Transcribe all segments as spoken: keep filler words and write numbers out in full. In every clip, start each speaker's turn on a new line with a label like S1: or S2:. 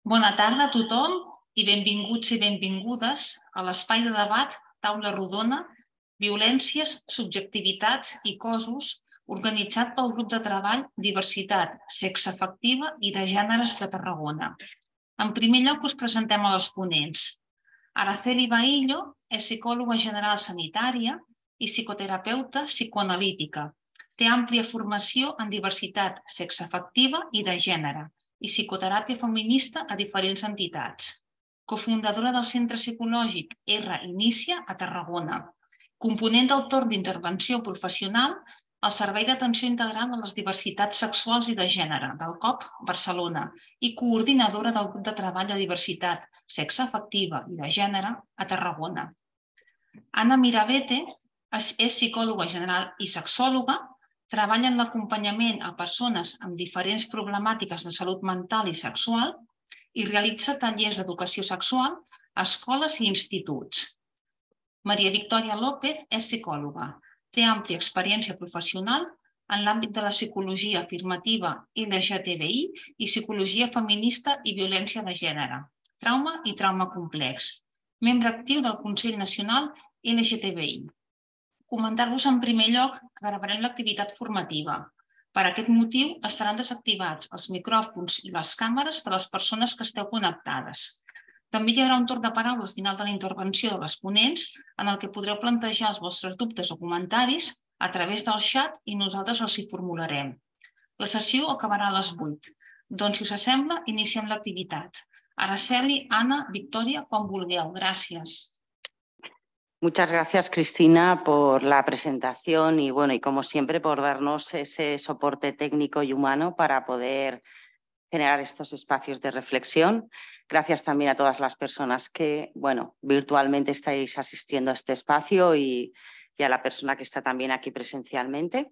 S1: Bona tarda a tothom i benvinguts i benvingudes a l'espai de debat Taula Rodona, Violències, Subjectivitats i Cossos, organitzat pel grup de treball Diversitat Sexoafectiva i de Gèneres de Tarragona. En primer lloc us presentem a les ponents. Araceli Bahillo és psicòloga general sanitària i psicoterapeuta psicoanalítica. Té àmplia formació en diversitat sexoafectiva i de gènere i psicoteràpia feminista a diferents entitats. Cofundadora del Centre Psicològic R Inicia a Tarragona. Component del torn d'intervenció professional al Servei d'Atenció Integral a les Diversitats Sexuals i de Gènere del C O P Barcelona i coordinadora del grup de treball de diversitat sexoafectiva i de gènere a Tarragona. Anna Mirabete és psicòloga general i sexòloga, treballa en l'acompanyament a persones amb diferents problemàtiques de salut mental i sexual i realitza tallers d'educació sexual a escoles i instituts. Maria Victòria López és psicòloga. Té àmplia experiència professional en l'àmbit de la psicologia afirmativa L G T B I i psicologia feminista i violència de gènere, trauma i trauma complex. Membre actiu del Consell Nacional L G T B I. Comentar-vos en primer lloc que gravarem l'activitat formativa. Per aquest motiu estaran desactivats els micròfons i les càmeres de les persones que esteu connectades. També hi haurà un torn de paraula al final de la intervenció de les ponents en el que podreu plantejar els vostres dubtes o comentaris a través del xat i nosaltres els hi formularem. La sessió acabarà a les vuit. Doncs, si us sembla, iniciem l'activitat. Araceli, Anna, Victòria, quan vulgueu. Gràcies.
S2: Muchas gracias, Cristina, por la presentación y, bueno, y como siempre, por darnos ese soporte técnico y humano para poder generar estos espacios de reflexión. Gracias también a todas las personas que, bueno, virtualmente estáis asistiendo a este espacio y, y a la persona que está también aquí presencialmente.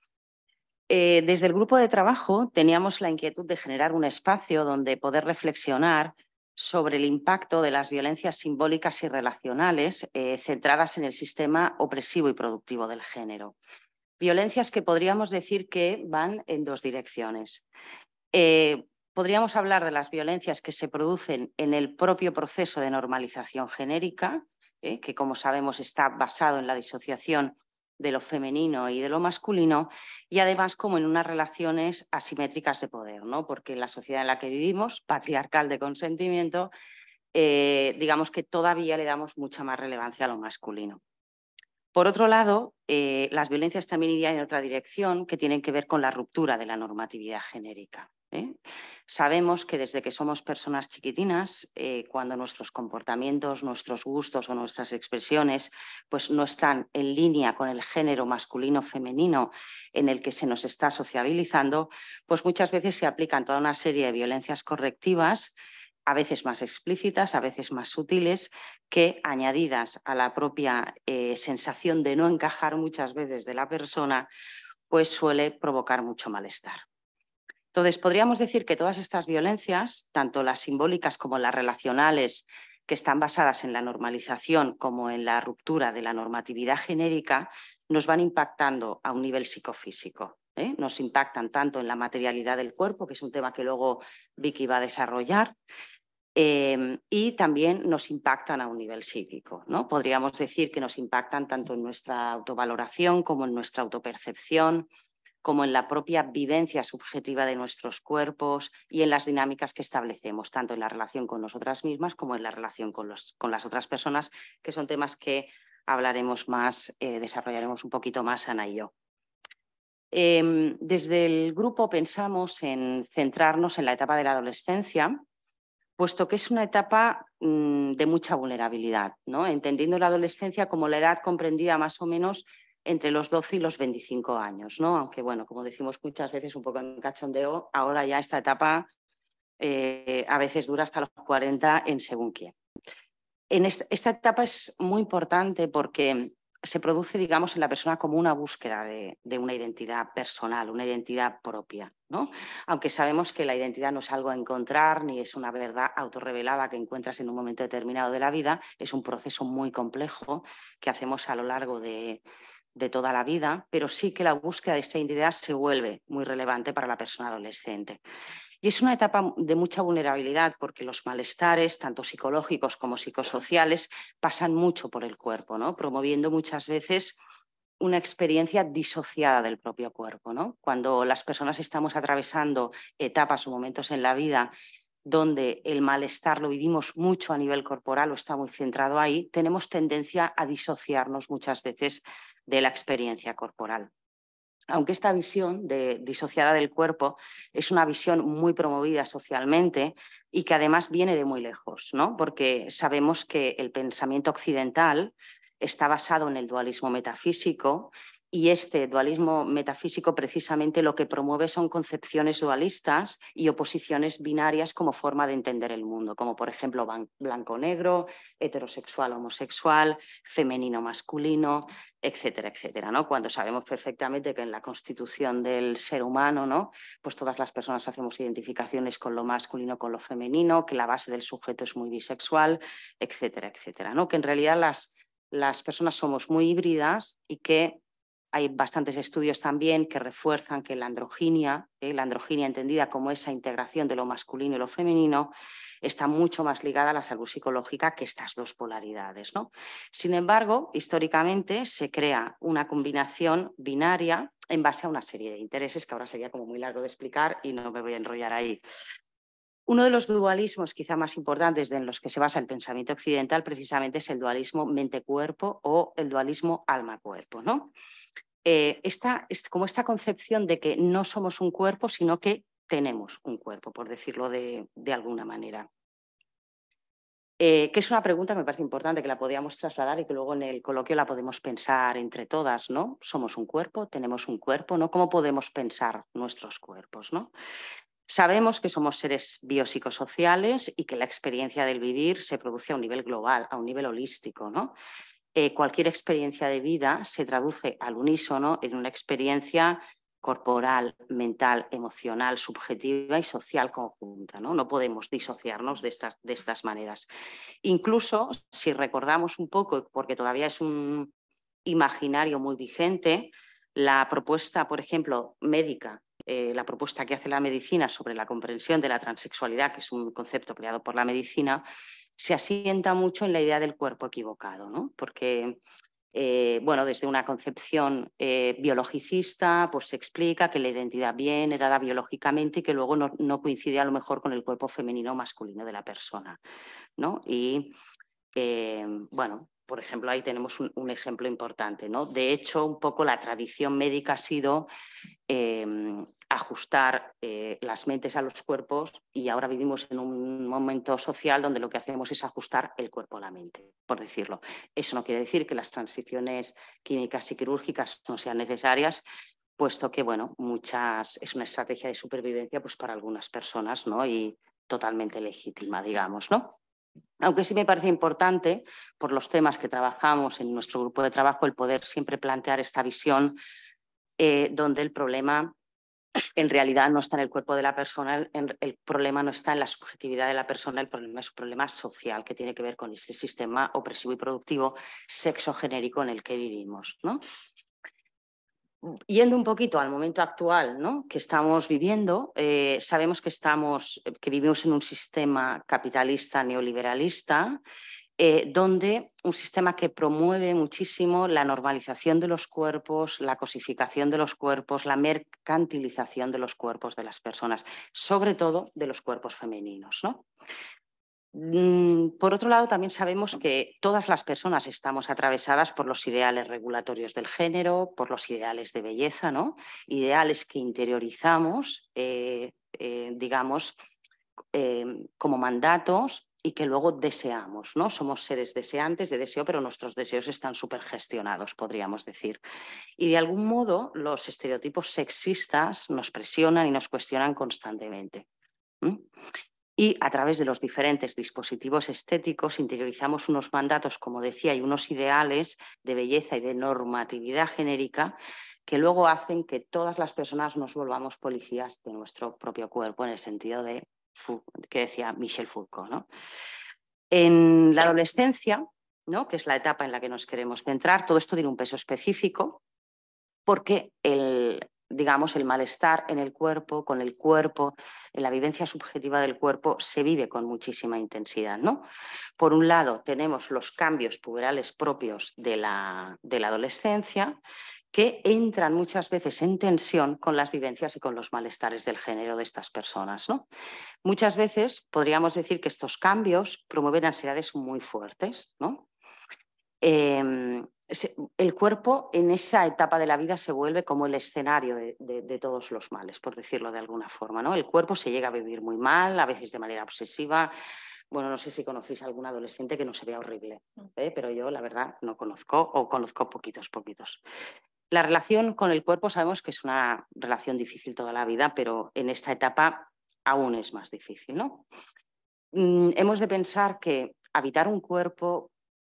S2: Eh, desde el grupo de trabajo teníamos la inquietud de generar un espacio donde poder reflexionar sobre el impacto de las violencias simbólicas y relacionales eh, centradas en el sistema opresivo y productivo del género. Violencias que podríamos decir que van en dos direcciones. Eh, podríamos hablar de las violencias que se producen en el propio proceso de normalización genérica, eh, que como sabemos está basado en la disociación de lo femenino y de lo masculino, y además como en unas relaciones asimétricas de poder, ¿no? Porque en la sociedad en la que vivimos, patriarcal de consentimiento, eh, digamos que todavía le damos mucha más relevancia a lo masculino. Por otro lado, eh, las violencias también irían en otra dirección, que tienen que ver con la ruptura de la normatividad genérica. ¿eh? Sabemos que desde que somos personas chiquitinas, eh, cuando nuestros comportamientos, nuestros gustos o nuestras expresiones pues no están en línea con el género masculino-femenino en el que se nos está sociabilizando, pues muchas veces se aplican toda una serie de violencias correctivas, a veces más explícitas, a veces más sutiles, que añadidas a la propia eh, sensación de no encajar muchas veces de la persona, pues suele provocar mucho malestar. Entonces, podríamos decir que todas estas violencias, tanto las simbólicas como las relacionales, que están basadas en la normalización como en la ruptura de la normatividad genérica, nos van impactando a un nivel psicofísico. ¿eh? Nos impactan tanto en la materialidad del cuerpo, que es un tema que luego Vicky va a desarrollar, Eh, y también nos impactan a un nivel psíquico, ¿no? Podríamos decir que nos impactan tanto en nuestra autovaloración como en nuestra autopercepción, como en la propia vivencia subjetiva de nuestros cuerpos y en las dinámicas que establecemos, tanto en la relación con nosotras mismas como en la relación con, los, con las otras personas, que son temas que hablaremos más, eh, desarrollaremos un poquito más Ana y yo. Eh, desde el grupo pensamos en centrarnos en la etapa de la adolescencia, puesto que es una etapa mmm, de mucha vulnerabilidad, ¿no? Entendiendo la adolescencia como la edad comprendida más o menos entre los doce y los veinticinco años, ¿no? Aunque, bueno, como decimos muchas veces un poco en cachondeo, ahora ya esta etapa eh, a veces dura hasta los cuarenta en según quién. En esta, esta etapa es muy importante porque se produce, digamos, en la persona como una búsqueda de, de una identidad personal, una identidad propia, ¿no? Aunque sabemos que la identidad no es algo a encontrar ni es una verdad autorrevelada que encuentras en un momento determinado de la vida, es un proceso muy complejo que hacemos a lo largo de, de toda la vida, pero sí que la búsqueda de esta identidad se vuelve muy relevante para la persona adolescente. Y es una etapa de mucha vulnerabilidad porque los malestares, tanto psicológicos como psicosociales, pasan mucho por el cuerpo, ¿no? Promoviendo muchas veces una experiencia disociada del propio cuerpo, ¿no? Cuando las personas estamos atravesando etapas o momentos en la vida donde el malestar lo vivimos mucho a nivel corporal o está muy centrado ahí, tenemos tendencia a disociarnos muchas veces de la experiencia corporal. Aunque esta visión de, disociada del cuerpo es una visión muy promovida socialmente y que además viene de muy lejos, ¿no? Porque sabemos que el pensamiento occidental está basado en el dualismo metafísico y este dualismo metafísico precisamente lo que promueve son concepciones dualistas y oposiciones binarias como forma de entender el mundo, como por ejemplo blanco-negro, heterosexual-homosexual, femenino-masculino, etcétera, etcétera, ¿no? Cuando sabemos perfectamente que en la constitución del ser humano, ¿no? Pues todas las personas hacemos identificaciones con lo masculino, con lo femenino, que la base del sujeto es muy bisexual, etcétera, etcétera, ¿no? Que en realidad las, las personas somos muy híbridas y que hay bastantes estudios también que refuerzan que la androginia, ¿eh? la androginia entendida como esa integración de lo masculino y lo femenino, está mucho más ligada a la salud psicológica que estas dos polaridades, ¿no? Sin embargo, históricamente se crea una combinación binaria en base a una serie de intereses que ahora sería como muy largo de explicar y no me voy a enrollar ahí. Uno de los dualismos quizá más importantes en los que se basa el pensamiento occidental precisamente es el dualismo mente-cuerpo o el dualismo alma-cuerpo, ¿no? Eh, esta, es como esta concepción de que no somos un cuerpo, sino que tenemos un cuerpo, por decirlo de, de alguna manera. Eh, que es una pregunta que me parece importante, que la podíamos trasladar y que luego en el coloquio la podemos pensar entre todas, ¿no? ¿Somos un cuerpo? ¿Tenemos un cuerpo? ¿No? ¿Cómo podemos pensar nuestros cuerpos, ¿no? Sabemos que somos seres biopsicosociales y que la experiencia del vivir se produce a un nivel global, a un nivel holístico, ¿no? Eh, cualquier experiencia de vida se traduce al unísono en una experiencia corporal, mental, emocional, subjetiva y social conjunta, ¿no? No podemos disociarnos de estas, de estas maneras. Incluso si recordamos un poco, porque todavía es un imaginario muy vigente, la propuesta, por ejemplo, médica, eh, la propuesta que hace la medicina sobre la comprensión de la transexualidad, que es un concepto creado por la medicina, se asienta mucho en la idea del cuerpo equivocado, ¿no? Porque eh, bueno, desde una concepción eh, biologicista, pues se explica que la identidad viene dada biológicamente y que luego no, no coincide a lo mejor con el cuerpo femenino o masculino de la persona, ¿no? Y eh, bueno, por ejemplo, ahí tenemos un, un ejemplo importante, ¿no? De hecho, un poco la tradición médica ha sido eh, ajustar eh, las mentes a los cuerpos y ahora vivimos en un momento social donde lo que hacemos es ajustar el cuerpo a la mente, por decirlo. Eso no quiere decir que las transiciones químicas y quirúrgicas no sean necesarias, puesto que, bueno, muchas, es una estrategia de supervivencia pues, para algunas personas, ¿no? Y totalmente legítima, digamos, ¿no? Aunque sí me parece importante, por los temas que trabajamos en nuestro grupo de trabajo, el poder siempre plantear esta visión eh, donde el problema en realidad no está en el cuerpo de la persona, el, el problema no está en la subjetividad de la persona, el problema es un problema social que tiene que ver con este sistema opresivo y productivo sexogenérico en el que vivimos, ¿no? Yendo un poquito al momento actual, ¿no? que estamos viviendo, eh, sabemos que, estamos, que vivimos en un sistema capitalista neoliberalista, eh, donde un sistema que promueve muchísimo la normalización de los cuerpos, la cosificación de los cuerpos, la mercantilización de los cuerpos de las personas, sobre todo de los cuerpos femeninos, ¿no? Por otro lado, también sabemos que todas las personas estamos atravesadas por los ideales regulatorios del género, por los ideales de belleza, ¿no? Ideales que interiorizamos, eh, eh, digamos, eh, como mandatos y que luego deseamos, ¿no? Somos seres deseantes de deseo, pero nuestros deseos están supergestionados, podríamos decir. Y de algún modo los estereotipos sexistas nos presionan y nos cuestionan constantemente. ¿Mm? Y a través de los diferentes dispositivos estéticos interiorizamos unos mandatos, como decía, y unos ideales de belleza y de normatividad genérica que luego hacen que todas las personas nos volvamos policías de nuestro propio cuerpo, en el sentido de que decía Michel Foucault, ¿no? En la adolescencia, ¿no? que es la etapa en la que nos queremos centrar, todo esto tiene un peso específico, porque el, digamos, el malestar en el cuerpo, con el cuerpo, en la vivencia subjetiva del cuerpo, se vive con muchísima intensidad, ¿no? Por un lado, tenemos los cambios puberales propios de la, de la adolescencia, que entran muchas veces en tensión con las vivencias y con los malestares del género de estas personas, ¿no? Muchas veces podríamos decir que estos cambios promueven ansiedades muy fuertes, ¿no? Eh, el cuerpo en esa etapa de la vida se vuelve como el escenario de, de, de todos los males, por decirlo de alguna forma, ¿no? El cuerpo se llega a vivir muy mal, a veces de manera obsesiva. Bueno, no sé si conocéis a algún adolescente que no se vea horrible, ¿eh? Pero yo la verdad no conozco o conozco poquitos, poquitos. La relación con el cuerpo sabemos que es una relación difícil toda la vida, pero en esta etapa aún es más difícil, ¿no? Mm, hemos de pensar que habitar un cuerpo,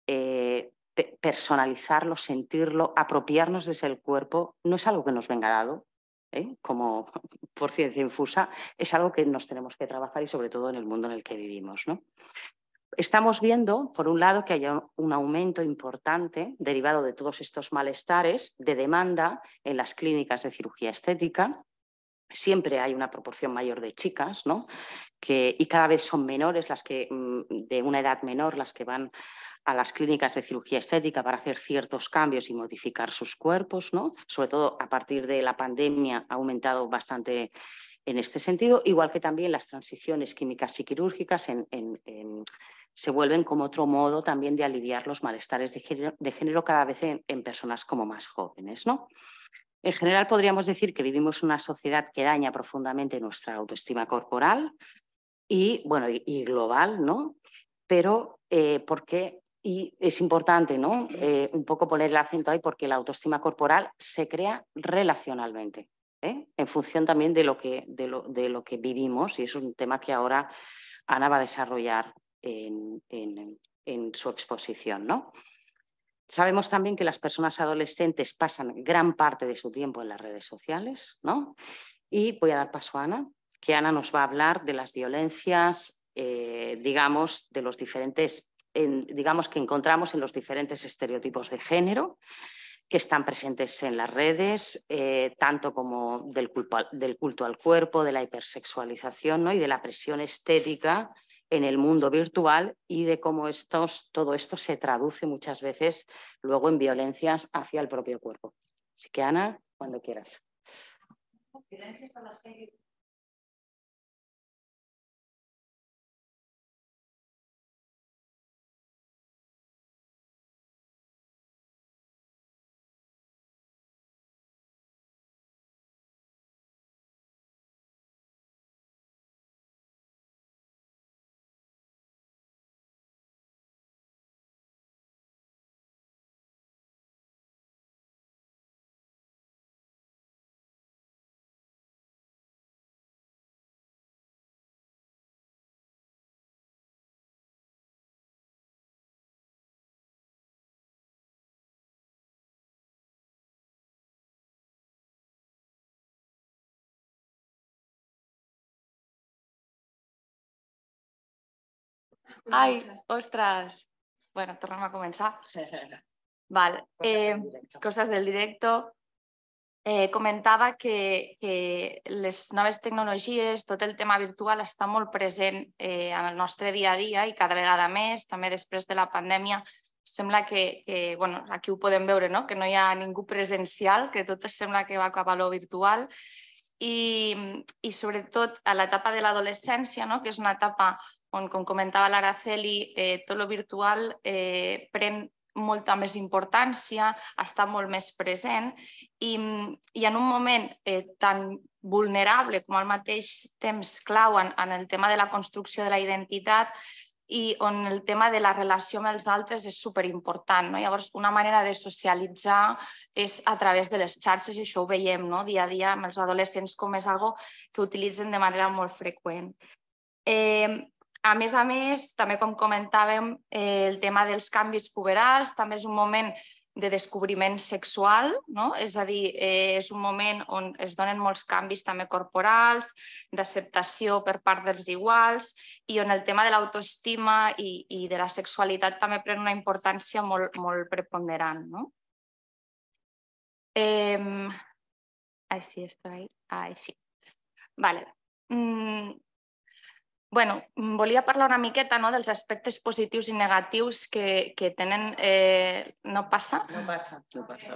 S2: eh, personalizarlo, sentirlo, apropiarnos de ese cuerpo, no es algo que nos venga dado, ¿eh? Como por ciencia infusa, es algo que nos tenemos que trabajar y sobre todo en el mundo en el que vivimos, ¿no? Estamos viendo, por un lado, que hay un aumento importante derivado de todos estos malestares de demanda en las clínicas de cirugía estética. Siempre hay una proporción mayor de chicas, ¿no? Que, y cada vez son menores las que, de una edad menor, las que van a las clínicas de cirugía estética para hacer ciertos cambios y modificar sus cuerpos, ¿no? Sobre todo a partir de la pandemia ha aumentado bastante en este sentido, igual que también las transiciones químicas y quirúrgicas en, en, en, se vuelven como otro modo también de aliviar los malestares de género, de género cada vez en, en personas como más jóvenes, ¿no? En general podríamos decir que vivimos una sociedad que daña profundamente nuestra autoestima corporal y, bueno, y, y global, ¿no? Pero eh, porque, y es importante, ¿no? Eh, un poco poner el acento ahí porque la autoestima corporal se crea relacionalmente, ¿eh? En función también de lo, que, de, lo, de lo que vivimos, y es un tema que ahora Ana va a desarrollar en, en, en su exposición, ¿no? Sabemos también que las personas adolescentes pasan gran parte de su tiempo en las redes sociales, ¿no? Y voy a dar paso a Ana, que Ana nos va a hablar de las violencias, eh, digamos, de los diferentes, en, digamos, que encontramos en los diferentes estereotipos de género que están presentes en las redes, eh, tanto como del culto, al, del culto al cuerpo, de la hipersexualización, ¿no? Y de la presión estética en el mundo virtual y de cómo estos, todo esto se traduce muchas veces luego en violencias hacia el propio cuerpo. Así que, Ana, cuando quieras. Violencias a las que...
S3: Ai, ostres. Bueno, tornem a començar. Val. Eh, coses del directo. Eh, comentava que, que les noves tecnologies, tot el tema virtual està molt present eh, en el nostre dia a dia i cada vegada més, també després de la pandèmia, sembla que, que bueno, aquí ho podem veure, no? Que no hi ha ningú presencial, que tot sembla que va cap a lo virtual i, i sobretot a l'etapa de l'adolescència, no? Que és una etapa on, com comentava l'Araceli, eh, tot lo virtual eh, pren molta més importància, està molt més present i, i en un moment eh, tan vulnerable com al mateix temps clau en, en el tema de la construcció de la identitat i on el tema de la relació amb els altres és superimportant, no? Llavors, una manera de socialitzar és a través de les xarxes i això ho veiem, no? Dia a dia amb els adolescents com és algo que utilitzen de manera molt freqüent. Eh, A més a més, també com comentàvem, eh, el tema dels canvis puberals també és un moment de descobriment sexual, no? És a dir, eh, és un moment on es donen molts canvis també corporals, d'acceptació per part dels iguals i on el tema de l'autoestima i, i de la sexualitat també pren una importància molt, molt preponderant, no? Eh, ai, sí, està ahí. Ai, sí. Vale. Mm, bueno, volia parlar una miqueta, no, dels aspectes positius i negatius que, que tenen... Eh, no passa?
S2: No passa. No passa.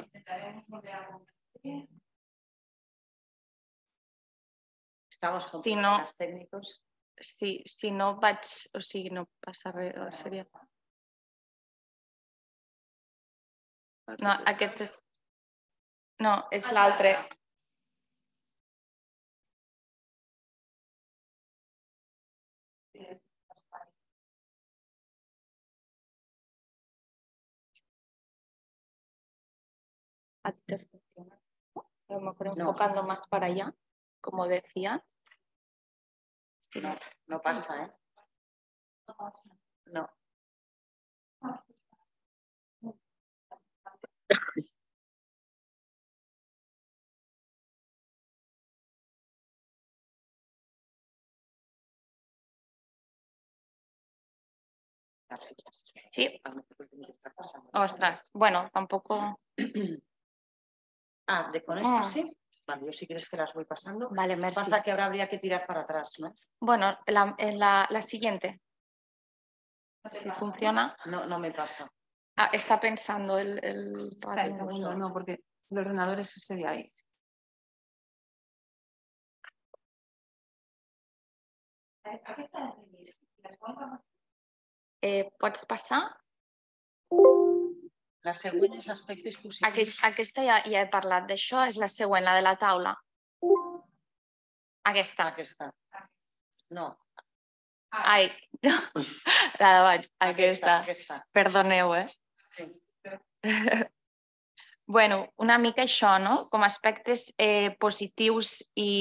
S2: Estamos con
S3: Si no,
S2: problemas técnicos.
S3: si, si no vaig... O sigui, no passa res. Seria... No, aquest és... No, és l'altre. A lo mejor enfocando no. más para allá, como decía. Sí.
S2: No, no pasa, ¿eh? No.
S3: Sí. Ostras, bueno, tampoco...
S2: Ah, de con esto sí. Vale, yo si quieres te las voy pasando.
S3: Vale, merci.
S2: Pasa que ahora habría que tirar para atrás, ¿no?
S3: Bueno, la, la, la siguiente. Si funciona.
S2: No, no me pasa.
S3: Ah, está pensando el... el...
S1: No, no, porque el ordenador es ese de ahí.
S3: Eh, pots passar?
S2: La següent és aspectes positius.
S3: Aquest, aquesta ja, ja he parlat d'això, és la següent, la de la taula. Aquesta.
S2: Aquesta. No.
S3: Ai, la de baix, aquesta.
S2: Aquesta, aquesta.
S3: Perdoneu, eh?
S2: Sí.
S3: Bueno, una mica això, no? Com aspectes eh, positius i,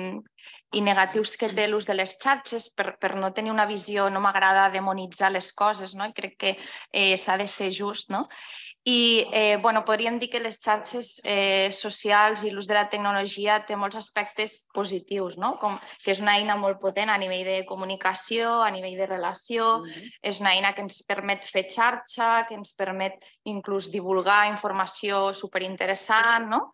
S3: i negatius que té l'ús de les xarxes per, per no tenir una visió, no m'agrada demonitzar les coses, no? I crec que eh, s'ha de ser just, no? I eh, bueno, podríem dir que les xarxes eh, socials i l'ús de la tecnologia té molts aspectes positius, no? Com que és una eina molt potent a nivell de comunicació, a nivell de relació, mm-hmm. És una eina que ens permet fer xarxa, que ens permet inclús divulgar informació superinteressant, no?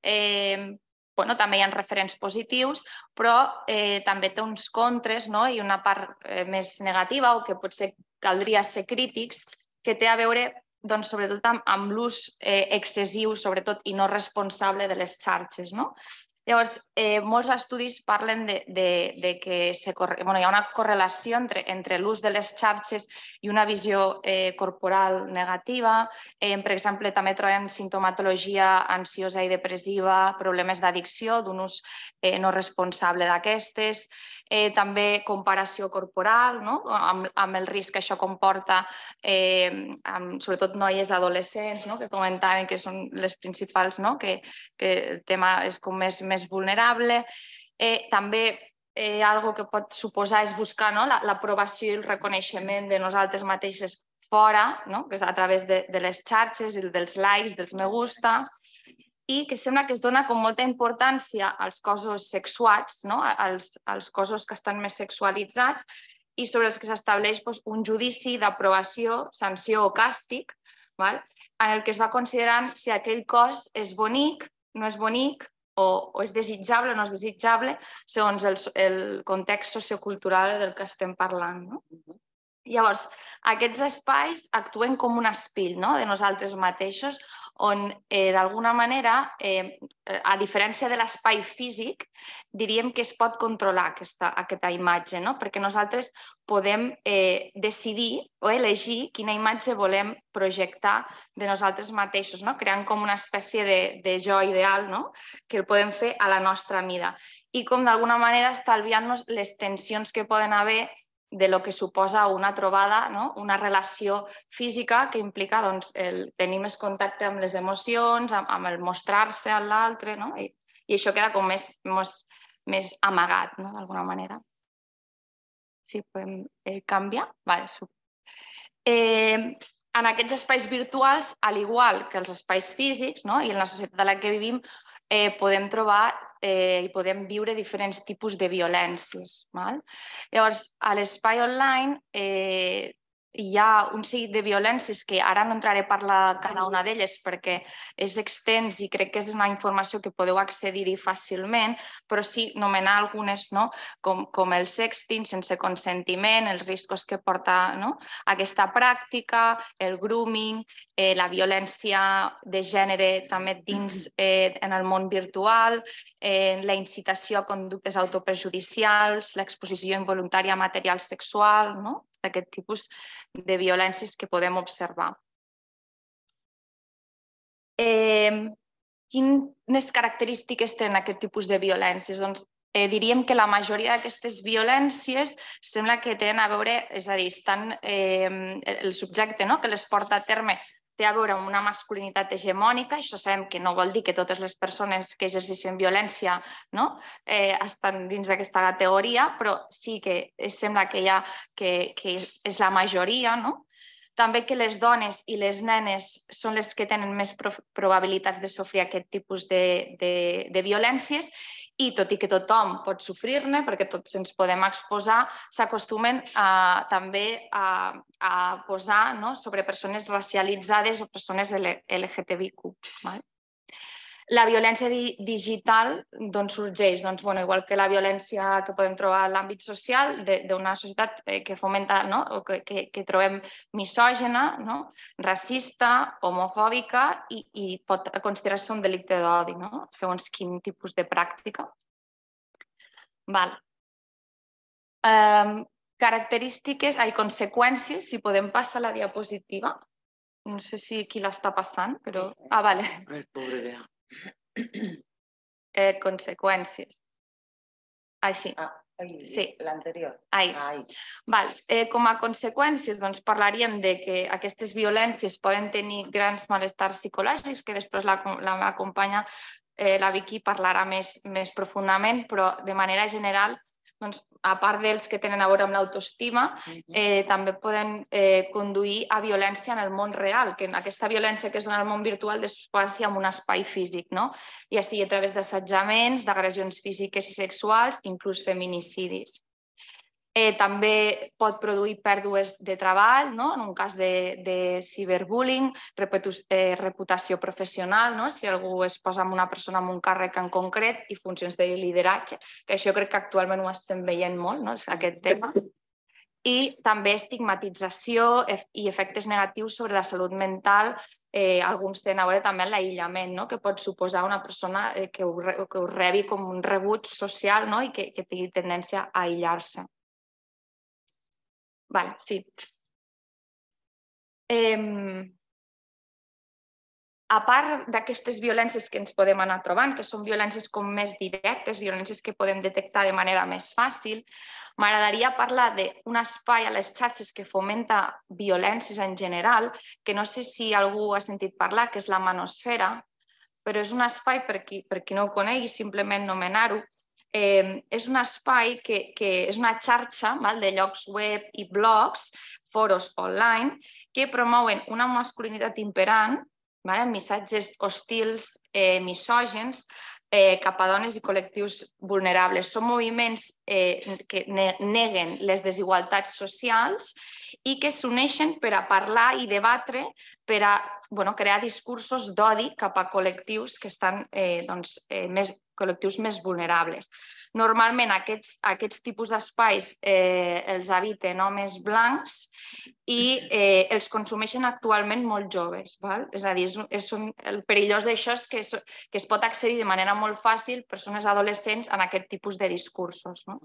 S3: Eh, bueno, també hi ha referents positius, però eh, també té uns contres, no? I una part eh, més negativa o que potser caldria ser crítics, que té a veure doncs, sobretot amb, amb l'ús eh, excessiu, sobretot, i no responsable de les xarxes, no? Llavors, eh, molts estudis parlen de, de, de que se corre... bueno, hi ha una correlació entre, entre l'ús de les xarxes i una visió eh, corporal negativa. Eh, per exemple, també trobem sintomatologia ansiosa i depressiva, problemes d'addicció, d'un ús eh, no responsable d'aquestes. Eh, també comparació corporal, no? amb, amb el risc que això comporta, eh, amb, sobretot noies adolescents, no? Que comentaven que són les principals, no? que, que el tema és com més, més vulnerable. Eh, també eh, algo que pot suposar és buscar, no? l'aprovació i el reconeixement de nosaltres mateixes fora, no? Que és a través de, de les xarxes, dels likes, dels me gusta, i que sembla que es dona com molta importància als cossos sexuats, no? als, als cossos que estan més sexualitzats i sobre els que s'estableix doncs, un judici d'aprovació, sanció o càstig, val? En el que es va considerant si aquell cos és bonic, no és bonic, o, o és desitjable o no és desitjable, segons el, el context sociocultural del que estem parlant. No? Llavors, aquests espais actuen com un espill, no? de nosaltres mateixos, on eh, d'alguna manera, eh, a diferència de l'espai físic, diríem que es pot controlar aquesta, aquesta imatge, no? Perquè nosaltres podem eh, decidir o elegir quina imatge volem projectar de nosaltres mateixos, no? Creant com una espècie de, de jo ideal, no? Que el podem fer a la nostra mida i com d'alguna manera estalviant-nos les tensions que poden haver de lo que suposa una trobada, no? Una relació física que implica doncs, el tenir més contacte amb les emocions, amb, amb el mostrar-se a l'altre, no? I, i això queda com més, més, més amagat, no? D'alguna manera. Sí, podem eh, canviar? Vale, eh, en aquests espais virtuals, al igual que els espais físics, no? I en la societat en la que vivim, eh, podem trobar eh, i podem viure diferents tipus de violències. Val? Llavors, a l'espai online eh, hi ha un seguit de violències que ara no entraré a parlar cada una d'elles perquè és extens i crec que és una informació que podeu accedir-hi fàcilment, però sí nomenar algunes, no? com, com el sexting sense consentiment, els riscos que porta, no? aquesta pràctica, el grooming, eh, la violència de gènere també dins eh, en el món virtual, eh, la incitació a conductes autoperjudicials, l'exposició involuntària a material sexual, no? Aquest tipus de violències que podem observar. Eh, quines característiques tenen aquest tipus de violències? Doncs eh, diríem que la majoria d'aquestes violències sembla que tenen a veure, és a dir, estan, eh, el subjecte, no?, que les porta a terme té a veure amb una masculinitat hegemònica. Això sabem que no vol dir que totes les persones que exerceixen violència, no?, eh, estan dins d'aquesta categoria, però sí que sembla que, hi ha, que, que és, és la majoria, no? També que les dones i les nenes són les que tenen més probabilitats de sofrir aquest tipus de, de, de violències i tot i que tothom pot sofrir-ne, perquè tots ens podem exposar, s'acostumen també a, a posar, no?, sobre persones racialitzades o persones L G T B Q. Val? La violència di digital d'on sorgeix? Doncs, bueno, igual que la violència que podem trobar a l'àmbit social d'una societat que fomenta, no?, o que, que, que trobem misògina, no?, racista, homofòbica i, i pot considerar-se un delicte d'odi, no?, segons quin tipus de pràctica. Val. Um, característiques, ai, conseqüències, si podem passar la diapositiva. No sé si qui l'està passant, però... Ah, vale.
S2: Ai, pobre Bea.
S3: Eh, conseqüències. Així.
S2: Ah,
S3: sí.
S2: L'anterior.
S3: Ai. Ai. Val. Eh, com a conseqüències, doncs, parlaríem de que aquestes violències poden tenir grans malestars psicològics, que després la, la meva companya, eh, la Vicky, parlarà més, més profundament, però de manera general, doncs, a part dels que tenen a veure amb l'autoestima, eh, també poden eh, conduir a violència en el món real, que aquesta violència que es dona al món virtual després passi en un espai físic, no? Ja sigui a través d'assetjaments, d'agressions físiques i sexuals, inclús feminicidis. Eh, també pot produir pèrdues de treball, no?, en un cas de, de ciberbullying, eh, reputació professional, no?, si algú es posa amb una persona amb un càrrec en concret i funcions de lideratge, que això crec que actualment ho estem veient molt, no?, aquest tema. I també estigmatització i efectes negatius sobre la salut mental, eh, alguns tenen a veure també amb l'aïllament, no?, que pot suposar una persona eh, que, ho, que ho rebi com un rebuig social, no?, i que, que tingui tendència a aïllar-se. Vale, sí. Eh, a part d'aquestes violències que ens podem anar trobant, que són violències com més directes, violències que podem detectar de manera més fàcil, m'agradaria parlar d'un espai a les xarxes que fomenta violències en general, que no sé si algú ha sentit parlar, que és la manosfera, però és un espai, per qui, per qui no ho conegui, simplement nomenar-ho, Eh, és un espai que, que és una xarxa, val, de llocs web i blogs, foros online, que promouen una masculinitat imperant, val, amb missatges hostils, eh, misògens, eh, cap a dones i col·lectius vulnerables. Són moviments eh, que ne neguen les desigualtats socials i que s'uneixen per a parlar i debatre, per a bueno, crear discursos d'odi cap a col·lectius que estan eh, doncs, eh, més col·lectius més vulnerables. Normalment aquests, aquests tipus d'espais eh, els habiten homes blancs i eh, els consumeixen actualment molt joves. Val? És a dir, és, és un, el perillós d'això és que, és que es pot accedir de manera molt fàcil persones adolescents en aquest tipus de discursos. No?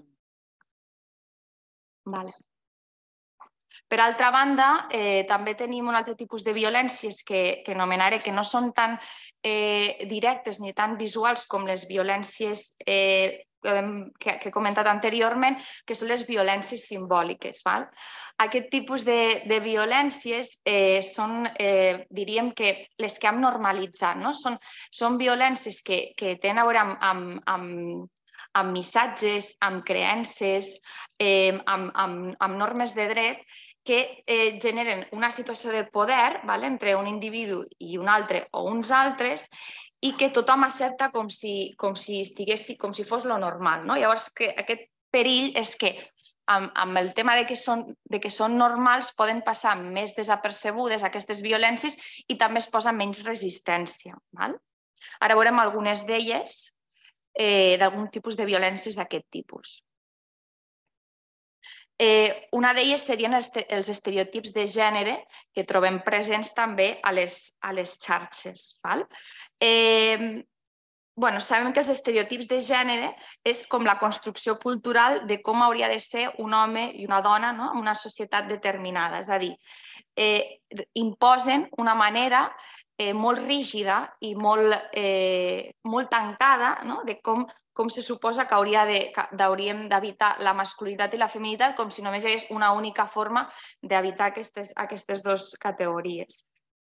S3: Vale. Per altra banda, eh, també tenim un altre tipus de violències que, que anomenaré que no són tan eh, directes ni tan visuals com les violències eh, que, que he comentat anteriorment, que són les violències simbòliques. Val? Aquest tipus de, de violències eh, són, eh, diríem que les que hem normalitzat. No? Són, són violències que, que tenen a veure amb, amb, amb amb missatges, amb creences, eh, amb, amb, amb normes de dret que eh, generen una situació de poder, vale, entre un individu i un altre o uns altres i que tothom accepta com si, com si, estigués, com si fos lo normal. No? Llavors, que aquest perill és que amb, amb el tema de que, són, de que són normals poden passar més desapercebudes aquestes violències i també es posa menys resistència. Val? Ara veurem algunes d'elles, eh, d'algun tipus de violències d'aquest tipus. Eh, una d'elles serien els, els estereotips de gènere que trobem presents també a les, a les xarxes. Val? Eh, bueno, sabem que els estereotips de gènere és com la construcció cultural de com hauria de ser un home i una dona, no? En una societat determinada. És a dir, eh, imposen una manera eh, molt rígida i molt, eh, molt tancada, no? De com, com se suposa que, hauria de, que hauríem d'evitar la masculinitat i la feminitat, com si només hi hagués una única forma d'evitar aquestes, aquestes dues categories.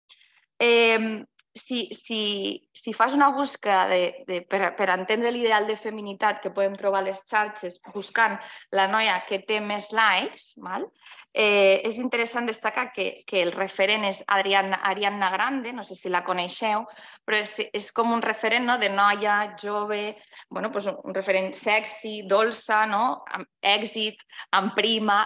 S3: Eh, Si, si, si fas una búsqueda de, de, per, per entendre l'ideal de feminitat que podem trobar a les xarxes buscant la noia que té més likes, val? Eh, és interessant destacar que, que el referent és Ariadna, Ariadna Grande, no sé si la coneixeu, però és, és com un referent, no? De noia, jove, bueno, doncs un referent sexy, dolça, no? Amb èxit, amb prima,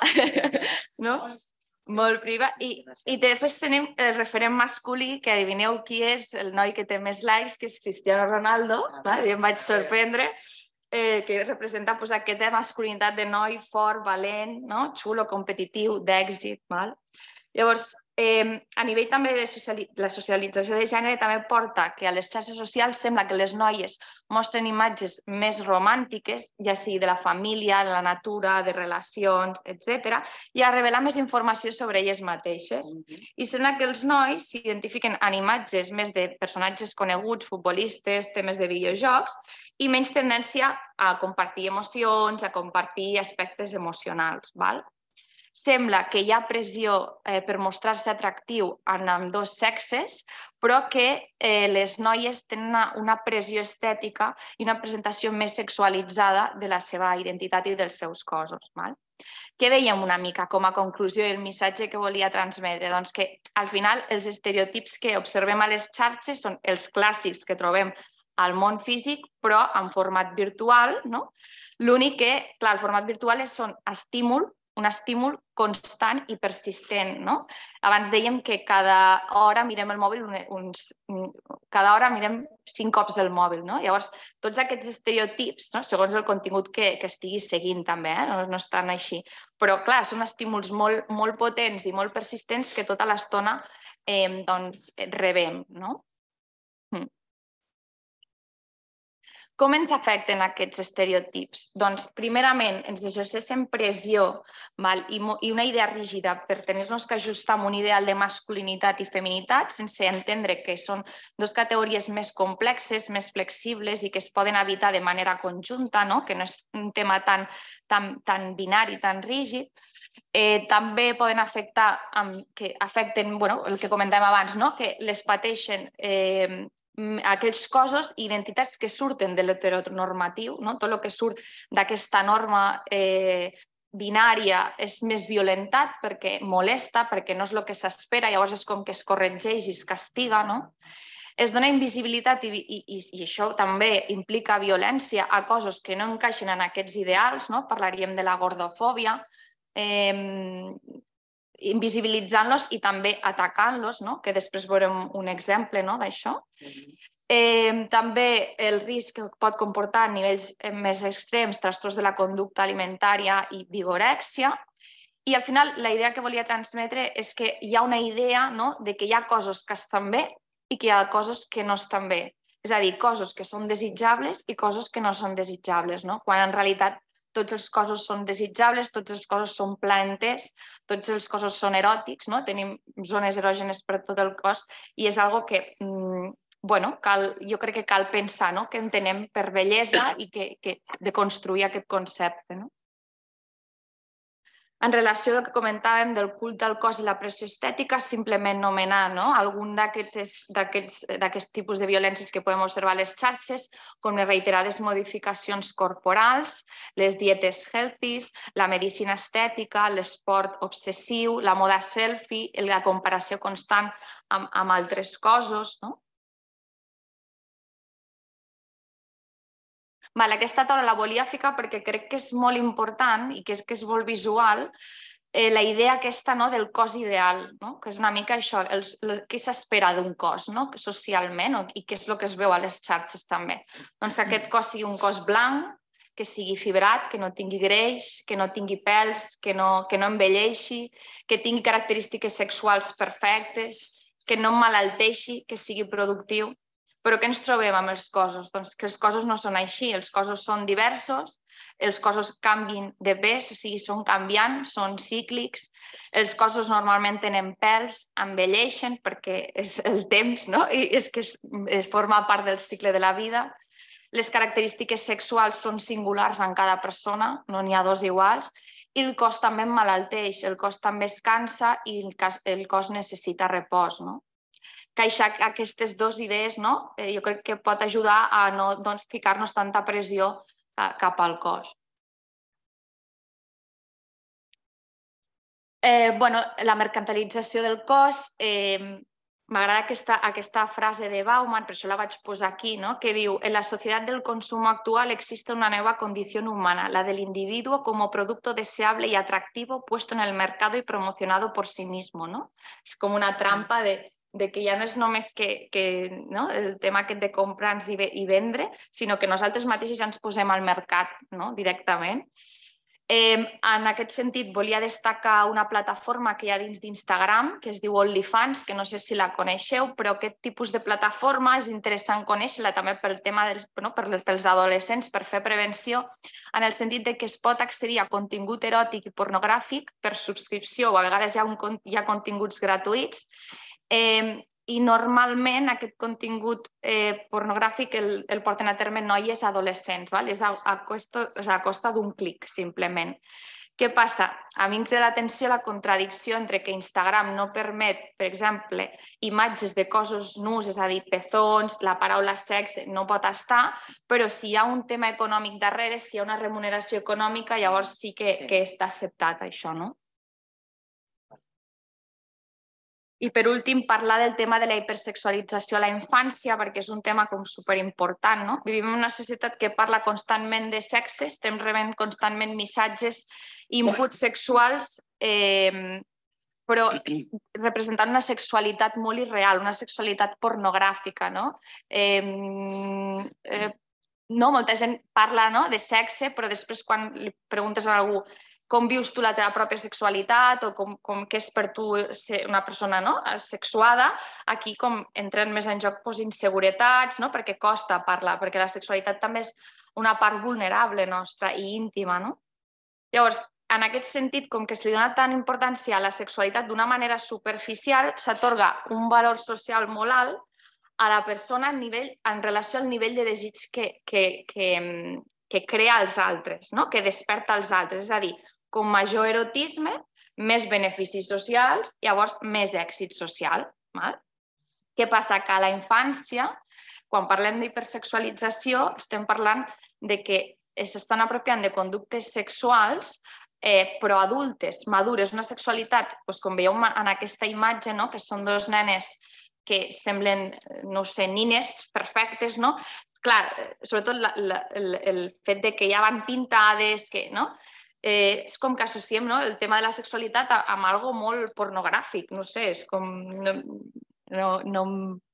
S3: no? Molt priva. I, i després tenim el referent masculí, que adivineu qui és el noi que té més likes, que és Cristiano Ronaldo, val? I em vaig sorprendre, eh, que representa pues, aquesta masculinitat de noi fort, valent, no? Xulo, competitiu, d'èxit. Llavors, eh, a nivell també de sociali la socialització de gènere també porta que a les xarxes socials sembla que les noies mostren imatges més romàntiques, ja sigui de la família, de la natura, de relacions, etcètera, i a revelar més informació sobre elles mateixes. I sembla que els nois s'identifiquen en imatges més de personatges coneguts, futbolistes, temes de videojocs, i menys tendència a compartir emocions, a compartir aspectes emocionals. Val? Sembla que hi ha pressió eh, per mostrar-se atractiu en ambdós sexes, però que eh, les noies tenen una, una pressió estètica i una presentació més sexualitzada de la seva identitat i dels seus cossos. Val? Què veiem una mica com a conclusió i el missatge que volia transmetre? Doncs que al final els estereotips que observem a les xarxes són els clàssics que trobem al món físic, però en format virtual. No? L'únic que, clar, el format virtual és un estímul un estímul constant i persistent. No? Abans dèiem que cada hora mirem el mòbil, uns, cada hora mirem cinc cops del mòbil. No? Llavors, tots aquests estereotips, no? Segons el contingut que, que estiguis seguint també, eh? no, no estan així. Però, clar, són estímuls molt, molt potents i molt persistents que tota l'estona eh, doncs, rebem. No? Mm. Com ens afecten aquests estereotips? Doncs, primerament, ens exerceixen pressió val? I, i una idea rígida per tenir-nos que ajustar a un ideal de masculinitat i feminitat sense entendre que són dues categories més complexes, més flexibles i que es poden evitar de manera conjunta, no? Que no és un tema tan, tan, tan binari, tan rígid. Eh, també poden afectar, que afecten bueno, el que comentàvem abans, no? Que les pateixen eh, aquells cossos i identitats que surten de l'heteronormatiu, no? Tot el que surt d'aquesta norma eh, binària és més violentat perquè molesta, perquè no és el que s'espera, llavors és com que es corregeix i es castiga. No? Es dona invisibilitat i, i, i això també implica violència a cossos que no encaixen en aquests ideals. No? Parlaríem de la gordofòbia, eh, invisibilitzant-los i també atacant-los, no? Que després veurem un exemple, no? D'això. Eh, també el risc que pot comportar a nivells més extrems trastorns de la conducta alimentària i vigorèxia. I al final la idea que volia transmetre és que hi ha una idea, no? De que hi ha coses que estan bé i que hi ha coses que no estan bé. És a dir, coses que són desitjables i coses que no són desitjables, no? Quan en realitat tots els cossos són desitjables, tots els cossos són plaenters, tots els cossos són eròtics, no? Tenim zones erògenes per tot el cos i és algo que, mmm, bueno, cal, jo crec que cal pensar, no? Que entenem per bellesa i que, que de construir aquest concepte. No? En relació al que comentàvem del culte al cos i la pressió estètica, simplement nomenar no? algun d'aquests tipus de violències que podem observar a les xarxes, com les reiterades modificacions corporals, les dietes healthies, la medicina estètica, l'esport obsessiu, la moda selfie, la comparació constant amb, amb altres cossos. No? Vale, aquesta taula la volia ficar perquè crec que és molt important i que és, que és molt visual eh, la idea aquesta no, del cos ideal, no? Que és una mica això, els, el, què s'espera d'un cos no? Socialment no? I què és el que es veu a les xarxes també. Doncs que aquest cos sigui un cos blanc, que sigui fibrat, que no tingui greix, que no tingui pèls, que no, que no envelleixi, que tingui característiques sexuals perfectes, que no emmalalteixi, que sigui productiu. Però què ens trobem amb els cossos? Doncs que els cossos no són així, els cossos són diversos, els cossos canvien de pes, o sigui, són canviants, són cíclics, els cossos normalment tenen pèls, envelleixen perquè és el temps, no? I és que es, es forma part del cicle de la vida. Les característiques sexuals són singulars en cada persona, no n'hi ha dos iguals, i el cos també emmalalteix, el cos també es cansa i el, el cos necessita repòs, no? Caixar aquestes dues idees, no? eh, jo crec que pot ajudar a no doncs, ficar-nos tanta pressió cap al cos. Eh, bueno, la mercantilització del cos, eh, m'agrada aquesta, aquesta frase de Bauman, per això la vaig posar aquí, ¿no? Que diu: en la sociedad del consumo actual existe una nueva condición humana, la del individuo como producto deseable y atractivo puesto en el mercado y promocionado por sí mismo, ¿no? És com una trampa de, de que ja no és només que, que, no? el tema aquest de comprar-nos i, i vendre, sinó que nosaltres mateixos ja ens posem al mercat, no? Directament. Eh, en aquest sentit, volia destacar una plataforma que hi ha dins d'Instagram, que es diu OnlyFans, que no sé si la coneixeu, però aquest tipus de plataforma és interessant conèixer-la també pel tema dels, no? per, pels adolescents, per fer prevenció, en el sentit de que es pot accedir a contingut eròtic i pornogràfic per subscripció, o a vegades hi ha, un, hi ha continguts gratuïts, eh, i normalment aquest contingut eh, pornogràfic el, el porten a terme noies adolescents, val? És a, a costa, a costa d'un clic, simplement. Què passa? A mi em crida l'atenció la contradicció entre que Instagram no permet, per exemple, imatges de cossos nus, és a dir, pezons, la paraula sexe no pot estar, però si hi ha un tema econòmic darrere, si hi ha una remuneració econòmica, llavors sí que, sí. que està acceptat això, no? I per últim, parlar del tema de la hipersexualització a la infància, perquè és un tema com superimportant, no? Vivim en una societat que parla constantment de sexe, estem rebent constantment missatges i inputs sexuals, eh, però representant una sexualitat molt irreal, una sexualitat pornogràfica, no? Eh, eh, no? Molta gent parla no? de sexe, però després quan li preguntes a algú com vius tu la teva pròpia sexualitat o com, com què és per tu ser una persona no? sexuada, aquí com entren més en joc doncs, inseguretats, no? Perquè costa parlar, perquè la sexualitat també és una part vulnerable nostra i íntima. No? Llavors, en aquest sentit, com que se li dona tant importància a la sexualitat d'una manera superficial, s'atorga un valor social molt alt a la persona a nivell, en relació al nivell de desig que, que, que, que crea els altres, no? Que desperta els altres. És a dir, com major erotisme, més beneficis socials, llavors més èxit social. Val? Què passa? Que a la infància, quan parlem d'hipersexualització, estem parlant de que s'estan apropiant de conductes sexuals eh, però adultes, madures, una sexualitat, doncs, com veieu en aquesta imatge, no? Que són dos nenes que semblen, no sé, nines perfectes, no? Clar, sobretot la, la, el, el fet de que ja van pintades, que, no? Eh, és com que associem no? el tema de la sexualitat amb algo molt pornogràfic, no sé, és com... No, no, no,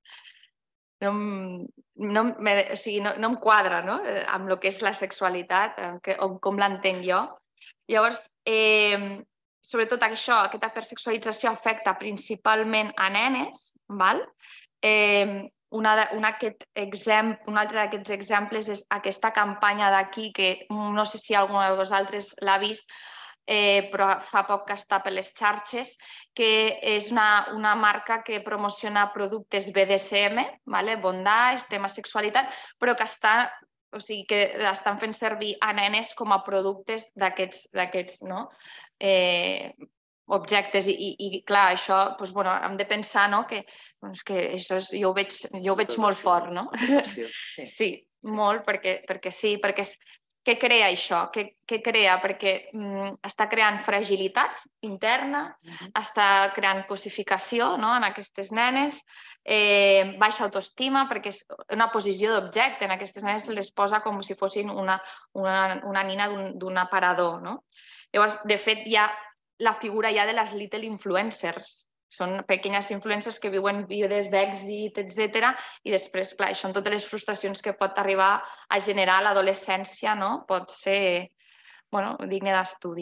S3: no, no, o sigui, no, no em quadra no? amb el que és la sexualitat, que, com l'entenc jo. Llavors, eh, sobretot això, aquesta hipersexualització afecta principalment a nenes, val? Eh, una, una, aquest exemple, un altre d'aquests exemples és aquesta campanya d'aquí, que no sé si algú de vosaltres l'ha vist, eh, però fa poc que està per les xarxes, que és una, una marca que promociona productes B D S M, vale? Bondage, tema sexualitat, però que està... O sigui, que estan fent servir a nenes com a productes d'aquests no? eh, objectes. I, i, i clar, això doncs, bueno, hem de pensar no? que, doncs, que això és, jo ho veig, jo ho veig molt fort. No? Sí, sí, molt, perquè, perquè sí, perquè què crea això? Què, què crea? Perquè mm, està creant fragilitat interna, mm-hmm. està creant cosificació, no?, en aquestes nenes, eh, baixa autoestima, perquè és una posició d'objecte. En aquestes nenes se les posa com si fossin una, una, una nina d'un aparador, no? Llavors, de fet, hi ha la figura ja de les little influencers. Són pequeñes influencers que viuen vides d'èxit, etcètera, i després, clar, això són totes les frustracions que pot arribar a generar l'adolescència, no? Pot ser, bueno, digne d'estudi.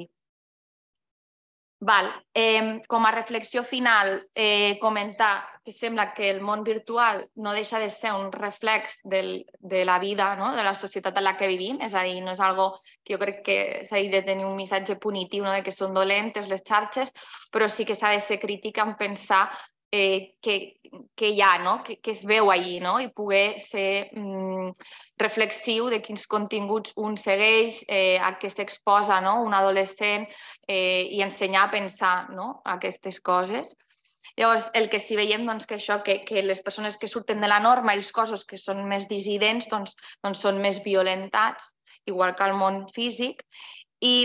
S3: Val. Eh, com a reflexió final, eh, comentar que sembla que el món virtual no deixa de ser un reflex del, de la vida, no?, de la societat en la que vivim, és a dir, no és algo que jo crec que s'ha de tenir un missatge punitiu, no?, de que són dolentes les xarxes, però sí que s'ha de ser crítica en pensar eh, què, què hi ha, no?, què, què es veu allí, no?, i poder ser mm, reflexiu de quins continguts un segueix, eh, a què s'exposa, no?, un adolescent, eh, i ensenyar a pensar, no?, aquestes coses. Llavors, el que sí veiem, doncs, que això, que, que les persones que surten de la norma i els cossos que són més dissidents, doncs, doncs són més violentats, igual que el món físic, i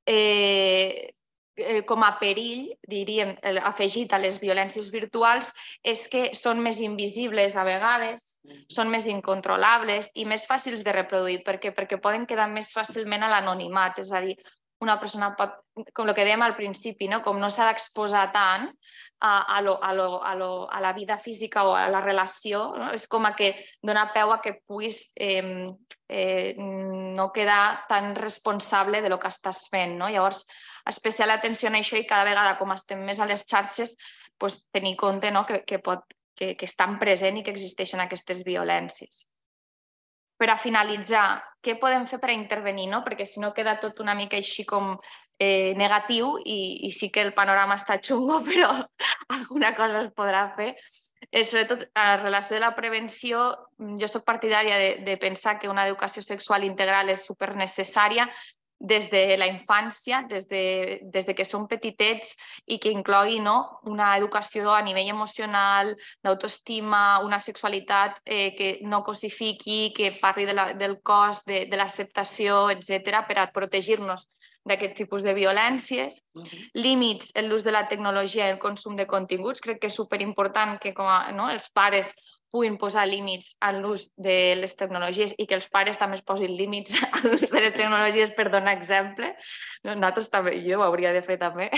S3: eh, eh, com a perill, diríem, afegit a les violències virtuals, és que són més invisibles a vegades, són més incontrolables i més fàcils de reproduir. Per què? Perquè poden quedar més fàcilment a l'anonimat, és a dir, una persona pot, com el que dèiem al principi, no?, com no s'ha d'exposar tant a, a, lo, a, lo, a, lo, a la vida física o a la relació, no?, és com a que dona peu a que puguis eh, eh, no quedar tan responsable de lo que estàs fent, no? Llavors, especial atenció a això i cada vegada com estem més a les xarxes, pues, tenir compte, no?, que, que, pot, que, que estan presents i que existeixen aquestes violències. Per a finalitzar, què podem fer per a intervenir, no? Perquè si no queda tot una mica així com eh, negatiu i, i sí que el panorama està xungo, però alguna cosa es podrà fer. Eh, sobretot, en relació de la prevenció, jo soc partidària de, de pensar que una educació sexual integral és supernecessària des de la infància, des de, des de que són petitets i que inclogui, no?, una educació a nivell emocional, d'autoestima, una sexualitat eh, que no cosifiqui, que parli de la, del cos, de, de l'acceptació, etcètera, per a protegir-nos d'aquest tipus de violències. Uh-huh. Límits en l'ús de la tecnologia i el consum de continguts. Crec que és superimportant que com a, no, els pares puguin posar límits a l'ús de les tecnologies i que els pares també es posin límits a l'ús de les tecnologies, per donar exemple. Nosaltres també, jo ho hauria de fer també.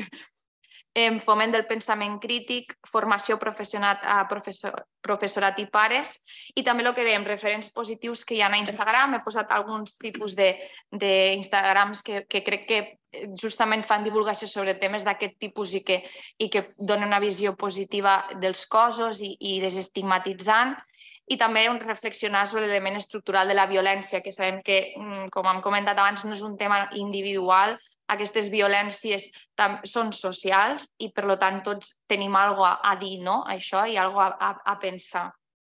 S3: Foment del pensament crític, formació professional a professor, professorat i pares, i també el que dèiem, referents positius que hi ha a Instagram. He posat alguns tipus d'Instagrams que, que crec que justament fan divulgació sobre temes d'aquest tipus i que, i que donen una visió positiva dels cossos i, i desestigmatitzant. I també reflexionar sobre l'element estructural de la violència, que sabem que, com hem comentat abans, no és un tema individual. Aquestes violències són socials i, per tant, tots tenim alguna cosa a dir, no?, a això, i alguna cosa a, a pensar.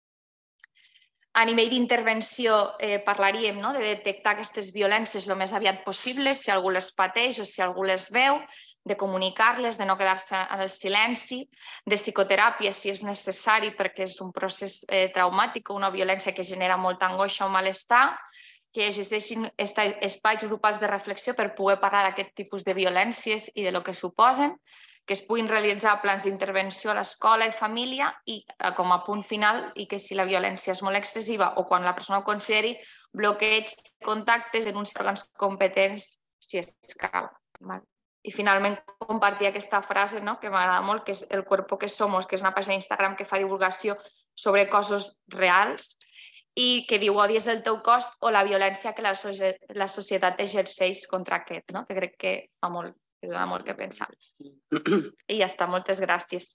S3: A nivell d'intervenció eh, parlaríem, no?, de detectar aquestes violències el més aviat possible, si algú les pateix o si algú les veu, de comunicar-les, de no quedar-se en el silenci, de psicoteràpia si és necessari perquè és un procés eh, traumàtic o una violència que genera molta angoixa o malestar, que existeixin espais grupals de reflexió per poder parlar d'aquest tipus de violències i de lo que suposen, que es puguin realitzar plans d'intervenció a l'escola i família i, com a punt final, i que si la violència és molt excessiva o quan la persona ho consideri, bloqueig de contactes, denúncia òrgans competents, si escau. I finalment compartir aquesta frase, no?, que m'agrada molt, que és El cuerpo que somos, que és una pàgina d'Instagram que fa divulgació sobre cossos reals i que diu odies el teu cos o la violència que la, la societat exerceix contra aquest, no?, que crec que fa molt, que dona molt que pensar. I ja està, moltes gràcies.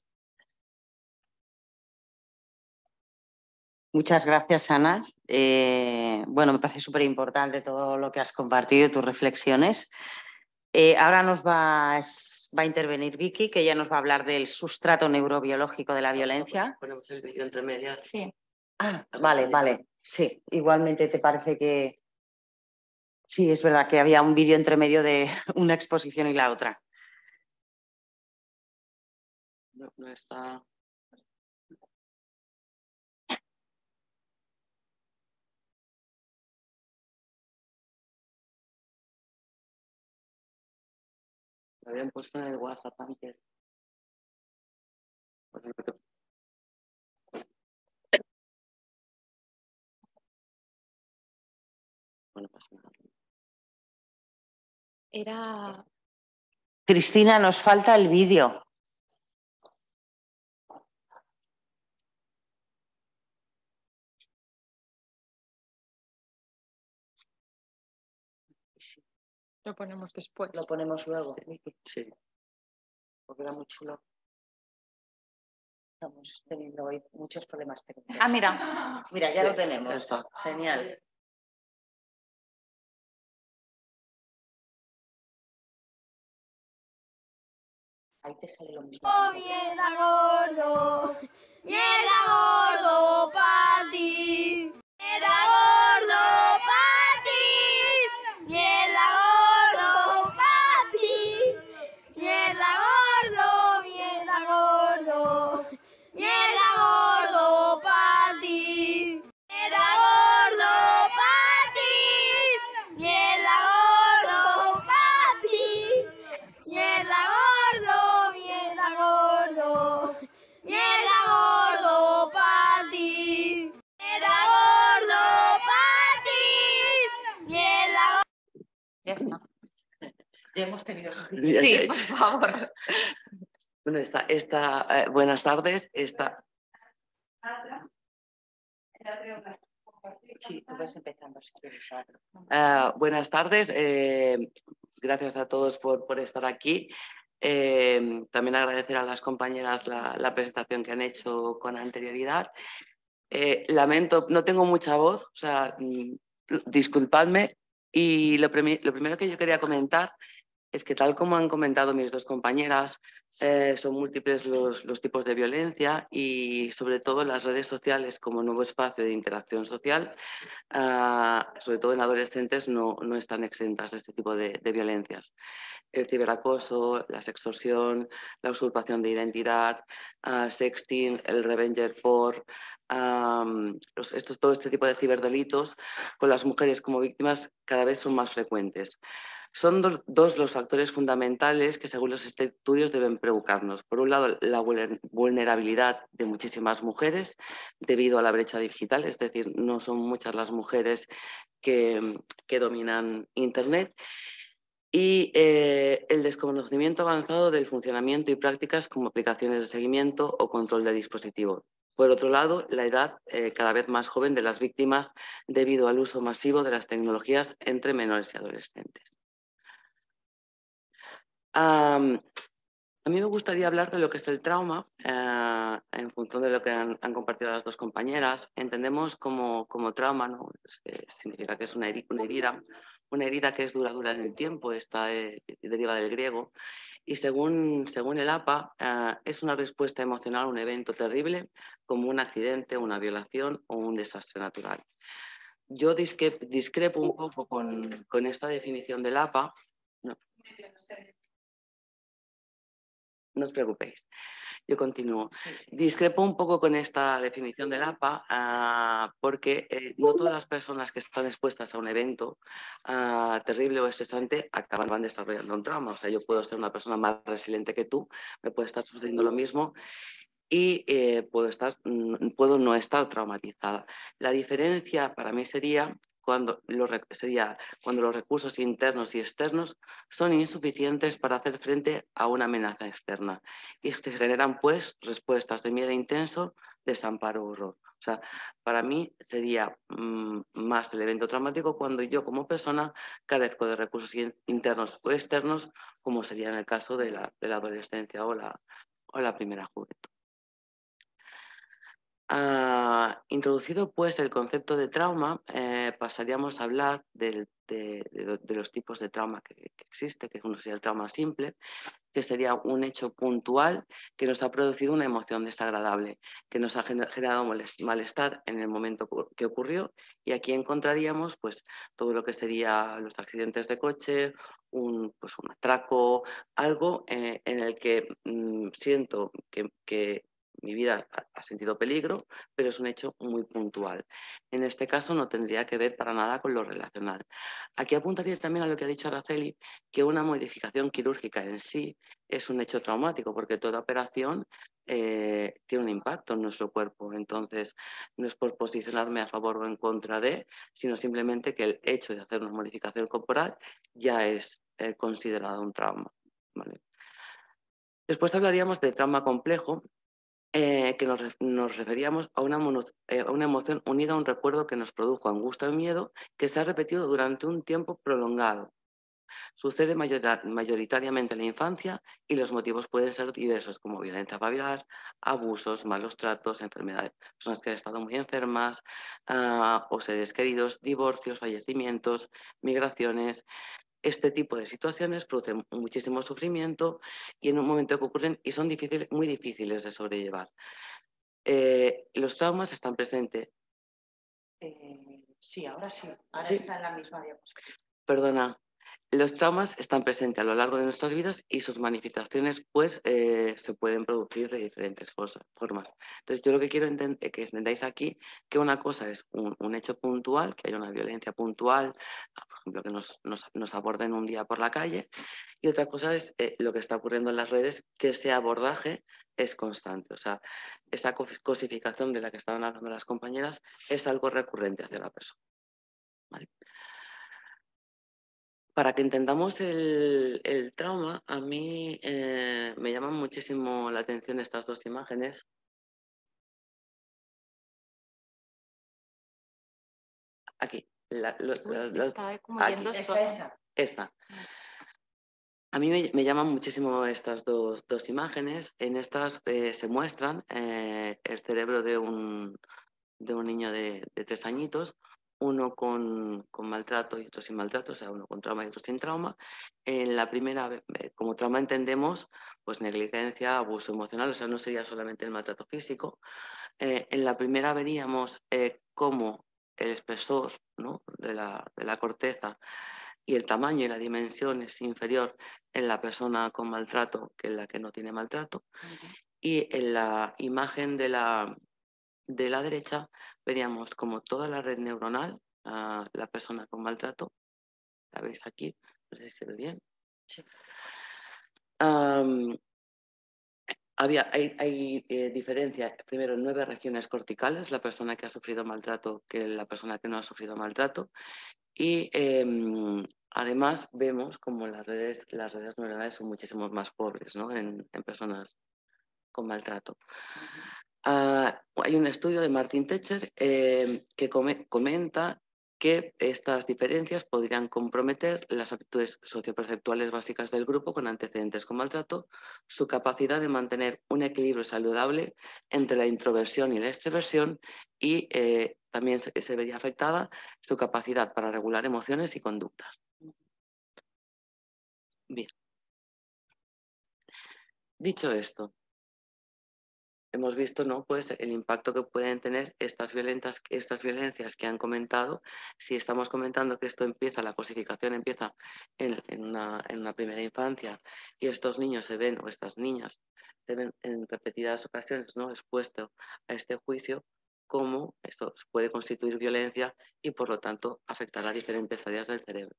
S2: Muchas gracias, Ana. Eh, bueno, me parece súper importante todo lo que has compartido, tus reflexiones. Eh, ahora nos va, va a intervenir Vicky, que ella nos va a hablar del sustrato neurobiológico de la violencia.
S4: Ponemos el vídeo entre medias.
S3: Sí.
S2: Ah, vale, vale. Sí, igualmente te parece que... Sí, es verdad que había un vídeo entre medio de una exposición y la otra.
S4: No, no está... Lo habían puesto en el WhatsApp antes. Bueno, pasa nada.
S3: Era...
S2: Cristina, nos falta el vídeo.
S3: Lo ponemos después.
S2: Lo ponemos luego.
S4: Sí.
S2: Porque era muy chulo. Estamos teniendo hoy muchos problemas técnicos.
S3: Ah, mira.
S2: Mira, ya
S4: Sí,
S2: lo tenemos.
S4: ya está.
S2: Genial. Ahí te sale lo mismo.
S5: Oh, mierda gordo, mierda gordo pa' ti, mierda gordo pa' ti, mierda gordo pa' ti, mierda gordo, mierda gordo, mierda gordo pa' ti, mierda gordo pa' ti, mierda gordo pa' ti, mierda gordo, mierda gordo, mierda gordo pa' ti, mierda gordo pa' ti, mierda gordo.
S3: Ya está.
S2: Ya hemos tenido.
S3: Sí, por favor.
S4: Bueno, esta, esta, eh, buenas tardes. Esta,
S2: Sí, tú vas empezando si quieres.
S4: eh, buenas tardes. eh, gracias a todos por, por estar aquí. Eh, también agradecer a las compañeras la, la presentación que han hecho con anterioridad. Eh, lamento, no tengo mucha voz, o sea, mm, disculpadme. Y lo, primi- lo primero que yo quería comentar es que, tal como han comentado mis dos compañeras, eh, son múltiples los, los tipos de violencia y, sobre todo, las redes sociales como nuevo espacio de interacción social, ah, sobre todo en adolescentes, no, no están exentas de este tipo de, de violencias. El ciberacoso, la sextorsión, la usurpación de identidad, ah, sexting, el revenger porn, ah, los- estos, todo este tipo de ciberdelitos con las mujeres como víctimas cada vez son más frecuentes. Son do- dos los factores fundamentales que, según los estudios, deben preocuparnos. Por un lado, la vulner- vulnerabilidad de muchísimas mujeres debido a la brecha digital, es decir, no son muchas las mujeres que, que dominan Internet. Y eh, el desconocimiento avanzado del funcionamiento y prácticas como aplicaciones de seguimiento o control de dispositivo. Por otro lado, la edad eh, cada vez más joven de las víctimas debido al uso masivo de las tecnologías entre menores y adolescentes. Um, a mí me gustaría hablar de lo que es el trauma, eh, en función de lo que han, han compartido las dos compañeras. Entendemos como, como trauma, ¿no? Es, eh, significa que es una herida, una herida, una herida que es duradera en el tiempo, esta eh, deriva del griego, y según, según el A P A, eh, es una respuesta emocional a un evento terrible, como un accidente, una violación o un desastre natural. Yo discrepo, discrepo un poco con, con esta definición del A P A. No. No os preocupéis, yo continúo.
S2: Sí, sí.
S4: Discrepo un poco con esta definición del A P A uh, porque eh, no todas las personas que están expuestas a un evento uh, terrible o estresante acaban desarrollando un trauma. O sea, yo puedo ser una persona más resiliente que tú, me puede estar sucediendo lo mismo y eh, puedo, estar, puedo no estar traumatizada. La diferencia para mí sería cuando los, sería cuando los recursos internos y externos son insuficientes para hacer frente a una amenaza externa y se generan pues respuestas de miedo intenso, desamparo o horror. O sea, para mí sería mmm, más el evento traumático cuando yo como persona carezco de recursos internos o externos, como sería en el caso de la, de la adolescencia o la, o la primera juventud. Uh, introducido pues el concepto de trauma, eh, pasaríamos a hablar del, de, de, de los tipos de trauma que, que existe, que uno sería el trauma simple, que sería un hecho puntual que nos ha producido una emoción desagradable, que nos ha generado malestar en el momento que ocurrió, y aquí encontraríamos pues todo lo que sería los accidentes de coche, un, pues, un atraco, algo eh, en el que mmm, siento que, que mi vida ha, ha sentido peligro, pero es un hecho muy puntual. En este caso no tendría que ver para nada con lo relacional. Aquí apuntaría también a lo que ha dicho Araceli, que una modificación quirúrgica en sí es un hecho traumático, porque toda operación eh, tiene un impacto en nuestro cuerpo. Entonces, no es por posicionarme a favor o en contra de, sino simplemente que el hecho de hacer una modificación corporal ya es eh, considerado un trauma. ¿Vale? Después hablaríamos de trauma complejo, eh, que nos, nos referíamos a una, mono, eh, a una emoción unida a un recuerdo que nos produjo angustia o miedo que se ha repetido durante un tiempo prolongado. Sucede mayor, mayoritariamente en la infancia y los motivos pueden ser diversos, como violencia familiar, abusos, malos tratos, enfermedades, personas que han estado muy enfermas, uh, o seres queridos, divorcios, fallecimientos, migraciones. Este tipo de situaciones producen muchísimo sufrimiento y en un momento que ocurren y son difíciles, muy difíciles de sobrellevar. Eh, los traumas están presentes.
S2: Eh, sí, ahora sí. Ahora
S4: ¿Sí?
S2: está en la misma diapositiva.
S4: Perdona. Los traumas están presentes a lo largo de nuestras vidas y sus manifestaciones pues, eh, se pueden producir de diferentes formas. Entonces, yo lo que quiero que entendáis aquí que una cosa es un, un hecho puntual, que haya una violencia puntual, por ejemplo, que nos, nos, nos aborden un día por la calle, y otra cosa es eh, lo que está ocurriendo en las redes, que ese abordaje es constante. O sea, esa cosificación de la que estaban hablando las compañeras es algo recurrente hacia la persona. ¿Vale? Para que entendamos el, el trauma, a mí eh, me llaman muchísimo la atención estas dos imágenes. Aquí. La, lo,
S3: Uy,
S4: la,
S3: está como
S4: aquí.
S3: yendo
S2: Esa, esa.
S4: Esta. A mí me, me llaman muchísimo estas dos, dos imágenes. En estas eh, se muestran eh, el cerebro de un, de un niño de, de tres añitos, uno con, con maltrato y otro sin maltrato, o sea, uno con trauma y otro sin trauma. En la primera, como trauma entendemos, pues negligencia, abuso emocional, o sea, no sería solamente el maltrato físico. Eh, en la primera veríamos eh, cómo el espesor, ¿no?, de, la, de la corteza y el tamaño y la dimensión es inferior en la persona con maltrato que en la que no tiene maltrato. Uh-huh. Y en la imagen de la, de la derecha veríamos como toda la red neuronal, uh, la persona con maltrato, la veis aquí, no sé si se ve bien. Sí. Um, había, hay hay eh, diferencia, primero, en nueve regiones corticales, la persona que ha sufrido maltrato que la persona que no ha sufrido maltrato. Y eh, además vemos como las redes, las redes neuronales son muchísimo más pobres, ¿no?, en, en personas con maltrato. Uh, hay un estudio de Martin Techer eh, que come, comenta que estas diferencias podrían comprometer las actitudes socioperceptuales básicas del grupo con antecedentes con maltrato, su capacidad de mantener un equilibrio saludable entre la introversión y la extroversión y eh, también se, se vería afectada su capacidad para regular emociones y conductas. Bien. Dicho esto, hemos visto, ¿no?, pues el impacto que pueden tener estas violencias, estas violencias que han comentado. Si estamos comentando que esto empieza, la cosificación empieza en, en, una, en una primera infancia y estos niños se ven, o estas niñas, se ven en repetidas ocasiones, ¿no?, expuestos a este juicio, cómo esto puede constituir violencia y por lo tanto afectar a diferentes áreas del cerebro.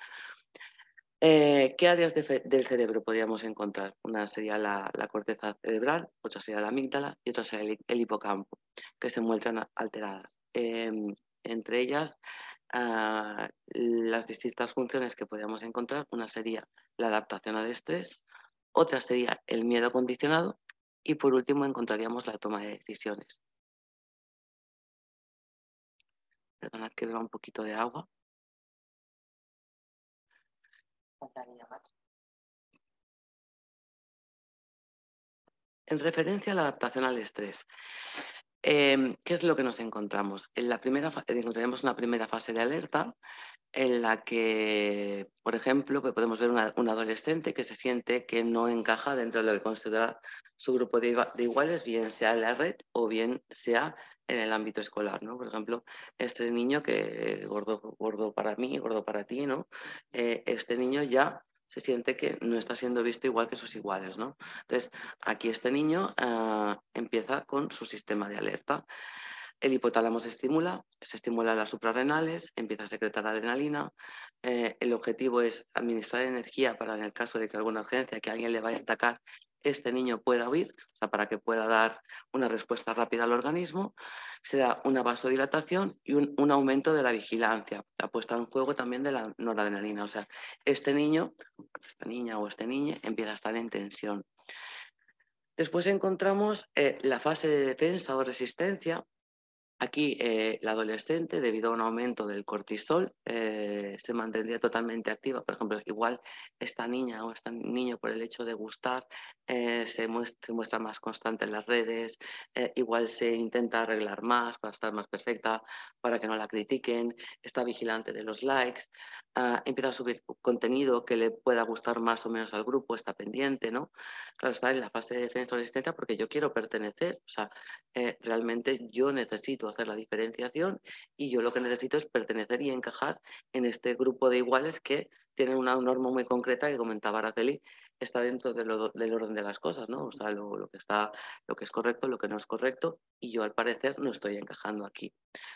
S4: Eh, ¿Qué áreas de del cerebro podríamos encontrar? Una sería la, la corteza cerebral, otra sería la amígdala y otra sería el, el hipocampo, que se muestran alteradas. Eh, entre ellas, uh, las distintas funciones que podríamos encontrar, una sería la adaptación al estrés, otra sería el miedo condicionado y por último encontraríamos la toma de decisiones. Perdonad que beba un poquito de agua. En referencia a la adaptación al estrés, eh, ¿qué es lo que nos encontramos? En la primera encontraremos una primera fase de alerta en la que, por ejemplo, podemos ver una, un adolescente que se siente que no encaja dentro de lo que considera su grupo de, de iguales, bien sea en la red o bien sea en el ámbito escolar, ¿no? Por ejemplo, este niño que gordo, gordo para mí, gordo para ti, ¿no? Eh, este niño ya se siente que no está siendo visto igual que sus iguales, ¿no? Entonces, aquí este niño uh, empieza con su sistema de alerta. El hipotálamo se estimula, se estimulan las suprarrenales, empieza a secretar adrenalina. Eh, el objetivo es administrar energía para, en el caso de que alguna urgencia, que alguien le vaya a atacar, este niño pueda huir, o sea, para que pueda dar una respuesta rápida al organismo. Se da una vasodilatación y un, un aumento de la vigilancia, la puesta en juego también de la noradrenalina. O sea, este niño, esta niña o este niño empieza a estar en tensión. Después encontramos eh, la fase de defensa o resistencia. Aquí eh, la adolescente, debido a un aumento del cortisol, eh, se mantendría totalmente activa. Por ejemplo, igual esta niña o este niño, por el hecho de gustar, eh, se, muestra, se muestra más constante en las redes, eh, igual se intenta arreglar más para estar más perfecta, para que no la critiquen, está vigilante de los likes, uh, empieza a subir contenido que le pueda gustar más o menos al grupo, está pendiente, ¿no? Claro, está en la fase de defensa o resistencia porque yo quiero pertenecer, o sea, eh, realmente yo necesito hacer la diferenciación y yo lo que necesito es pertenecer y encajar en este grupo de iguales que tienen una norma muy concreta que comentaba Araceli, está dentro de lo, del orden de las cosas, ¿no? O sea, lo, lo, que está, lo que es correcto, lo que no es correcto, y yo al parecer no estoy encajando aquí.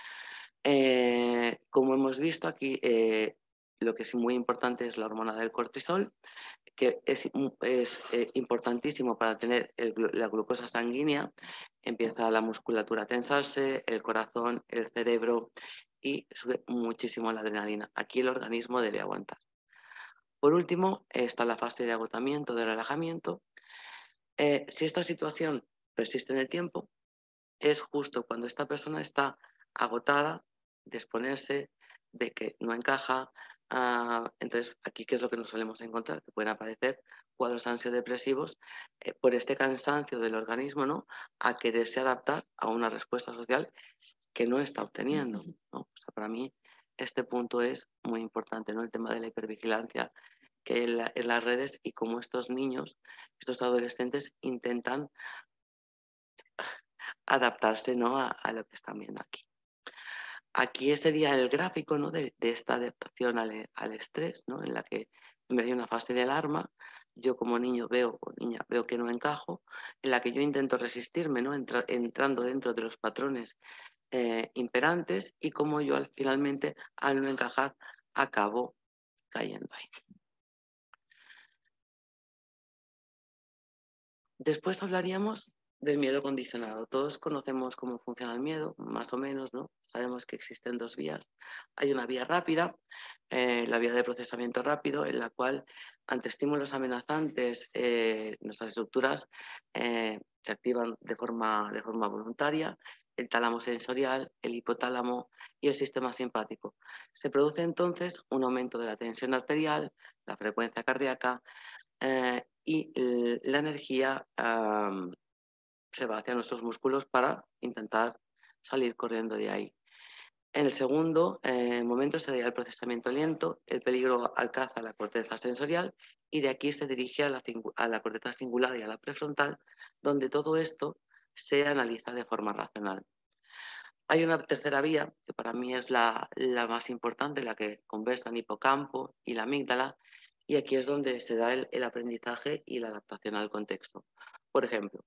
S4: Eh, como hemos visto aquí, eh, lo que es muy importante es la hormona del cortisol, que es, es eh, importantísimo para tener el, la glucosa sanguínea. Empieza la musculatura a tensarse, el corazón, el cerebro, y sube muchísimo la adrenalina. Aquí el organismo debe aguantar. Por último, está la fase de agotamiento, de relajamiento. Eh, si esta situación persiste en el tiempo, es justo cuando esta persona está agotada de exponerse, de que no encaja. Uh, entonces, aquí, ¿qué es lo que nos solemos encontrar? Que pueden aparecer cuadros ansiodepresivos eh, por este cansancio del organismo, ¿no? A quererse adaptar a una respuesta social que no está obteniendo, ¿no? O sea, para mí este punto es muy importante, ¿no? El tema de la hipervigilancia que en, la, en las redes y cómo estos niños, estos adolescentes intentan adaptarse, ¿no? a, a lo que están viendo aquí. Aquí sería el gráfico, ¿no? de, de esta adaptación al, al estrés, ¿no? En la que me hay una fase de alarma, yo como niño veo o niña veo que no encajo, en la que yo intento resistirme, ¿no? Entra, entrando dentro de los patrones eh, imperantes, y como yo al, finalmente al no encajar acabo cayendo ahí. Después hablaríamos del miedo condicionado. Todos conocemos cómo funciona el miedo, más o menos, ¿no? Sabemos que existen dos vías. Hay una vía rápida, eh, la vía de procesamiento rápido, en la cual ante estímulos amenazantes eh, nuestras estructuras eh, se activan de forma, de forma voluntaria, el tálamo sensorial, el hipotálamo y el sistema simpático. Se produce entonces un aumento de la tensión arterial, la frecuencia cardíaca, eh, y la energía um, se va hacia nuestros músculos para intentar salir corriendo de ahí. En el segundo eh, momento sería el procesamiento lento, el peligro alcanza la corteza sensorial y de aquí se dirige a la, a la corteza singular y a la prefrontal, donde todo esto se analiza de forma racional. Hay una tercera vía, que para mí es la, la más importante, la que conversa el hipocampo y la amígdala, y aquí es donde se da el, el aprendizaje y la adaptación al contexto. Por ejemplo,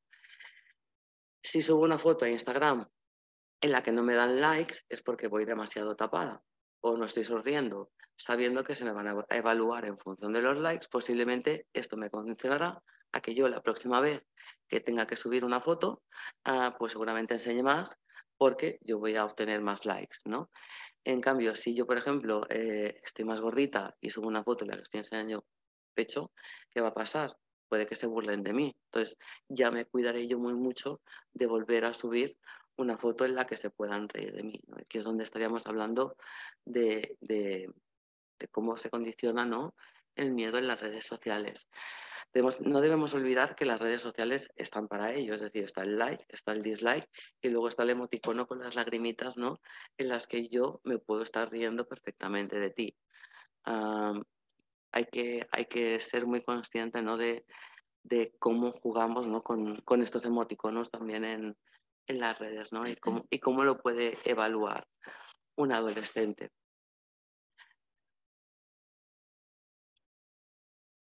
S4: si subo una foto a Instagram en la que no me dan likes, es porque voy demasiado tapada o no estoy sonriendo, sabiendo que se me van a evaluar en función de los likes. Posiblemente esto me condicionará a que yo la próxima vez que tenga que subir una foto, uh, pues seguramente enseñe más, porque yo voy a obtener más likes, ¿no? En cambio, si yo, por ejemplo, eh, estoy más gordita y subo una foto en la que estoy enseñando pecho, ¿qué va a pasar? Puede que se burlen de mí. Entonces, ya me cuidaré yo muy mucho de volver a subir una foto en la que se puedan reír de mí, ¿no? Aquí es donde estaríamos hablando de, de, de cómo se condiciona, ¿no?, el miedo en las redes sociales. Debemos, no debemos olvidar que las redes sociales están para ello, es decir, está el like, está el dislike y luego está el emoticono con las lagrimitas, ¿no?, en las que yo me puedo estar riendo perfectamente de ti. Um, hay, que, hay que ser muy consciente, ¿no?, de, de cómo jugamos, ¿no?, con, con estos emoticonos también en, en las redes, ¿no?, y cómo, y cómo lo puede evaluar un adolescente.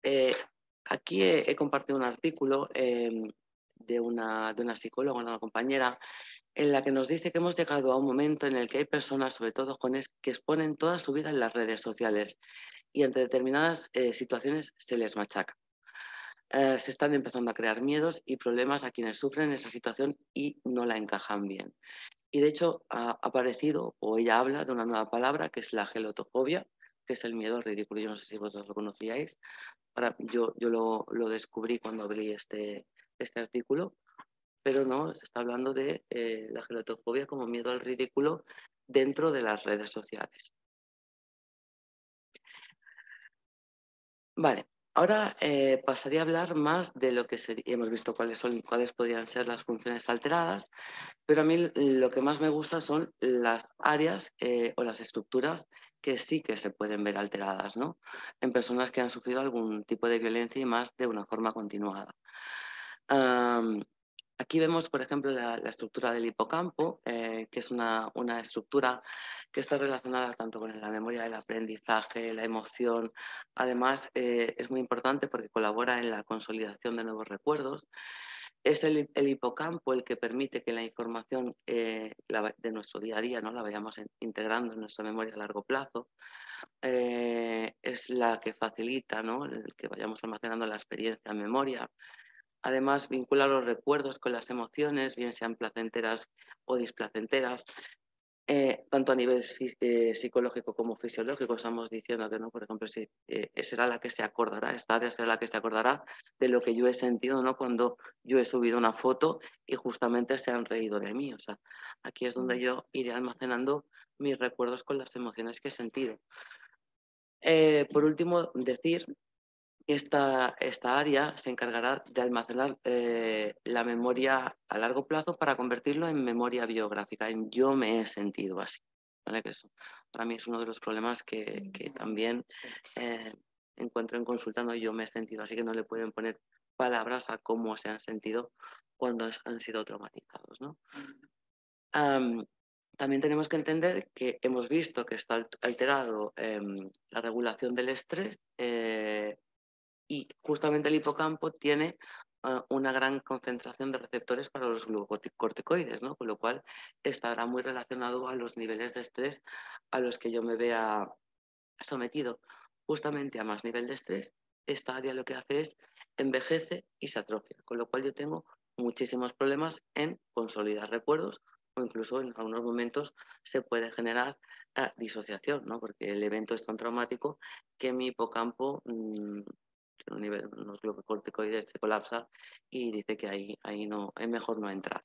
S4: Eh, aquí he, he compartido un artículo eh, de, una, de una psicóloga, una compañera, en la que nos dice que hemos llegado a un momento en el que hay personas, sobre todo jóvenes, que exponen toda su vida en las redes sociales y ante determinadas eh, situaciones se les machaca. Eh, se están empezando a crear miedos y problemas a quienes sufren esa situación y no la encajan bien. Y de hecho ha aparecido, o ella habla de una nueva palabra que es la gelotofobia, que es el miedo al ridículo. Yo no sé si vosotros lo conocíais. Ahora, yo yo lo, lo descubrí cuando abrí este, este artículo, pero no, se está hablando de eh, la gelotofobia como miedo al ridículo dentro de las redes sociales. Vale, ahora eh, pasaría a hablar más de lo que sería, hemos visto cuáles son, cuáles podrían ser las funciones alteradas, pero a mí lo que más me gusta son las áreas eh, o las estructuras que sí que se pueden ver alteradas, ¿no? En personas que han sufrido algún tipo de violencia y más de una forma continuada. Um, Aquí vemos, por ejemplo, la, la estructura del hipocampo, eh, que es una, una estructura que está relacionada tanto con la memoria del aprendizaje, la emoción. Además, eh, es muy importante porque colabora en la consolidación de nuevos recuerdos. Es el, el hipocampo el que permite que la información eh, la, de nuestro día a día, ¿no?, la vayamos en, integrando en nuestra memoria a largo plazo. Eh, es la que facilita, ¿no?, el que vayamos almacenando la experiencia en memoria. Además, vincula los recuerdos con las emociones, bien sean placenteras o displacenteras, eh, tanto a nivel eh, psicológico como fisiológico. Estamos diciendo que, ¿no?, por ejemplo, si, eh, será la que se acordará, esta área será la que se acordará de lo que yo he sentido, ¿no?, cuando yo he subido una foto y justamente se han reído de mí. O sea, aquí es donde yo iré almacenando mis recuerdos con las emociones que he sentido. Eh, por último, decir Esta, esta área se encargará de almacenar eh, la memoria a largo plazo para convertirlo en memoria biográfica, en yo me he sentido así. ¿Vale? Que eso para mí es uno de los problemas que, que también eh, encuentro en consulta, ¿no? Yo me he sentido así, que no le pueden poner palabras a cómo se han sentido cuando han sido traumatizados, ¿no? Um, también tenemos que entender que hemos visto que está alterado eh, la regulación del estrés, eh, y justamente el hipocampo tiene uh, una gran concentración de receptores para los glucocorticoides, ¿no?, con lo cual estará muy relacionado a los niveles de estrés a los que yo me vea sometido. Justamente a más nivel de estrés, esta área lo que hace es envejece y se atrofia, con lo cual yo tengo muchísimos problemas en consolidar recuerdos, o incluso en algunos momentos se puede generar uh, disociación, ¿no?, porque el evento es tan traumático que mi hipocampo mmm, un nivel, unos glucocorticoides se colapsa y dice que ahí, ahí no, es mejor no entrar.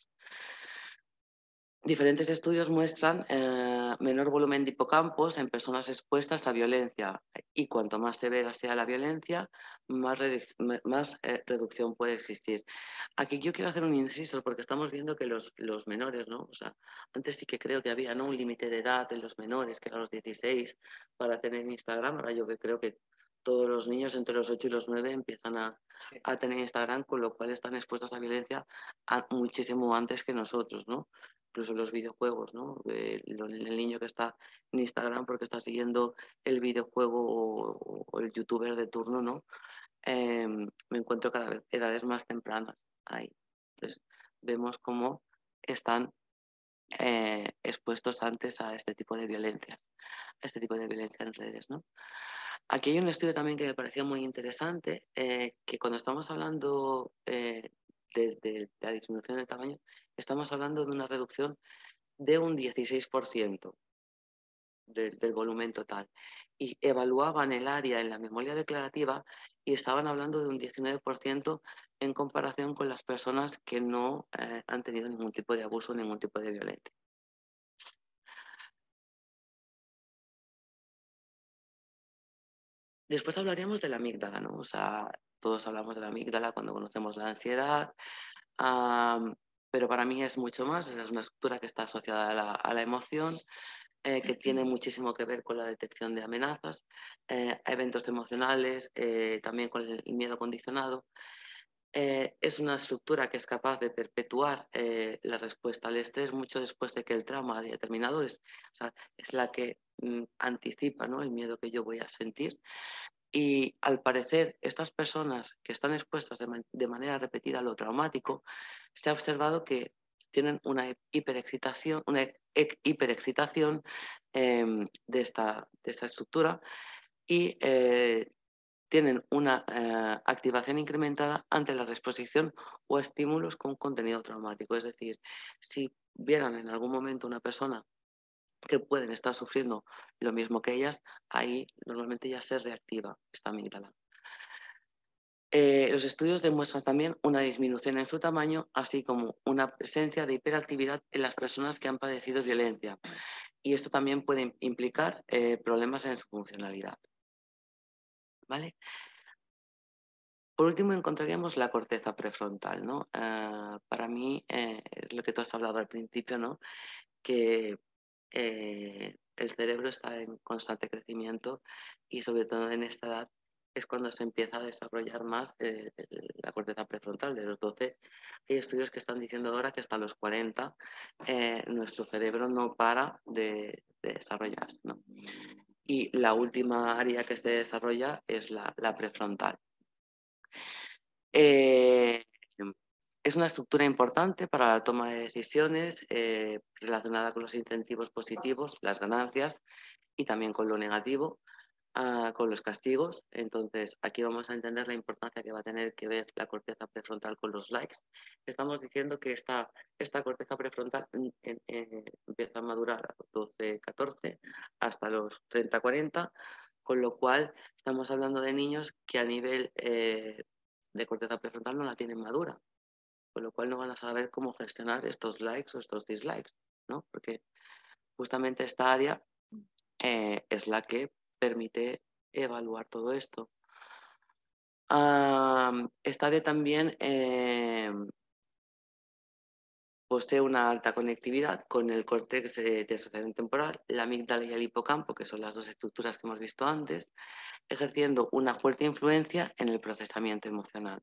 S4: Diferentes estudios muestran eh, menor volumen de hipocampos en personas expuestas a violencia, y cuanto más severa sea la violencia, más, más eh, reducción puede existir. Aquí yo quiero hacer un inciso porque estamos viendo que los, los menores, ¿no?, o sea, antes sí que creo que había, ¿no?, un límite de edad en los menores, que eran los dieciséis, para tener Instagram. Ahora yo creo que todos los niños entre los ocho y los nueve empiezan a, sí. a tener Instagram, con lo cual están expuestos a violencia a, muchísimo antes que nosotros, ¿no? Incluso los videojuegos, ¿no? El, el niño que está en Instagram porque está siguiendo el videojuego o, o el youtuber de turno, ¿no? Eh, me encuentro cada vez edades más tempranas ahí. Entonces vemos cómo están eh, expuestos antes a este tipo de violencias, a este tipo de violencia en redes, ¿no? Aquí hay un estudio también que me pareció muy interesante, eh, que cuando estamos hablando eh, de, de la disminución del tamaño, estamos hablando de una reducción de un dieciséis por ciento de, del volumen total. Y evaluaban el área en la memoria declarativa y estaban hablando de un diecinueve por ciento en comparación con las personas que no eh, han tenido ningún tipo de abuso, ningún tipo de violencia. Después hablaríamos de la amígdala, ¿no? O sea, todos hablamos de la amígdala cuando conocemos la ansiedad, um, pero para mí es mucho más. Es una estructura que está asociada a la, a la emoción, eh, que tiene muchísimo que ver con la detección de amenazas, eh, eventos emocionales, eh, también con el miedo condicionado. Eh, es una estructura que es capaz de perpetuar eh, la respuesta al estrés mucho después de que el trauma haya terminado. Es, o sea, es la que mm, anticipa, ¿no?, el miedo que yo voy a sentir. Y al parecer, estas personas que están expuestas de, man de manera repetida a lo traumático, se ha observado que tienen una hiperexcitación, una hiperexcitación eh, de, esta, de esta estructura y eh, tienen una eh, activación incrementada ante la reexposición o estímulos con contenido traumático. Es decir, si vieran en algún momento una persona que pueden estar sufriendo lo mismo que ellas, ahí normalmente ya se reactiva esta amígdala. Eh, los estudios demuestran también una disminución en su tamaño, así como una presencia de hiperactividad en las personas que han padecido violencia. Y esto también puede implicar eh, problemas en su funcionalidad. ¿Vale? Por último, encontraríamos la corteza prefrontal, ¿no? Uh, para mí, eh, es lo que tú has hablado al principio, ¿no? Que eh, el cerebro está en constante crecimiento y sobre todo en esta edad es cuando se empieza a desarrollar más eh, la corteza prefrontal. De los doce, hay estudios que están diciendo ahora que hasta los cuarenta eh, nuestro cerebro no para de, de desarrollarse, ¿no? Y la última área que se desarrolla es la, la prefrontal. Eh, es una estructura importante para la toma de decisiones eh, relacionada con los incentivos positivos, las ganancias y también con lo negativo, uh, con los castigos. Entonces, aquí vamos a entender la importancia que va a tener que ver la corteza prefrontal con los likes. Estamos diciendo que esta, esta corteza prefrontal en, en, en, empieza a madurar a los doce, catorce hasta los treinta, cuarenta, con lo cual estamos hablando de niños que a nivel eh, de corteza prefrontal no la tienen madura, con lo cual no van a saber cómo gestionar estos likes o estos dislikes, ¿no? Porque justamente esta área eh, es la que permite evaluar todo esto. Uh, esta área también eh, posee una alta conectividad con el córtex de, de asociación temporal, la amígdala y el hipocampo, que son las dos estructuras que hemos visto antes, ejerciendo una fuerte influencia en el procesamiento emocional.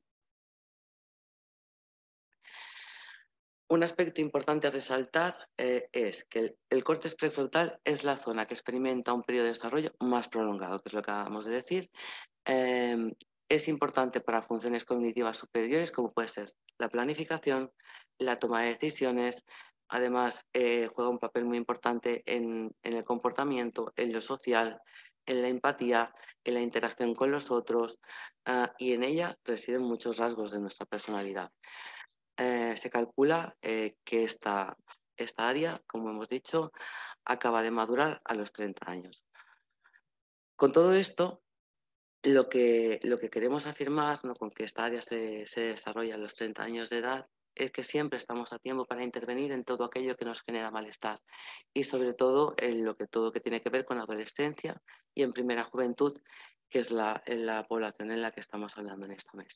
S4: Un aspecto importante a resaltar eh, es que el, el córtex prefrontal es la zona que experimenta un periodo de desarrollo más prolongado, que es lo que acabamos de decir. Eh, es importante para funciones cognitivas superiores, como puede ser la planificación, la toma de decisiones. Además, eh, juega un papel muy importante en, en el comportamiento, en lo social, en la empatía, en la interacción con los otros, uh, y en ella residen muchos rasgos de nuestra personalidad. Eh, se calcula eh, que esta, esta área, como hemos dicho, acaba de madurar a los treinta años. Con todo esto, lo que, lo que queremos afirmar, ¿no?, con que esta área se, se desarrolla a los treinta años de edad, es que siempre estamos a tiempo para intervenir en todo aquello que nos genera malestar y sobre todo en lo que, todo que tiene que ver con la adolescencia y en primera juventud, que es la, en la población en la que estamos hablando en esta mesa.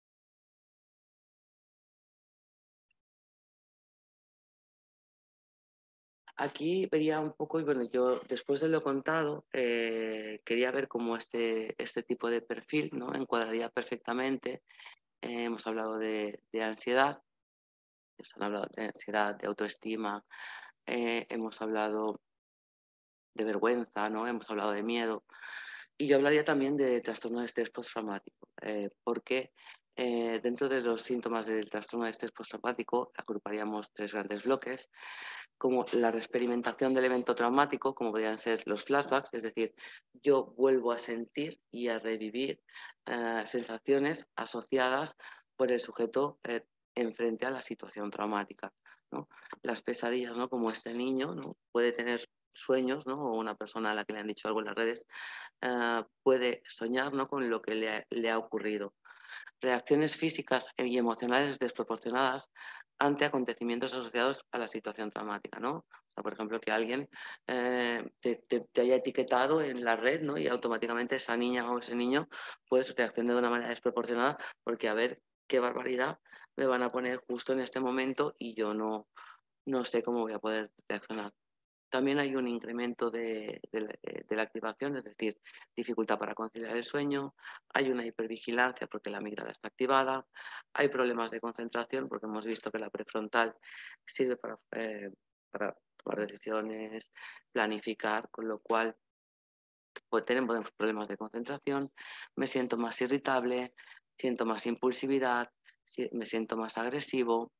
S4: Aquí vería un poco, y bueno, yo después de lo contado, eh, quería ver cómo este, este tipo de perfil, ¿no?, encuadraría perfectamente. Eh, hemos hablado de, de ansiedad, hemos hablado de ansiedad, de autoestima, eh, hemos hablado de vergüenza, ¿no?, hemos hablado de miedo. Y yo hablaría también de trastorno de estrés postraumático, eh, porque eh, dentro de los síntomas del trastorno de estrés postraumático agruparíamos tres grandes bloques, como la reexperimentación del evento traumático, como podrían ser los flashbacks, es decir, yo vuelvo a sentir y a revivir eh, sensaciones asociadas por el sujeto eh, en frente a la situación traumática, ¿no? Las pesadillas, ¿no?, como este niño, ¿no?, puede tener sueños, ¿no?, o una persona a la que le han dicho algo en las redes uh, puede soñar, ¿no?, con lo que le ha, le ha ocurrido. Reacciones físicas y emocionales desproporcionadas ante acontecimientos asociados a la situación traumática, ¿no? O sea, por ejemplo, que alguien eh, te, te, te haya etiquetado en la red, ¿no?, y automáticamente esa niña o ese niño pues reaccione de una manera desproporcionada porque a ver qué barbaridad me van a poner justo en este momento y yo no, no sé cómo voy a poder reaccionar. También hay un incremento de, de, de la activación, es decir, dificultad para conciliar el sueño, hay una hipervigilancia porque la amígdala está activada, hay problemas de concentración porque hemos visto que la prefrontal sirve para, eh, para tomar decisiones, planificar, con lo cual pues tenemos problemas de concentración, me siento más irritable, siento más impulsividad, me siento más agresivo.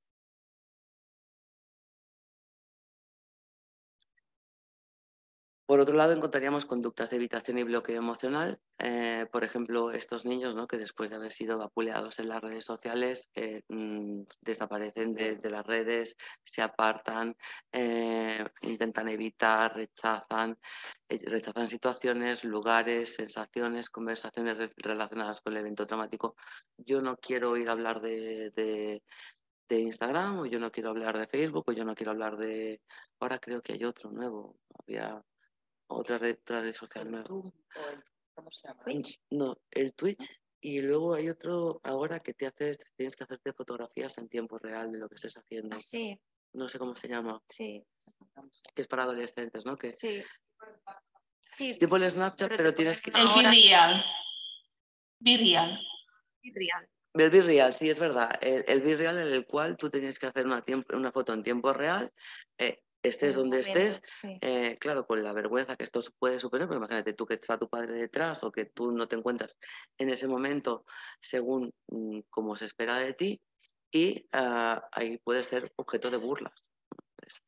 S4: Por otro lado, encontraríamos conductas de evitación y bloqueo emocional. Eh, por ejemplo, estos niños, ¿no?, que después de haber sido vapuleados en las redes sociales eh, mmm, desaparecen de, de las redes, se apartan, eh, intentan evitar, rechazan, eh, rechazan situaciones, lugares, sensaciones, conversaciones re relacionadas con el evento traumático. Yo no quiero ir a hablar de, de, de Instagram, o yo no quiero hablar de Facebook, o yo no quiero hablar de... Ahora creo que hay otro nuevo. Había... otra red, otra red social nueva.
S2: ¿Cómo se llama? Twitch.
S4: No, el Twitch, y luego hay otro ahora que te haces, tienes que hacerte fotografías en tiempo real de lo que estés haciendo.
S3: Ah, sí.
S4: No sé cómo se llama.
S3: Sí.
S4: Que es para adolescentes, ¿no? Que
S3: sí. sí.
S4: Tipo el Snapchat, pero, pero tienes que...
S1: El Virreal. Virreal.
S3: Virreal.
S4: El Virreal, sí, es verdad. El, el Virreal en el cual tú tenías que hacer una, tiempo, una foto en tiempo real, eh, estés donde momento, estés,
S3: sí.
S4: eh, claro, con la vergüenza que esto puede suponer, porque imagínate tú que está tu padre detrás o que tú no te encuentras en ese momento según mm, como se espera de ti, y uh, ahí puedes ser objeto de burlas. Entonces,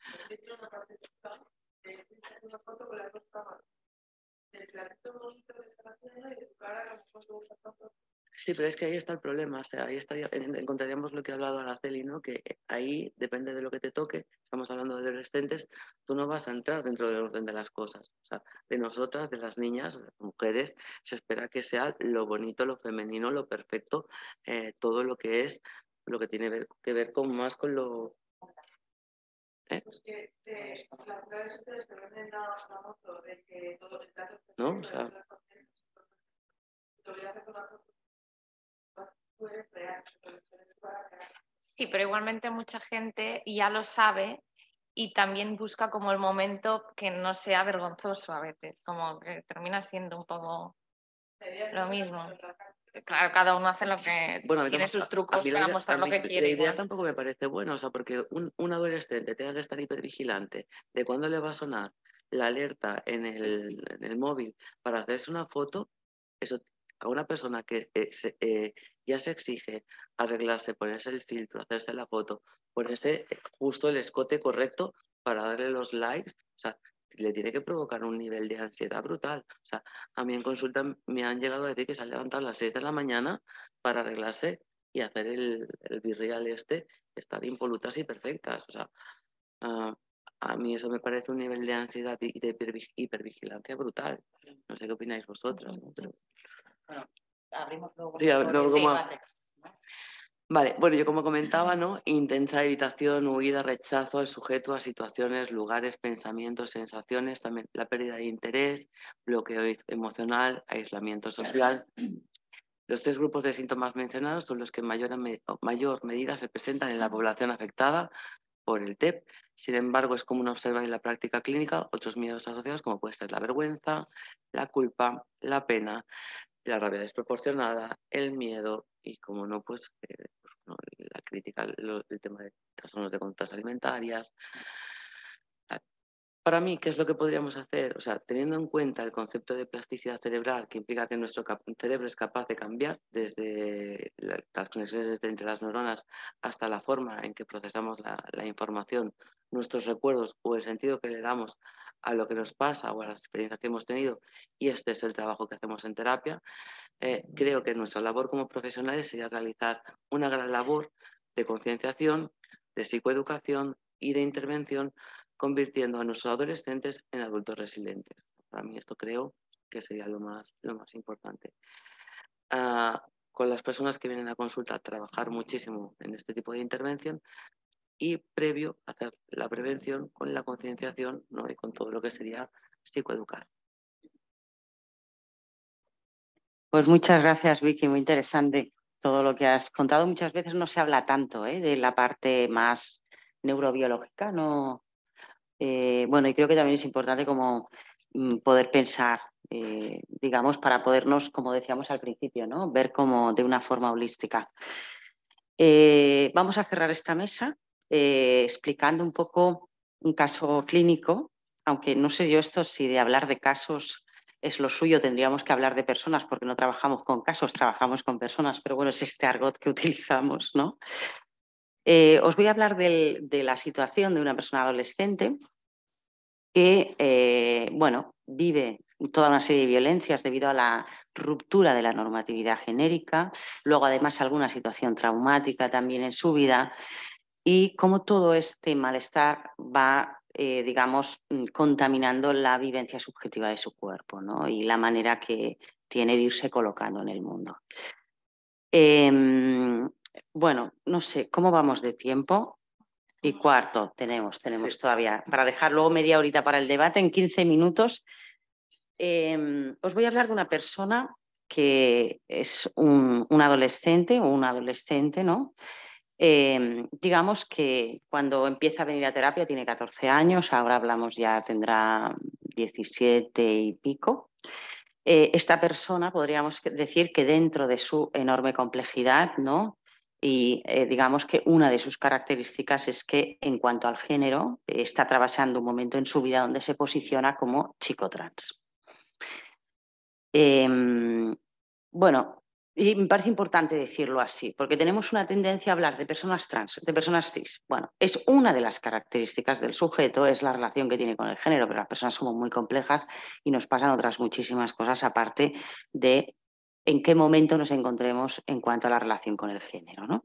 S4: sí, pero es que ahí está el problema, o sea, ahí estaría, encontraríamos lo que ha hablado Araceli, ¿no? Que ahí depende de lo que te toque, estamos hablando de adolescentes, tú no vas a entrar dentro del orden de las cosas, o sea, de nosotras, de las niñas, de las mujeres, se espera que sea lo bonito, lo femenino, lo perfecto, eh, todo lo que es, lo que tiene ver, que ver con más con lo... ¿Eh? ¿No? O sea...
S3: Sí, pero igualmente mucha gente ya lo sabe y también busca como el momento que no sea vergonzoso a veces, como que termina siendo un poco lo mismo. Claro, cada uno hace lo que
S4: bueno,
S3: tiene sus trucos para mostrar lo que quiere.
S4: La idea
S3: igual.
S4: tampoco me parece buena, o sea, porque un, un adolescente tenga que estar hipervigilante de cuándo le va a sonar la alerta en el, en el móvil para hacerse una foto, eso a una persona que eh, se, eh, ya se exige arreglarse, ponerse el filtro, hacerse la foto, ponerse justo el escote correcto para darle los likes, o sea, le tiene que provocar un nivel de ansiedad brutal. O sea, a mí en consulta me han llegado a decir que se han levantado a las seis de la mañana para arreglarse y hacer el, el Virreal este, estar impolutas y perfectas. O sea, uh, a mí eso me parece un nivel de ansiedad y de hipervigilancia brutal. No sé qué opináis vosotras, ¿no? Pero...
S2: Bueno, abrimos luego
S4: sí,
S2: por
S4: luego
S2: el
S4: como...
S2: debate.
S4: Vale, bueno, yo como comentaba, ¿no? Intensa evitación, huida, rechazo al sujeto, a situaciones, lugares, pensamientos, sensaciones, también la pérdida de interés, bloqueo emocional, aislamiento social. Los tres grupos de síntomas mencionados son los que en mayor, me mayor medida se presentan en la población afectada por el T E P. Sin embargo, es común observar en la práctica clínica otros miedos asociados, como puede ser la vergüenza, la culpa, la pena, la rabia desproporcionada, el miedo y, como no, pues, eh, pues no, la crítica, lo, el tema de trastornos de conductas alimentarias. Para mí, ¿qué es lo que podríamos hacer? O sea, teniendo en cuenta el concepto de plasticidad cerebral, que implica que nuestro cerebro es capaz de cambiar desde la, las conexiones desde entre las neuronas hasta la forma en que procesamos la, la información, nuestros recuerdos o el sentido que le damos a lo que nos pasa o a las experiencias que hemos tenido, y este es el trabajo que hacemos en terapia, eh, creo que nuestra labor como profesionales sería realizar una gran labor de concienciación, de psicoeducación y de intervención, convirtiendo a nuestros adolescentes en adultos resilientes. Para mí esto creo que sería lo más, lo más importante. Uh, con las personas que vienen a consulta, trabajar muchísimo en este tipo de intervención y previo hacer la prevención con la concienciación, ¿no? Y con todo lo que sería psicoeducar.
S2: Pues muchas gracias, Vicky, muy interesante todo lo que has contado. Muchas veces no se habla tanto ¿eh? de la parte más neurobiológica, ¿no? Eh, bueno, y creo que también es importante como mm, poder pensar, eh, digamos, para podernos, como decíamos al principio, ¿no? Ver como de una forma holística. Eh, vamos a cerrar esta mesa eh, explicando un poco un caso clínico, aunque no sé yo esto si de hablar de casos es lo suyo, tendríamos que hablar de personas porque no trabajamos con casos, trabajamos con personas, pero bueno, es este argot que utilizamos, ¿no? Eh, os voy a hablar del, de la situación de una persona adolescente que, eh, bueno, vive toda una serie de violencias debido a la ruptura de la normatividad genérica, luego además alguna situación traumática también en su vida, y cómo todo este malestar va, eh, digamos, contaminando la vivencia subjetiva de su cuerpo, ¿no? Y la manera que tiene de irse colocando en el mundo. Eh, bueno, no sé, ¿cómo vamos de tiempo? Y cuarto, tenemos, tenemos todavía, para dejar luego media horita para el debate, en quince minutos. Eh, os voy a hablar de una persona que es un, un adolescente o un adolescente, ¿no? Eh, digamos que cuando empieza a venir a terapia tiene catorce años, ahora hablamos ya tendrá diecisiete y pico. Eh, esta persona podríamos decir que dentro de su enorme complejidad, ¿no? Y eh, digamos que una de sus características es que en cuanto al género eh, está atravesando un momento en su vida donde se posiciona como chico trans. Eh, bueno, y me parece importante decirlo así, porque tenemos una tendencia a hablar de personas trans, de personas cis. Bueno, es una de las características del sujeto, es la relación que tiene con el género, pero las personas somos muy complejas y nos pasan otras muchísimas cosas aparte de en qué momento nos encontremos en cuanto a la relación con el género, ¿no?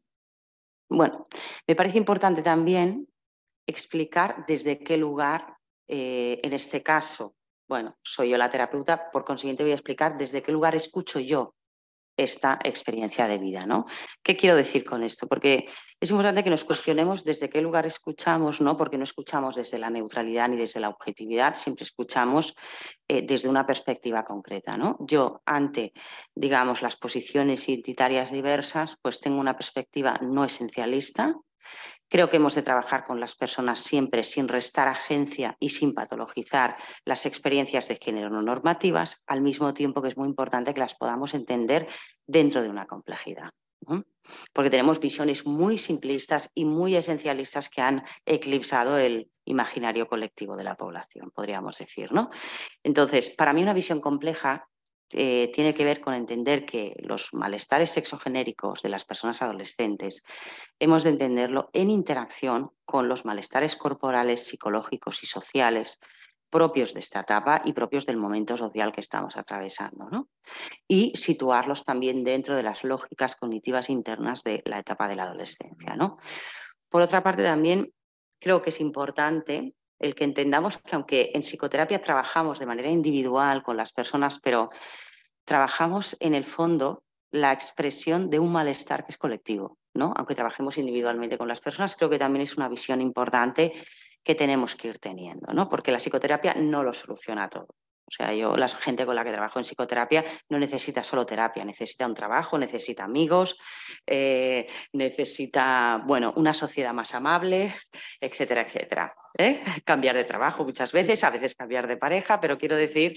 S2: Bueno, me parece importante también explicar desde qué lugar, eh, en este caso, bueno, soy yo la terapeuta, por consiguiente voy a explicar desde qué lugar escucho yo esta experiencia de vida, ¿no? ¿Qué quiero decir con esto? Porque es importante que nos cuestionemos desde qué lugar escuchamos, ¿no? Porque no escuchamos desde la neutralidad ni desde la objetividad, siempre escuchamos eh, desde una perspectiva concreta, ¿no? Yo, ante, digamos, las posiciones identitarias diversas, pues tengo una perspectiva no esencialista. Creo que hemos de trabajar con las personas siempre sin restar agencia y sin patologizar las experiencias de género no normativas, al mismo tiempo que es muy importante que las podamos entender dentro de una complejidad, ¿no? Porque tenemos visiones muy simplistas y muy esencialistas que han eclipsado el imaginario colectivo de la población, podríamos decir, ¿no? Entonces, para mí una visión compleja Eh, tiene que ver con entender que los malestares sexogenéricos de las personas adolescentes hemos de entenderlo en interacción con los malestares corporales, psicológicos y sociales propios de esta etapa y propios del momento social que estamos atravesando, ¿no? Y situarlos también dentro de las lógicas cognitivas internas de la etapa de la adolescencia, ¿no? Por otra parte, también creo que es importante el que entendamos que aunque en psicoterapia trabajamos de manera individual con las personas, pero trabajamos en el fondo la expresión de un malestar que es colectivo, ¿no? Aunque trabajemos individualmente con las personas, creo que también es una visión importante que tenemos que ir teniendo, ¿no? Porque la psicoterapia no lo soluciona todo. O sea, yo, la gente con la que trabajo en psicoterapia no necesita solo terapia, necesita un trabajo, necesita amigos, eh, necesita, bueno, una sociedad más amable, etcétera, etcétera. ¿eh? Cambiar de trabajo muchas veces, a veces cambiar de pareja, pero quiero decir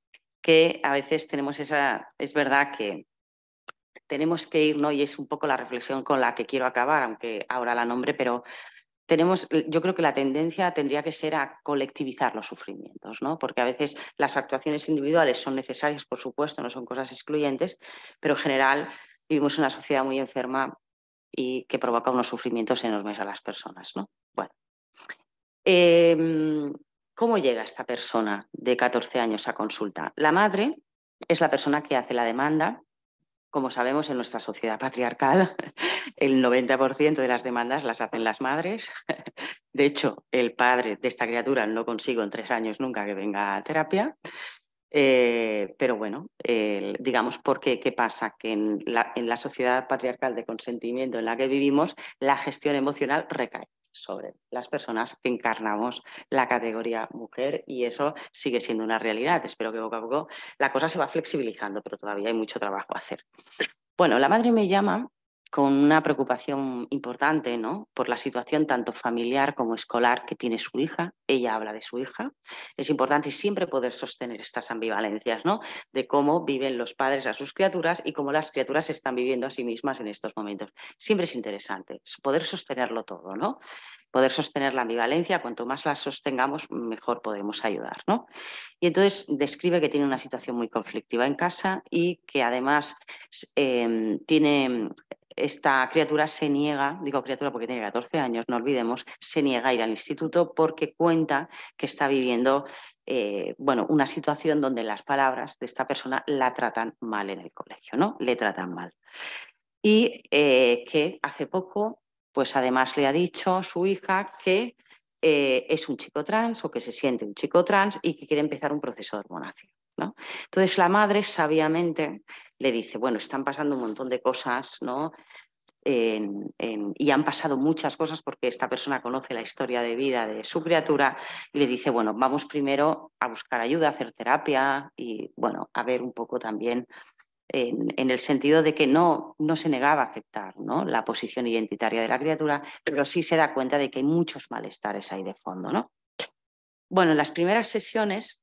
S2: que a veces tenemos esa, es verdad que tenemos que ir, ¿no? Y es un poco la reflexión con la que quiero acabar, aunque ahora la nombre, pero tenemos, yo creo que la tendencia tendría que ser a colectivizar los sufrimientos, ¿no? Porque a veces las actuaciones individuales son necesarias, por supuesto, no son cosas excluyentes, pero en general vivimos en una sociedad muy enferma y que provoca unos sufrimientos enormes a las personas, ¿no? Bueno. Eh, ¿Cómo llega esta persona de catorce años a consulta? La madre es la persona que hace la demanda. Como sabemos, en nuestra sociedad patriarcal, el noventa por ciento de las demandas las hacen las madres. De hecho, el padre de esta criatura no consigo en tres años nunca que venga a terapia. Eh, pero bueno, eh, digamos, ¿por qué? ¿Qué pasa? Que en la, en la sociedad patriarcal de consentimiento en la que vivimos, la gestión emocional recae sobre las personas que encarnamos la categoría mujer y eso sigue siendo una realidad. Espero que poco a poco la cosa se va flexibilizando, pero todavía hay mucho trabajo a hacer. Bueno, la madre me llama con una preocupación importante, ¿no? Por la situación tanto familiar como escolar que tiene su hija. Ella habla de su hija. Es importante siempre poder sostener estas ambivalencias, ¿no? De cómo viven los padres a sus criaturas y cómo las criaturas se están viviendo a sí mismas en estos momentos. Siempre es interesante poder sostenerlo todo, ¿no? Poder sostener la ambivalencia, cuanto más la sostengamos, mejor podemos ayudar, ¿no? Y entonces describe que tiene una situación muy conflictiva en casa y que además eh, tiene... Esta criatura se niega, digo criatura porque tiene catorce años, no olvidemos, se niega a ir al instituto porque cuenta que está viviendo eh, bueno, una situación donde las palabras de esta persona la tratan mal en el colegio, ¿no? Le tratan mal. Y eh, que hace poco, pues además le ha dicho su hija que eh, es un chico trans o que se siente un chico trans y que quiere empezar un proceso de hormonación, ¿no? Entonces la madre sabiamente le dice, bueno, están pasando un montón de cosas, ¿no? En, en, y han pasado muchas cosas porque esta persona conoce la historia de vida de su criatura y le dice, bueno, vamos primero a buscar ayuda, a hacer terapia y, bueno, a ver un poco también en, en el sentido de que no, no se negaba a aceptar, ¿no? La posición identitaria de la criatura, pero sí se da cuenta de que hay muchos malestares ahí de fondo, ¿no? Bueno, en las primeras sesiones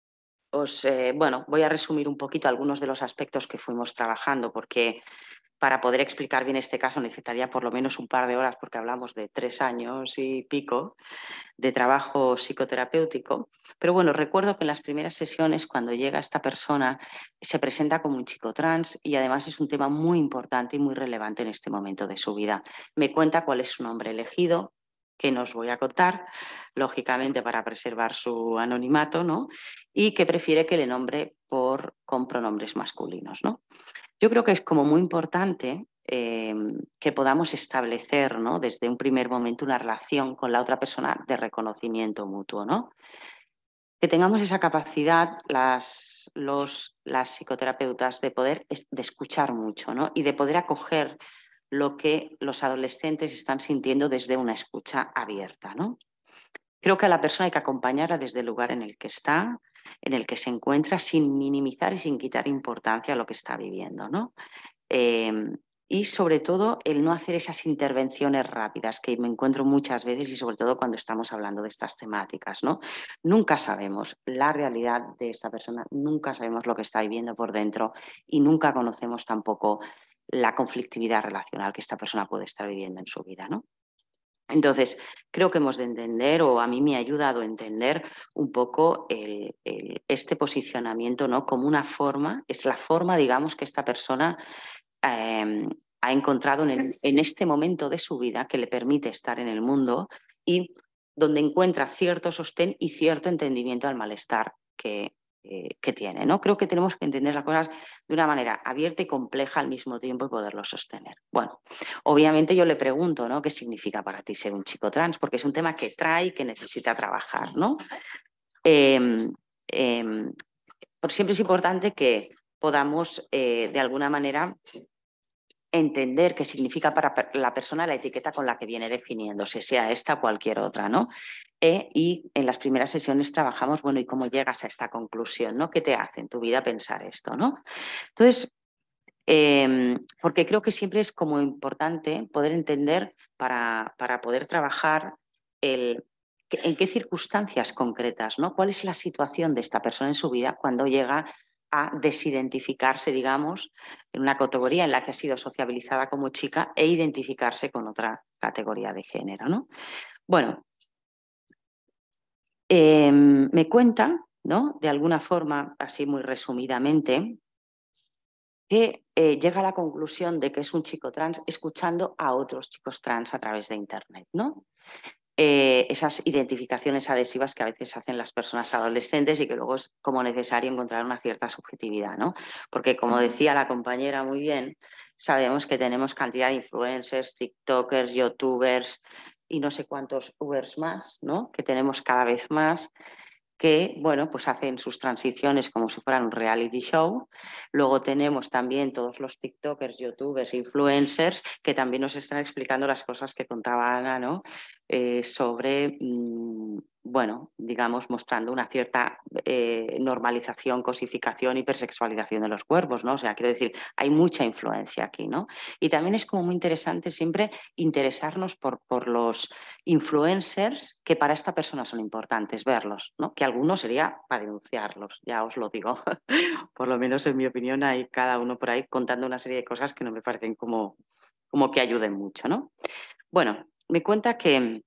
S2: os, eh, bueno, voy a resumir un poquito algunos de los aspectos que fuimos trabajando porque para poder explicar bien este caso necesitaría por lo menos un par de horas porque hablamos de tres años y pico de trabajo psicoterapéutico. Pero bueno, recuerdo que en las primeras sesiones cuando llega esta persona se presenta como un chico trans y además es un tema muy importante y muy relevante en este momento de su vida. Me cuenta cuál es su nombre elegido, que no os voy a contar, lógicamente para preservar su anonimato, ¿no? Y que prefiere que le nombre por, con pronombres masculinos, ¿no? Yo creo que es como muy importante eh, que podamos establecer, ¿no? Desde un primer momento una relación con la otra persona de reconocimiento mutuo, ¿no? Que tengamos esa capacidad las, los, las psicoterapeutas de poder de escuchar mucho, ¿no? Y de poder acoger lo que los adolescentes están sintiendo desde una escucha abierta, ¿no? Creo que a la persona hay que acompañarla desde el lugar en el que está, en el que se encuentra, sin minimizar y sin quitar importancia a lo que está viviendo, ¿no? Eh, y sobre todo el no hacer esas intervenciones rápidas que me encuentro muchas veces y sobre todo cuando estamos hablando de estas temáticas, ¿no? Nunca sabemos la realidad de esta persona, nunca sabemos lo que está viviendo por dentro y nunca conocemos tampoco la conflictividad relacional que esta persona puede estar viviendo en su vida, ¿no? Entonces, creo que hemos de entender, o a mí me ha ayudado a entender un poco el, el, este posicionamiento, ¿no? Como una forma, es la forma, digamos, que esta persona eh, ha encontrado en, el, en este momento de su vida que le permite estar en el mundo y donde encuentra cierto sostén y cierto entendimiento al malestar que, eh, que tiene, ¿no? Creo que tenemos que entender las cosas de una manera abierta y compleja al mismo tiempo y poderlo sostener. Bueno, obviamente yo le pregunto, ¿no? ¿Qué significa para ti ser un chico trans? Porque es un tema que trae y que necesita trabajar, ¿no? Eh, eh, por siempre es importante que podamos, eh, de alguna manera, entender qué significa para la persona la etiqueta con la que viene definiéndose, sea esta o cualquier otra, ¿no? Eh, y en las primeras sesiones trabajamos, bueno, ¿y cómo llegas a esta conclusión, ¿no? ¿Qué te hace en tu vida pensar esto, ¿no? Entonces, eh, porque creo que siempre es como importante poder entender para, para poder trabajar el, en qué circunstancias concretas, ¿no? ¿Cuál es la situación de esta persona en su vida cuando llega a desidentificarse, digamos, en una categoría en la que ha sido sociabilizada como chica e identificarse con otra categoría de género, ¿no? Bueno, eh, me cuenta, ¿no? De alguna forma, así muy resumidamente, que eh, llega a la conclusión de que es un chico trans escuchando a otros chicos trans a través de Internet, ¿no? Eh, esas identificaciones adhesivas que a veces hacen las personas adolescentes y que luego es como necesario encontrar una cierta subjetividad, ¿no? Porque como decía la compañera muy bien, sabemos que tenemos cantidad de influencers, tiktokers, youtubers y no sé cuántos ubers más, ¿no? Que tenemos cada vez más, que, bueno, pues hacen sus transiciones como si fueran un reality show. Luego tenemos también todos los tiktokers, youtubers, influencers que también nos están explicando las cosas que contaba Ana, ¿no? Eh, sobre, mmm, bueno, digamos, mostrando una cierta eh, normalización, cosificación, hipersexualización de los cuerpos, ¿no? O sea, quiero decir, hay mucha influencia aquí, ¿no? Y también es como muy interesante siempre interesarnos por, por los influencers que para esta persona son importantes, verlos, ¿no? Que algunos sería para denunciarlos, ya os lo digo. Por lo menos en mi opinión hay cada uno por ahí contando una serie de cosas que no me parecen como, como que ayuden mucho, ¿no? Bueno, me cuenta que...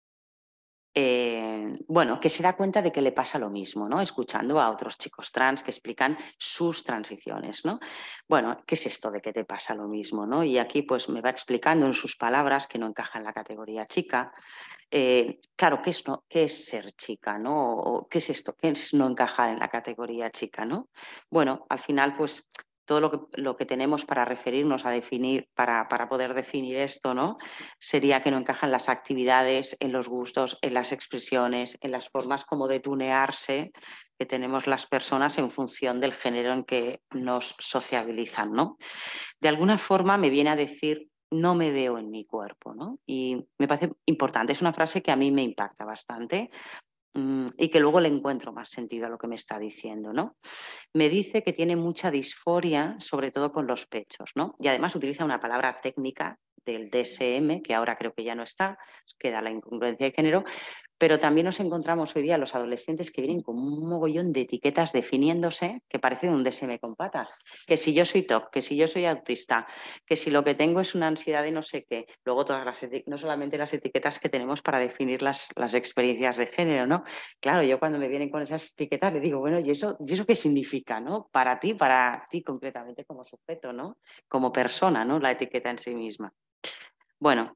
S2: Eh, bueno, que se da cuenta de que le pasa lo mismo, ¿no? Escuchando a otros chicos trans que explican sus transiciones, ¿no? Bueno, ¿qué es esto de que te pasa lo mismo, ¿no? Y aquí pues me va explicando en sus palabras que no encaja en la categoría chica. Eh, claro, ¿qué es, no, ¿qué es ser chica, ¿no? O, ¿qué es esto? ¿Qué es no encajar en la categoría chica, ¿no? Bueno, al final pues todo lo que, lo que tenemos para referirnos a definir, para, para poder definir esto, ¿no? Sería que no encajan las actividades, en los gustos, en las expresiones, en las formas como de tunearse que tenemos las personas en función del género en que nos sociabilizan, ¿no? De alguna forma me viene a decir, no me veo en mi cuerpo, ¿no? Y me parece importante, es una frase que a mí me impacta bastante mmm, y que luego le encuentro más sentido a lo que me está diciendo, ¿no? Me dice que tiene mucha disforia, sobre todo con los pechos, ¿no? Y además utiliza una palabra técnica del D S M, que ahora creo que ya no está, queda la incongruencia de género, pero también nos encontramos hoy día los adolescentes que vienen con un mogollón de etiquetas definiéndose que parecen un D S M con patas. Que si yo soy T O C, que si yo soy autista, que si lo que tengo es una ansiedad de no sé qué. Luego todas las no solamente las etiquetas que tenemos para definir las, las experiencias de género, ¿no? Claro, yo cuando me vienen con esas etiquetas le digo, bueno, ¿y eso, ¿y eso qué significa, ¿no? Para ti, para ti concretamente como sujeto, ¿no? Como persona, ¿no? La etiqueta en sí misma. Bueno,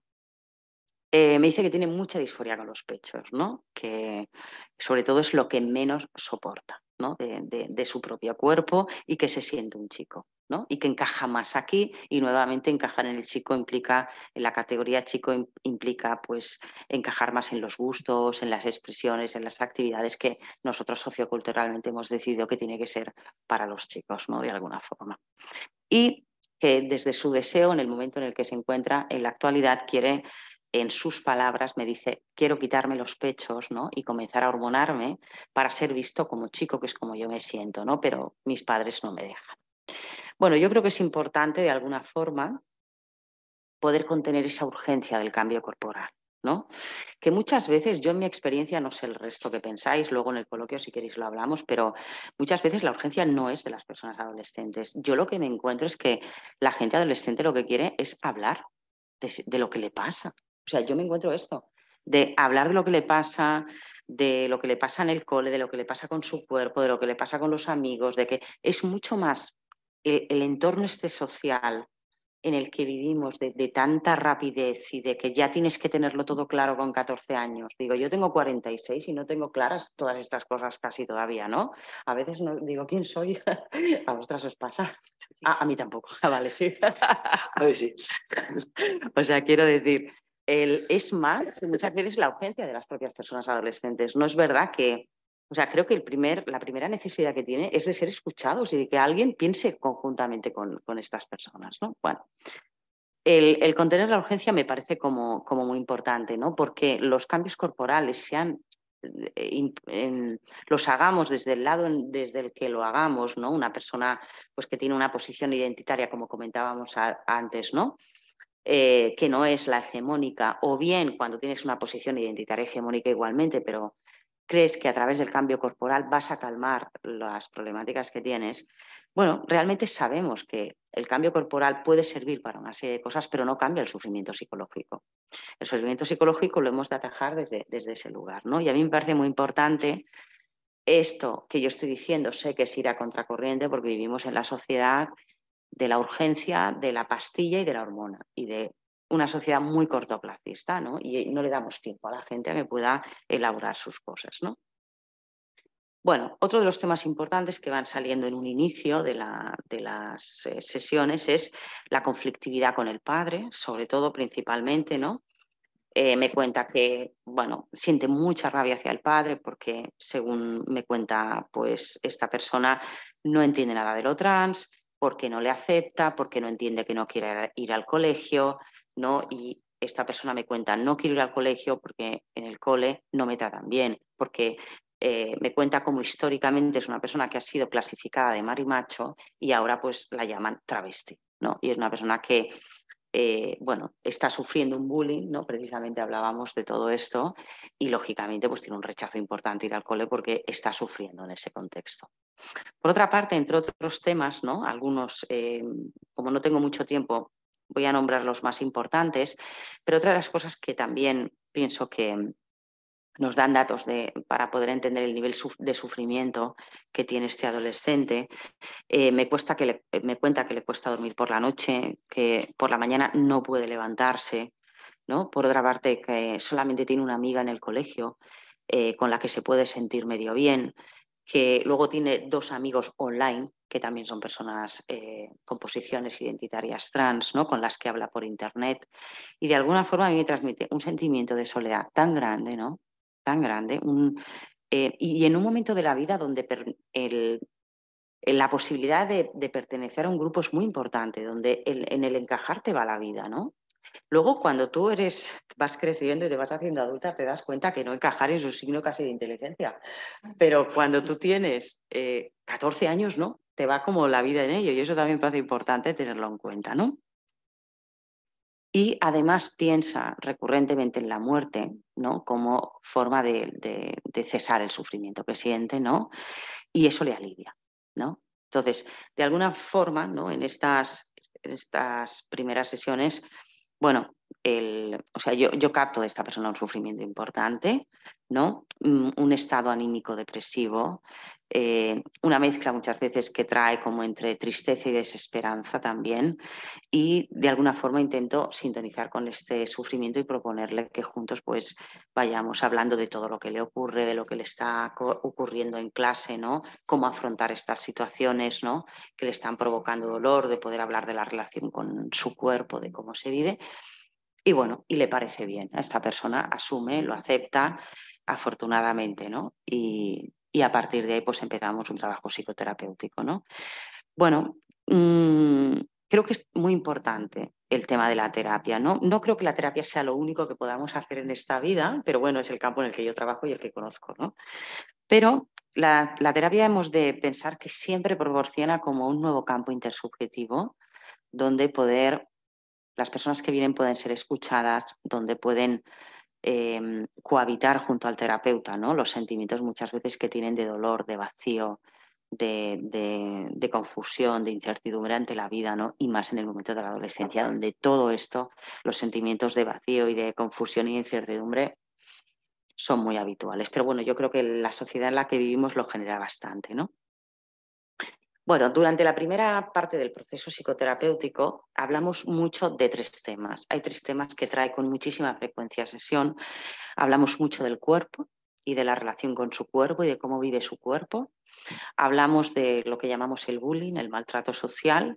S2: Eh, me dice que tiene mucha disforia con los pechos, ¿no? Que sobre todo es lo que menos soporta, ¿no? de, de, de su propio cuerpo y que se siente un chico, ¿no? Y que encaja más aquí y nuevamente encajar en el chico implica, en la categoría chico implica pues encajar más en los gustos, en las expresiones, en las actividades que nosotros socioculturalmente hemos decidido que tiene que ser para los chicos, ¿no? De alguna forma. Y que desde su deseo, en el momento en el que se encuentra en la actualidad, quiere, en sus palabras, me dice, quiero quitarme los pechos, ¿no? Y comenzar a hormonarme para ser visto como chico, que es como yo me siento, ¿no? Pero mis padres no me dejan. Bueno, yo creo que es importante, de alguna forma, poder contener esa urgencia del cambio corporal, ¿no? Que muchas veces, yo en mi experiencia, no sé el resto que pensáis, luego en el coloquio si queréis lo hablamos, pero muchas veces la urgencia no es de las personas adolescentes. Yo lo que me encuentro es que la gente adolescente lo que quiere es hablar de, de lo que le pasa. O sea, yo me encuentro esto, de hablar de lo que le pasa, de lo que le pasa en el cole, de lo que le pasa con su cuerpo, de lo que le pasa con los amigos, de que es mucho más el, el entorno este social en el que vivimos de, de tanta rapidez y de que ya tienes que tenerlo todo claro con catorce años. Digo, yo tengo cuarenta y seis y no tengo claras todas estas cosas casi todavía, ¿no? A veces no, digo, ¿quién soy? ¿A vosotras os pasa? Ah, a mí tampoco. Ah, vale, sí. A ver, sí. O sea, quiero decir, el, es más muchas veces la urgencia de las propias personas adolescentes. No es verdad que... O sea, creo que el primer, la primera necesidad que tiene es de ser escuchados y de que alguien piense conjuntamente con, con estas personas, ¿no? Bueno, el, el contener la urgencia me parece como, como muy importante, ¿no? Porque los cambios corporales sean, eh, en, los hagamos desde el lado en, desde el que lo hagamos, ¿no? Una persona pues, que tiene una posición identitaria, como comentábamos a, antes, ¿no? Eh, que no es la hegemónica, o bien cuando tienes una posición identitaria hegemónica igualmente, pero crees que a través del cambio corporal vas a calmar las problemáticas que tienes, bueno, realmente sabemos que el cambio corporal puede servir para una serie de cosas, pero no cambia el sufrimiento psicológico. El sufrimiento psicológico lo hemos de atajar desde, desde ese lugar, ¿no? Y a mí me parece muy importante esto que yo estoy diciendo, sé que es ir a contracorriente porque vivimos en la sociedad de la urgencia, de la pastilla y de la hormona, y de una sociedad muy cortoplacista, ¿no? Y no le damos tiempo a la gente a que pueda elaborar sus cosas, ¿no? Bueno, otro de los temas importantes que van saliendo en un inicio de, la, de las eh, sesiones es la conflictividad con el padre, sobre todo principalmente, ¿no? Eh, me cuenta que, bueno, siente mucha rabia hacia el padre porque, según me cuenta, pues esta persona no entiende nada de lo trans, porque no le acepta, porque no entiende que no quiere ir al colegio, ¿no? Y esta persona me cuenta, no quiero ir al colegio porque en el cole no me tratan bien, porque eh, me cuenta cómo históricamente es una persona que ha sido clasificada de marimacho y ahora pues la llaman travesti, ¿no? Y es una persona que Eh, bueno, está sufriendo un bullying, ¿no? Precisamente hablábamos de todo esto y lógicamente pues tiene un rechazo importante ir al cole porque está sufriendo en ese contexto. Por otra parte, entre otros temas, ¿no? Algunos, eh, como no tengo mucho tiempo, voy a nombrar los más importantes, pero otra de las cosas que también pienso que nos dan datos de, para poder entender el nivel de sufrimiento que tiene este adolescente. Eh, me, cuesta que le, me cuenta que le cuesta dormir por la noche, que por la mañana no puede levantarse, ¿no? Por otra parte, que solamente tiene una amiga en el colegio eh, con la que se puede sentir medio bien, que luego tiene dos amigos online, que también son personas eh, con posiciones identitarias trans, ¿no? Con las que habla por internet. Y de alguna forma a mí me transmite un sentimiento de soledad tan grande, ¿no? Tan grande. Un, eh, y en un momento de la vida donde per, el, la posibilidad de, de pertenecer a un grupo es muy importante, donde el, en el encajar te va la vida, ¿no? Luego, cuando tú eres, vas creciendo y te vas haciendo adulta, te das cuenta que no encajar es un signo casi de inteligencia. Pero cuando tú tienes eh, catorce años, ¿no? Te va como la vida en ello y eso también me parece importante tenerlo en cuenta, ¿no? Y además piensa recurrentemente en la muerte, ¿no? Como forma de, de, de cesar el sufrimiento que siente, ¿no? Y eso le alivia, ¿no? Entonces, de alguna forma, ¿no? En estas, en estas primeras sesiones, bueno, el, o sea, yo, yo capto de esta persona un sufrimiento importante, ¿no? Un estado anímico depresivo, eh, una mezcla muchas veces que trae como entre tristeza y desesperanza también, y de alguna forma intento sintonizar con este sufrimiento y proponerle que juntos pues vayamos hablando de todo lo que le ocurre, de lo que le está ocurriendo en clase, ¿no? Cómo afrontar estas situaciones, ¿no? Que le están provocando dolor, de poder hablar de la relación con su cuerpo, de cómo se vive. Y bueno, y le parece bien. A esta persona asume, lo acepta, afortunadamente, ¿no? Y, y a partir de ahí pues empezamos un trabajo psicoterapéutico, ¿no? Bueno, mmm, creo que es muy importante el tema de la terapia, ¿no? No creo que la terapia sea lo único que podamos hacer en esta vida, pero bueno, es el campo en el que yo trabajo y el que conozco, ¿no? Pero la, la terapia hemos de pensar que siempre proporciona como un nuevo campo intersubjetivo donde poder, las personas que vienen pueden ser escuchadas, donde pueden eh, cohabitar junto al terapeuta, ¿no? Los sentimientos muchas veces que tienen de dolor, de vacío, de, de, de confusión, de incertidumbre ante la vida, ¿no? Y más en el momento de la adolescencia, donde todo esto, los sentimientos de vacío y de confusión y de incertidumbre son muy habituales. Pero bueno, yo creo que la sociedad en la que vivimos lo genera bastante, ¿no? Bueno, durante la primera parte del proceso psicoterapéutico hablamos mucho de tres temas. Hay tres temas que trae con muchísima frecuencia sesión. Hablamos mucho del cuerpo y de la relación con su cuerpo y de cómo vive su cuerpo. Hablamos de lo que llamamos el bullying, el maltrato social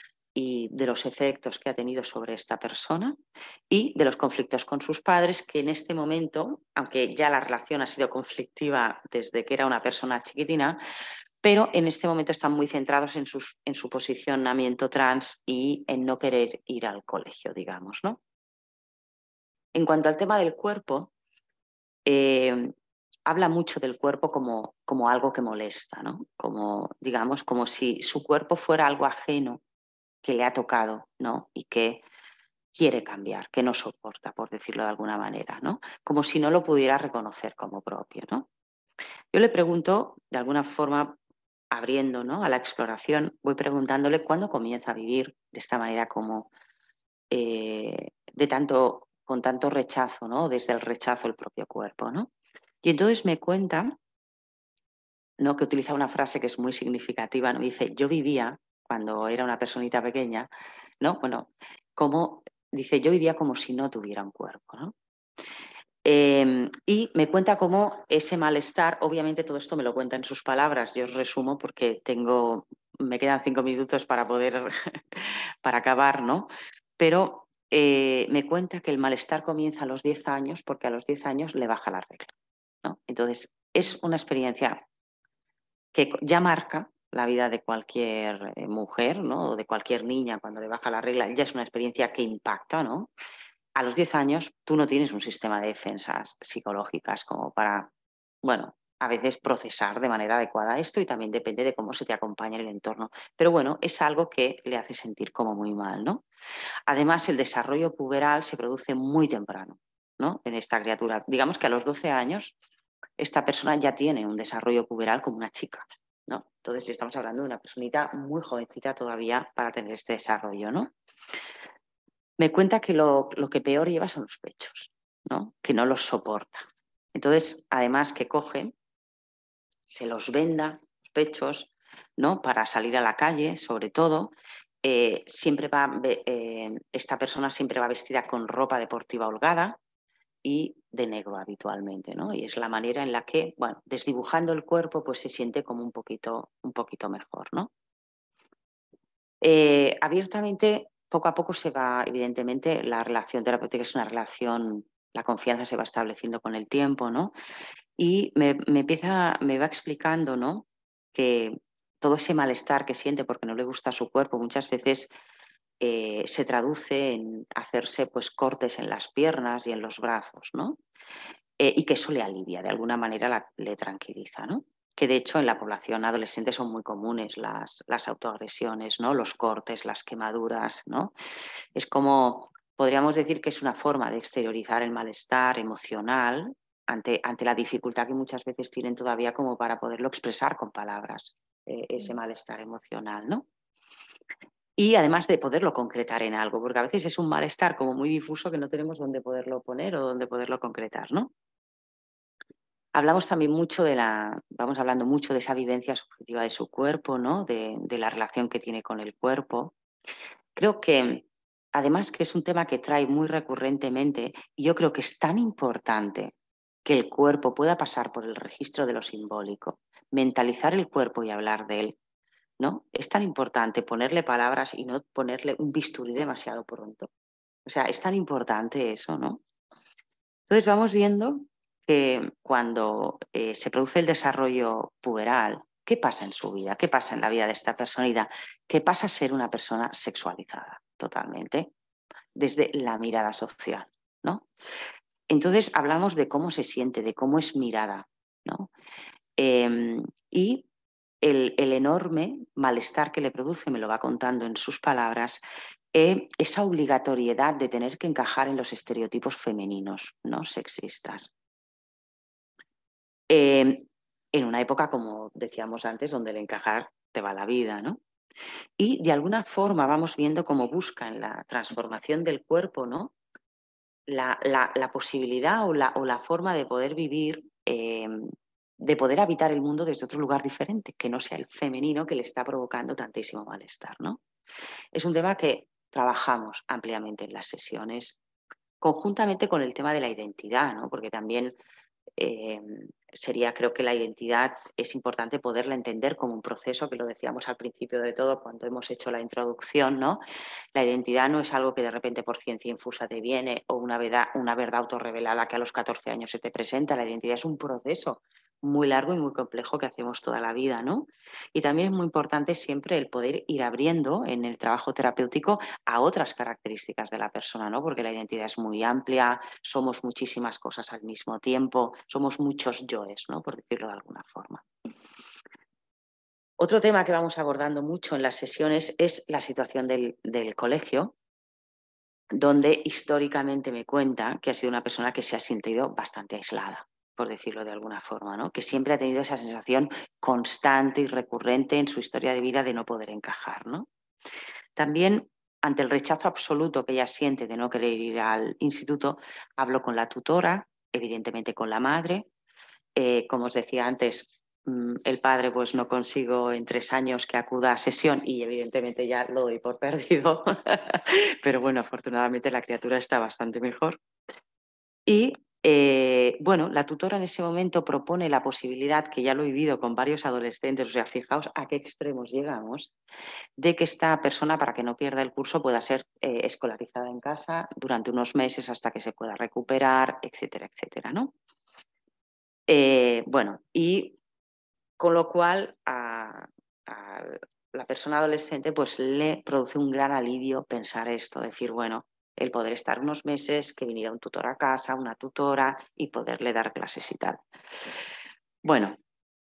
S2: y de los efectos que ha tenido sobre esta persona y de los conflictos con sus padres, que en este momento, aunque ya la relación ha sido conflictiva desde que era una persona chiquitina, pero en este momento están muy centrados en, sus, en su posicionamiento trans y en no querer ir al colegio, digamos, ¿no? En cuanto al tema del cuerpo, eh, habla mucho del cuerpo como, como algo que molesta, ¿no? Como, digamos, como si su cuerpo fuera algo ajeno que le ha tocado, ¿no? Y que quiere cambiar, que no soporta, por decirlo de alguna manera, ¿no? Como si no lo pudiera reconocer como propio, ¿no? Yo le pregunto, de alguna forma, abriendo, ¿no? A la exploración, voy preguntándole cuándo comienza a vivir de esta manera como eh, de tanto, con tanto rechazo, ¿no? Desde el rechazo el propio cuerpo, ¿no? Y entonces me cuenta, ¿no? Que utiliza una frase que es muy significativa, ¿no? Dice, yo vivía, cuando era una personita pequeña, ¿no? Bueno, como, dice, yo vivía como si no tuviera un cuerpo, ¿no? Eh, y me cuenta cómo ese malestar, obviamente todo esto me lo cuenta en sus palabras, yo os resumo porque tengo, me quedan cinco minutos para poder, para acabar, ¿no? Pero eh, me cuenta que el malestar comienza a los diez años porque a los diez años le baja la regla, ¿no? Entonces, es una experiencia que ya marca la vida de cualquier mujer, ¿no? O de cualquier niña cuando le baja la regla, ya es una experiencia que impacta, ¿no? a los diez años tú no tienes un sistema de defensas psicológicas como para, bueno, a veces procesar de manera adecuada esto, y también depende de cómo se te acompaña en el entorno. Pero bueno, es algo que le hace sentir como muy mal, ¿no? Además, el desarrollo puberal se produce muy temprano, ¿no? En esta criatura. Digamos que a los doce años esta persona ya tiene un desarrollo puberal como una chica, ¿no? Entonces estamos hablando de una personita muy jovencita todavía para tener este desarrollo, ¿no? Me cuenta que lo, lo que peor lleva son los pechos, ¿no? Que no los soporta. Entonces, además que coge, se los venda, los pechos, ¿no? Para salir a la calle, sobre todo. Eh, siempre va, eh, esta persona siempre va vestida con ropa deportiva holgada y de negro habitualmente, ¿no? Y es la manera en la que, bueno, desdibujando el cuerpo, pues se siente como un poquito, un poquito mejor, ¿no? Eh, abiertamente, poco a poco se va, evidentemente, la relación terapéutica es una relación, la confianza se va estableciendo con el tiempo, ¿no? Y me, me empieza, me va explicando, ¿no? Que todo ese malestar que siente porque no le gusta su cuerpo muchas veces eh, se traduce en hacerse pues cortes en las piernas y en los brazos, ¿no? Eh, y que eso le alivia, de alguna manera la, le tranquiliza, ¿no? Que de hecho en la población adolescente son muy comunes las, las autoagresiones, ¿no? Los cortes, las quemaduras, ¿no? Es como, podríamos decir que es una forma de exteriorizar el malestar emocional ante, ante la dificultad que muchas veces tienen todavía como para poderlo expresar con palabras, eh, ese malestar emocional, ¿no? Y además de poderlo concretar en algo, porque a veces es un malestar como muy difuso que no tenemos dónde poderlo poner o dónde poderlo concretar, ¿no? Hablamos también mucho de la, vamos hablando mucho de esa vivencia subjetiva de su cuerpo, ¿no? De, de la relación que tiene con el cuerpo. Creo que, además que es un tema que trae muy recurrentemente, y yo creo que es tan importante que el cuerpo pueda pasar por el registro de lo simbólico, mentalizar el cuerpo y hablar de él, ¿no? Es tan importante ponerle palabras y no ponerle un bisturí demasiado pronto. O sea, es tan importante eso, ¿no? Entonces vamos viendo que cuando eh, se produce el desarrollo puberal, ¿qué pasa en su vida? ¿Qué pasa en la vida de esta personalidad? ¿Qué pasa a ser una persona sexualizada totalmente desde la mirada social, ¿no? Entonces hablamos de cómo se siente, de cómo es mirada, ¿no? Eh, y el, el enorme malestar que le produce, me lo va contando en sus palabras, eh, esa obligatoriedad de tener que encajar en los estereotipos femeninos, no sexistas. Eh, en una época, como decíamos antes, donde el encajar te va la vida, ¿no? Y de alguna forma vamos viendo cómo busca en la transformación del cuerpo, ¿no? La, la, la posibilidad o la, o la forma de poder vivir, eh, de poder habitar el mundo desde otro lugar diferente, que no sea el femenino que le está provocando tantísimo malestar, ¿no? Es un tema que trabajamos ampliamente en las sesiones, conjuntamente con el tema de la identidad, ¿no? Porque también eh, sería, creo que la identidad es importante poderla entender como un proceso, que lo decíamos al principio de todo cuando hemos hecho la introducción, ¿no? La identidad no es algo que de repente por ciencia infusa te viene o una verdad, una verdad autorrevelada que a los catorce años se te presenta. La identidad es un proceso muy largo y muy complejo que hacemos toda la vida, ¿no? Y también es muy importante siempre el poder ir abriendo en el trabajo terapéutico a otras características de la persona, ¿no? Porque la identidad es muy amplia, somos muchísimas cosas al mismo tiempo, somos muchos yoes, ¿no? Por decirlo de alguna forma. Otro tema que vamos abordando mucho en las sesiones es la situación del, del colegio, donde históricamente me cuenta que ha sido una persona que se ha sentido bastante aislada, por decirlo de alguna forma, ¿no? Que siempre ha tenido esa sensación constante y recurrente en su historia de vida de no poder encajar, ¿no? También, ante el rechazo absoluto que ella siente de no querer ir al instituto, hablo con la tutora, evidentemente con la madre. Eh, como os decía antes, el padre pues no consigo en tres años que acuda a sesión y evidentemente ya lo doy por perdido, pero bueno, afortunadamente la criatura está bastante mejor. Y eh, bueno, la tutora en ese momento propone la posibilidad, que ya lo he vivido con varios adolescentes, o sea, fijaos a qué extremos llegamos, de que esta persona, para que no pierda el curso, pueda ser eh, escolarizada en casa durante unos meses hasta que se pueda recuperar, etcétera, etcétera, ¿no? Eh, bueno, y con lo cual a, a la persona adolescente pues le produce un gran alivio pensar esto, decir, bueno, el poder estar unos meses, que viniera un tutor a casa, una tutora y poderle dar clases y tal. Bueno,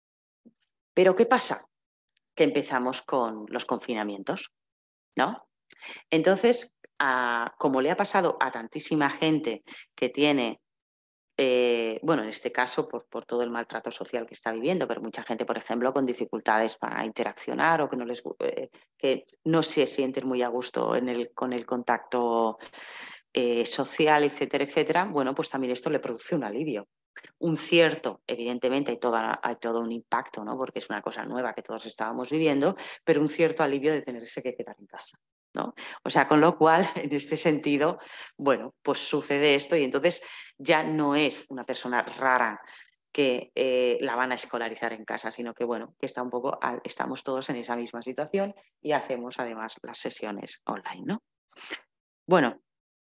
S2: pero ¿qué pasa? Que empezamos con los confinamientos, ¿no? Entonces, a, como le ha pasado a tantísima gente que tiene, eh, bueno, en este caso por, por todo el maltrato social que está viviendo, pero mucha gente, por ejemplo, con dificultades para interaccionar o que no, les, eh, que no se sienten muy a gusto en el, con el contacto eh, social, etcétera, etcétera, bueno, pues también esto le produce un alivio. Un cierto, evidentemente hay, toda, hay todo un impacto, ¿no? Porque es una cosa nueva que todos estábamos viviendo, pero un cierto alivio de tenerse que quedar en casa, ¿no? O sea, con lo cual, en este sentido, bueno, pues sucede esto y entonces ya no es una persona rara que eh, la van a escolarizar en casa, sino que, bueno, que está un poco, estamos todos en esa misma situación y hacemos además las sesiones online, ¿no? Bueno,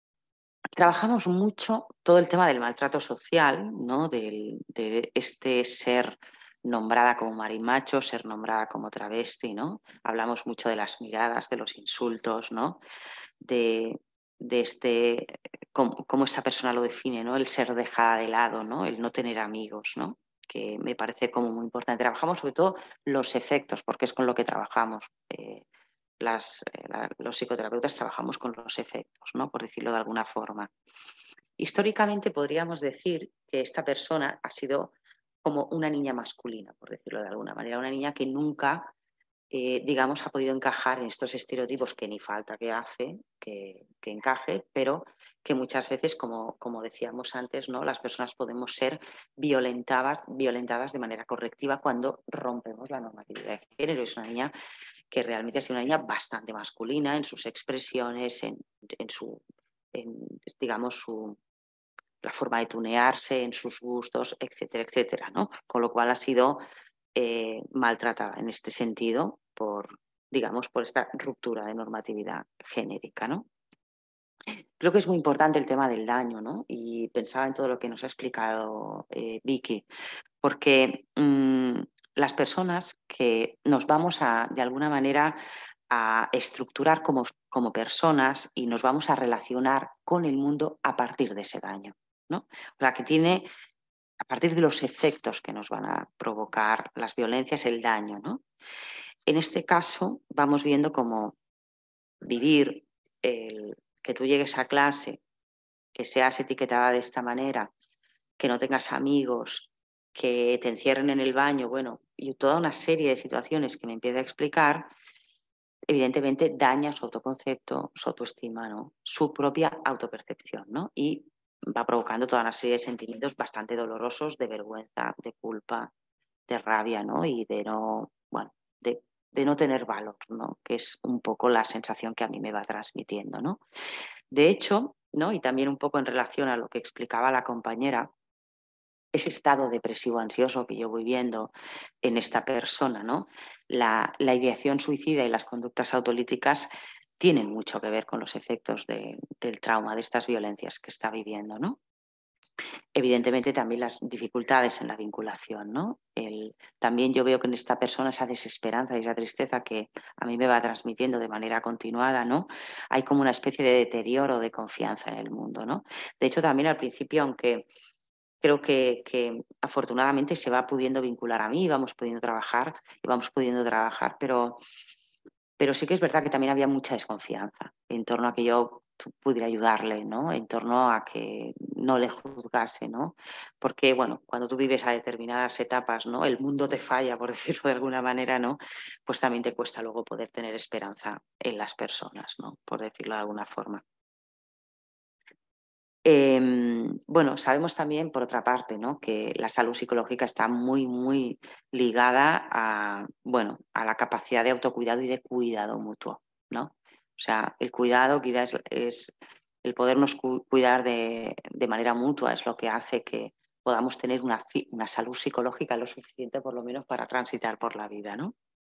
S2: trabajamos mucho todo el tema del maltrato social, ¿no? Del, de este ser nombrada como marimacho, ser nombrada como travesti, ¿no? Hablamos mucho de las miradas, de los insultos, ¿no? De, de este, cómo, cómo esta persona lo define, ¿no? El ser dejada de lado, ¿no? El no tener amigos, ¿no? Que me parece como muy importante. Trabajamos sobre todo los efectos, porque es con lo que trabajamos. Eh, Las, eh, la, los psicoterapeutas trabajamos con los efectos, ¿no? Por decirlo de alguna forma. Históricamente podríamos decir que esta persona ha sido como una niña masculina, por decirlo de alguna manera, una niña que nunca, eh, digamos, ha podido encajar en estos estereotipos que ni falta que hace, que, que encaje, pero que muchas veces, como, como decíamos antes, ¿no? Las personas podemos ser violentadas, violentadas de manera correctiva cuando rompemos la normatividad de género. Es una niña que realmente ha sido una niña bastante masculina en sus expresiones, en, en su, en, digamos, su, la forma de tunearse, en sus gustos, etcétera, etcétera, ¿no? Con lo cual ha sido eh, maltratada en este sentido por, digamos, por esta ruptura de normatividad genérica, ¿no? Creo que es muy importante el tema del daño, ¿no? Y pensaba en todo lo que nos ha explicado eh, Vicky, porque mmm, las personas que nos vamos a, de alguna manera, a estructurar como, como personas y nos vamos a relacionar con el mundo a partir de ese daño, ¿no? O sea, que tiene, a partir de los efectos que nos van a provocar las violencias, el daño, ¿no? En este caso, vamos viendo cómo vivir el que tú llegues a clase, que seas etiquetada de esta manera, que no tengas amigos, que te encierren en el baño, bueno, y toda una serie de situaciones que me empieza a explicar, evidentemente daña su autoconcepto, su autoestima, ¿no? Su propia autopercepción, ¿no? Y va provocando toda una serie de sentimientos bastante dolorosos de vergüenza, de culpa, de rabia, ¿no? Y de no, bueno, de, de no tener valor, ¿no? Que es un poco la sensación que a mí me va transmitiendo, ¿no? De hecho, ¿no? Y también un poco en relación a lo que explicaba la compañera, ese estado depresivo ansioso que yo voy viendo en esta persona, ¿no? La, la ideación suicida y las conductas autolíticas tienen mucho que ver con los efectos de, del trauma, de estas violencias que está viviendo, ¿no? Evidentemente también las dificultades en la vinculación, ¿no? El, también yo veo que en esta persona esa desesperanza y esa tristeza que a mí me va transmitiendo de manera continuada, ¿no? Hay como una especie de deterioro de confianza en el mundo, ¿no? De hecho, también al principio, aunque creo que, que afortunadamente se va pudiendo vincular a mí, vamos pudiendo trabajar y vamos pudiendo trabajar, pero, pero sí que es verdad que también había mucha desconfianza en torno a que yo pudiera ayudarle, ¿no? En torno a que no le juzgase, ¿no? Porque, bueno, cuando tú vives a determinadas etapas, ¿no? El mundo te falla, por decirlo de alguna manera, ¿no? Pues también te cuesta luego poder tener esperanza en las personas, ¿no? Por decirlo de alguna forma. Eh, bueno, sabemos también, por otra parte, ¿no? Que la salud psicológica está muy, muy ligada a, bueno, a la capacidad de autocuidado y de cuidado mutuo, ¿no? O sea, el cuidado quizás es, es el podernos cu cuidar de, de manera mutua, es lo que hace que podamos tener una, una salud psicológica lo suficiente, por lo menos, para transitar por la vida, ¿no?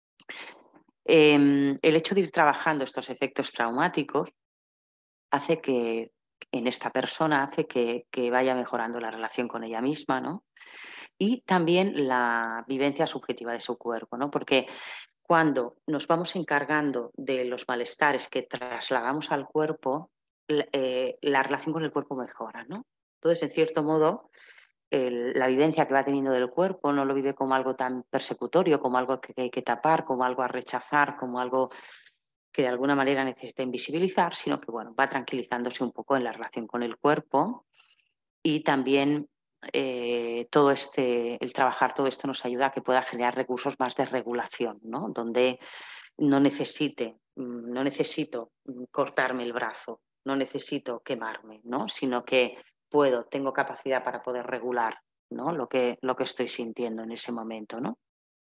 S2: Eh, el hecho de ir trabajando estos efectos traumáticos hace que en esta persona hace que, que vaya mejorando la relación con ella misma, ¿no? Y también la vivencia subjetiva de su cuerpo, ¿no? Porque cuando nos vamos encargando de los malestares que trasladamos al cuerpo, eh, la relación con el cuerpo mejora, ¿no? Entonces, en cierto modo, el, la vivencia que va teniendo del cuerpo no lo vive como algo tan persecutorio, como algo que hay que tapar, como algo a rechazar, como algo que de alguna manera necesita invisibilizar, sino que bueno, va tranquilizándose un poco en la relación con el cuerpo. Y también eh, todo este, el trabajar todo esto nos ayuda a que pueda generar recursos más de regulación, ¿no? Donde no necesite, no necesito cortarme el brazo, no necesito quemarme, ¿no? Sino que puedo, tengo capacidad para poder regular, ¿no? lo, que, lo que estoy sintiendo en ese momento, ¿no?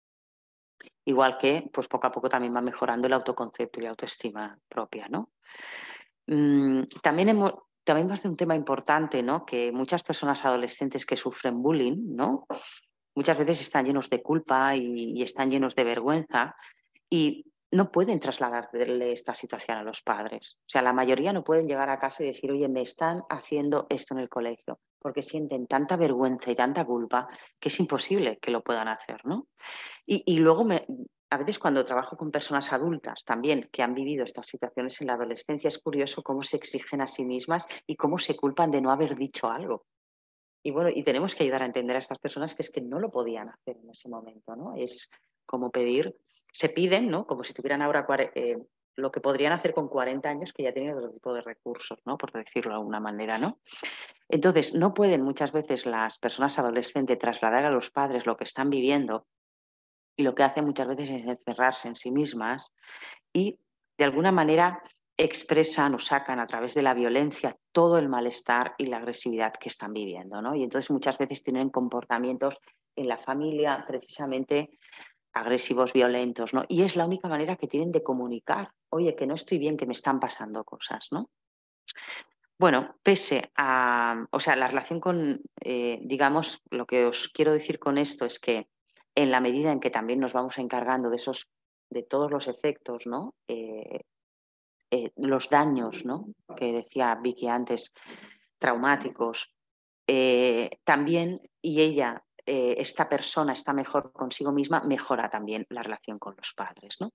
S2: Igual que pues poco a poco también va mejorando el autoconcepto y la autoestima propia, ¿no? Mm, también hemos, también va a ser un tema importante, ¿no? Que muchas personas adolescentes que sufren bullying, ¿no? Muchas veces están llenos de culpa y, y están llenos de vergüenza y no pueden trasladarle esta situación a los padres. O sea, la mayoría no pueden llegar a casa y decir, oye, me están haciendo esto en el colegio, porque sienten tanta vergüenza y tanta culpa que es imposible que lo puedan hacer, ¿no? Y, y luego, me, a veces cuando trabajo con personas adultas también que han vivido estas situaciones en la adolescencia, es curioso cómo se exigen a sí mismas y cómo se culpan de no haber dicho algo. Y bueno, y tenemos que ayudar a entender a estas personas que es que no lo podían hacer en ese momento, ¿no? Es como pedir, se piden, ¿no? Como si tuvieran ahora eh, lo que podrían hacer con cuarenta años que ya tienen otro tipo de recursos, ¿no? Por decirlo de alguna manera, ¿no? Entonces, no pueden muchas veces las personas adolescentes trasladar a los padres lo que están viviendo y lo que hacen muchas veces es encerrarse en sí mismas y de alguna manera expresan o sacan a través de la violencia todo el malestar y la agresividad que están viviendo, ¿no? Y entonces muchas veces tienen comportamientos en la familia precisamente agresivos, violentos, ¿no? Y es la única manera que tienen de comunicar, oye, que no estoy bien, que me están pasando cosas, ¿no? Bueno, pese a, o sea, la relación con, eh, digamos, lo que os quiero decir con esto es que en la medida en que también nos vamos encargando de esos, de todos los efectos, ¿no? Eh, eh, los daños, ¿no? Que decía Vicky antes, traumáticos, eh, también, y ella, eh, esta persona está mejor consigo misma, mejora también la relación con los padres, ¿no?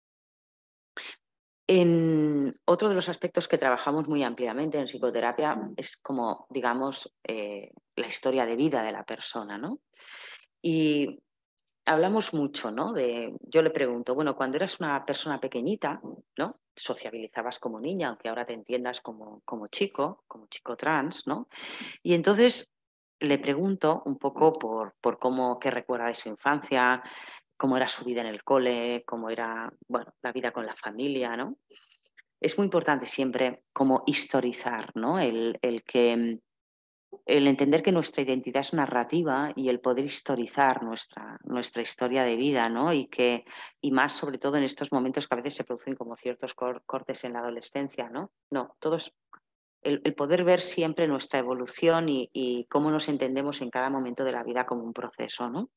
S2: En otro de los aspectos que trabajamos muy ampliamente en psicoterapia es como, digamos, eh, la historia de vida de la persona, ¿no? Y hablamos mucho, ¿no? De, yo le pregunto, bueno, cuando eras una persona pequeñita, ¿no? Sociabilizabas como niña, aunque ahora te entiendas como, como chico, como chico trans, ¿no? Y entonces le pregunto un poco por, por cómo, qué recuerda de su infancia, cómo era su vida en el cole, cómo era, bueno, la vida con la familia, ¿no? Es muy importante siempre como historizar, ¿no? El, el que el entender que nuestra identidad es narrativa y el poder historizar nuestra, nuestra historia de vida, ¿no? Y que, y más sobre todo en estos momentos que a veces se producen como ciertos cor cortes en la adolescencia, ¿no? No, todos, el, el poder ver siempre nuestra evolución y, y cómo nos entendemos en cada momento de la vida como un proceso, ¿no?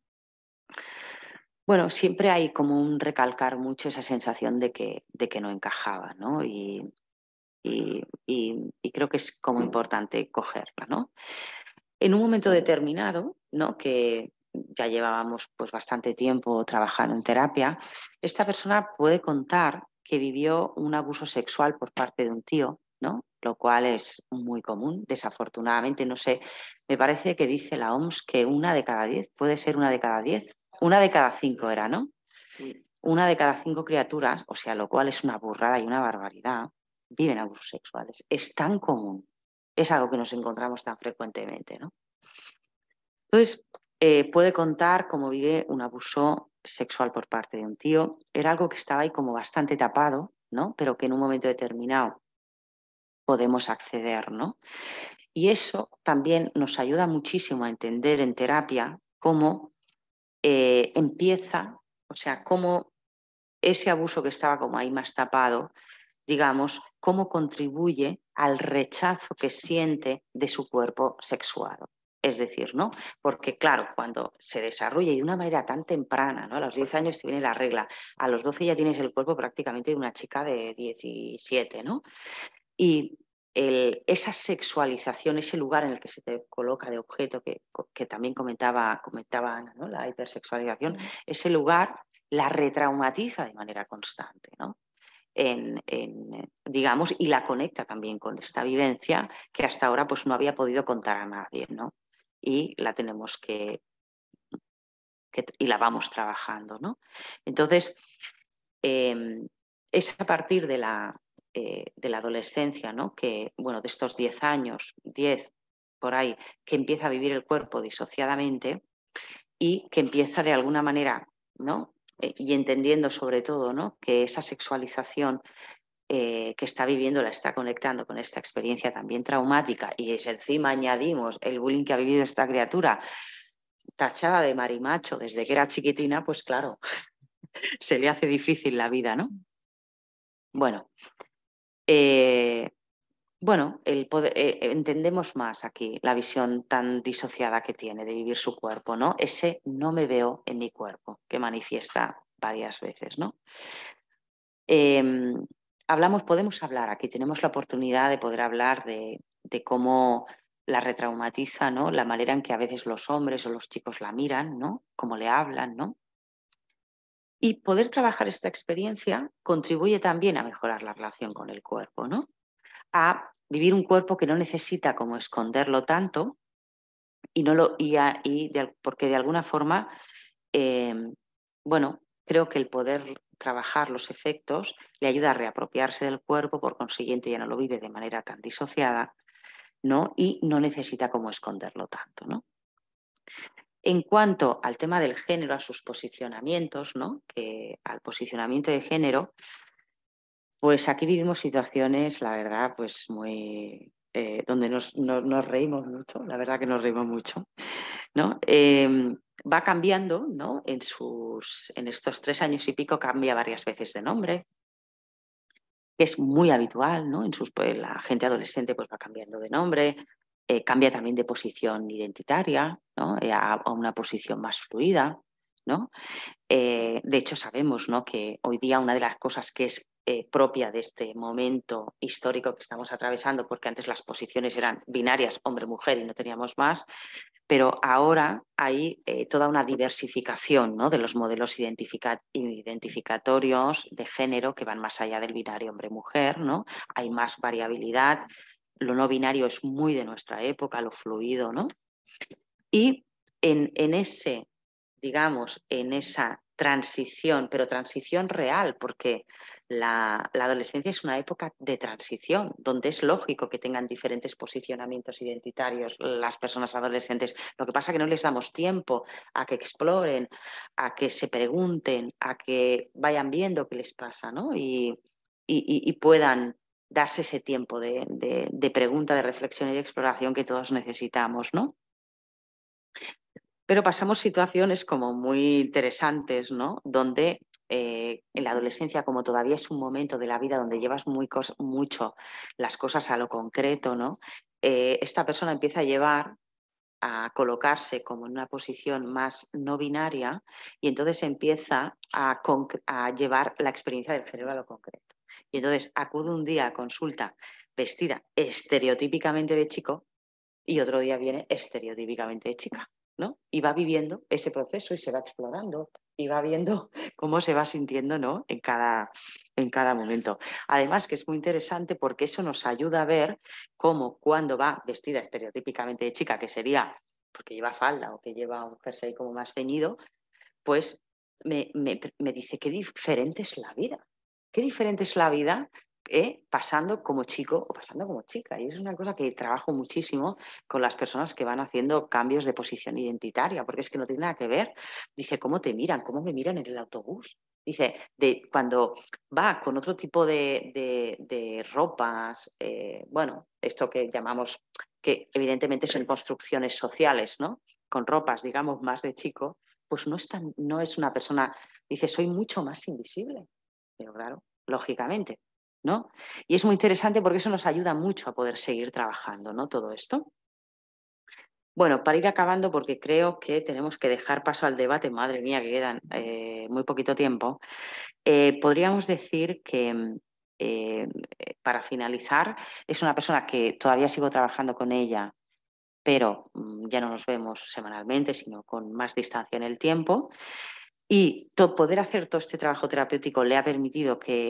S2: Bueno, siempre hay como un recalcar mucho esa sensación de que, de que no encajaba, ¿no? Y, y, y, y creo que es como importante cogerla, ¿no? En un momento determinado, ¿no? Que ya llevábamos pues, bastante tiempo trabajando en terapia, esta persona puede contar que vivió un abuso sexual por parte de un tío, ¿no? Lo cual es muy común, desafortunadamente, no sé, me parece que dice la O M S que una de cada diez, puede ser una de cada diez, una de cada cinco era, ¿no? Una de cada cinco criaturas, o sea, lo cual es una burrada y una barbaridad, viven abusos sexuales. Es tan común, es algo que nos encontramos tan frecuentemente, ¿no? Entonces, eh, puede contar cómo vive un abuso sexual por parte de un tío. Era algo que estaba ahí como bastante tapado, ¿no? Pero que en un momento determinado podemos acceder, ¿no? Y eso también nos ayuda muchísimo a entender en terapia cómo eh, empieza, o sea, cómo ese abuso que estaba como ahí más tapado, digamos, cómo contribuye al rechazo que siente de su cuerpo sexuado. Es decir, ¿no? Porque claro, cuando se desarrolla y de una manera tan temprana, ¿no? A los diez años te viene la regla, a los doce ya tienes el cuerpo prácticamente de una chica de diecisiete, ¿no? Y el, esa sexualización, ese lugar en el que se te coloca de objeto, que, que también comentaba, comentaba Ana, ¿no? La hipersexualización, ese lugar la retraumatiza de manera constante, ¿no? en, en, digamos, y la conecta también con esta vivencia que hasta ahora pues, no había podido contar a nadie, ¿no? Y la tenemos que, que y la vamos trabajando, ¿no? Entonces, eh, es a partir de la, eh, de la adolescencia, ¿no? Que, bueno, de estos diez años, diez por ahí, que empieza a vivir el cuerpo disociadamente y que empieza de alguna manera, ¿no? Eh, y entendiendo sobre todo, ¿no? Que esa sexualización eh, que está viviendo la está conectando con esta experiencia también traumática y si encima añadimos el bullying que ha vivido esta criatura tachada de marimacho desde que era chiquitina, pues claro, se le hace difícil la vida, ¿no? Bueno, eh, bueno el poder, eh, entendemos más aquí la visión tan disociada que tiene de vivir su cuerpo, ¿no? Ese no me veo en mi cuerpo que manifiesta varias veces, ¿no? Eh, hablamos, podemos hablar, aquí tenemos la oportunidad de poder hablar de, de cómo la retraumatiza, ¿no? La manera en que a veces los hombres o los chicos la miran, ¿no? Cómo le hablan, ¿no? Y poder trabajar esta experiencia contribuye también a mejorar la relación con el cuerpo, ¿no? A vivir un cuerpo que no necesita como esconderlo tanto y no lo y, a, y de, porque de alguna forma, eh, bueno, creo que el poder trabajar los efectos le ayuda a reapropiarse del cuerpo, por consiguiente ya no lo vive de manera tan disociada, ¿no? Y no necesita como esconderlo tanto, ¿no? En cuanto al tema del género, a sus posicionamientos, ¿no? Que al posicionamiento de género, pues aquí vivimos situaciones, la verdad, pues muy eh, donde nos, nos, nos reímos mucho, la verdad que nos reímos mucho, ¿no? Eh, va cambiando, ¿no? En, sus, en estos tres años y pico cambia varias veces de nombre, que es muy habitual, ¿no? En sus, pues, la gente adolescente pues va cambiando de nombre, eh, cambia también de posición identitaria, ¿no? Eh, a, a una posición más fluida, ¿no? Eh, de hecho, sabemos, ¿no? Que hoy día una de las cosas que es eh, propia de este momento histórico que estamos atravesando, porque antes las posiciones eran binarias, hombre-mujer, y no teníamos más, pero ahora hay eh, toda una diversificación, ¿no? De los modelos identifica identificatorios de género que van más allá del binario hombre-mujer, ¿no? Hay más variabilidad, lo no binario es muy de nuestra época, lo fluido, ¿no? Y en, en ese, digamos, en esa transición, pero transición real, porque la, la, adolescencia es una época de transición, donde es lógico que tengan diferentes posicionamientos identitarios las personas adolescentes. Lo que pasa es que no les damos tiempo a que exploren, a que se pregunten, a que vayan viendo qué les pasa, ¿no? Y, y, y puedan darse ese tiempo de, de, de pregunta, de reflexión y de exploración que todos necesitamos, ¿no? Pero pasamos situaciones como muy interesantes, ¿no? Donde eh, en la adolescencia, como todavía es un momento de la vida donde llevas muy mucho las cosas a lo concreto, ¿no? Eh, esta persona empieza a llevar, a colocarse como en una posición más no binaria y entonces empieza a, a llevar la experiencia del género a lo concreto. Y entonces acude un día a consulta vestida estereotípicamente de chico y otro día viene estereotípicamente de chica, ¿no? Y va viviendo ese proceso y se va explorando y va viendo cómo se va sintiendo, ¿no? En cada, en cada momento. Además que es muy interesante porque eso nos ayuda a ver cómo cuando va vestida estereotípicamente de chica, que sería porque lleva falda o que lleva un jersey como más ceñido, pues me, me, me dice qué diferente es la vida. Qué diferente es la vida Eh, pasando como chico o pasando como chica. Y es una cosa que trabajo muchísimo con las personas que van haciendo cambios de posición identitaria, porque es que no tiene nada que ver. Dice, ¿cómo te miran? ¿Cómo me miran en el autobús? Dice, de, cuando va con otro tipo de, de, de ropas, eh, bueno, esto que llamamos, que evidentemente son construcciones sociales, ¿no? Con ropas, digamos, más de chico, pues no es, tan, no es una persona, dice, soy mucho más invisible. Pero claro, lógicamente, ¿no? Y es muy interesante porque eso nos ayuda mucho a poder seguir trabajando, ¿no? Todo esto. Bueno, para ir acabando, porque creo que tenemos que dejar paso al debate, madre mía, que quedan eh, muy poquito tiempo, eh, podríamos decir que, eh, para finalizar, es una persona que todavía sigo trabajando con ella, pero mmm, ya no nos vemos semanalmente, sino con más distancia en el tiempo. Y to- poder hacer todo este trabajo terapéutico le ha permitido que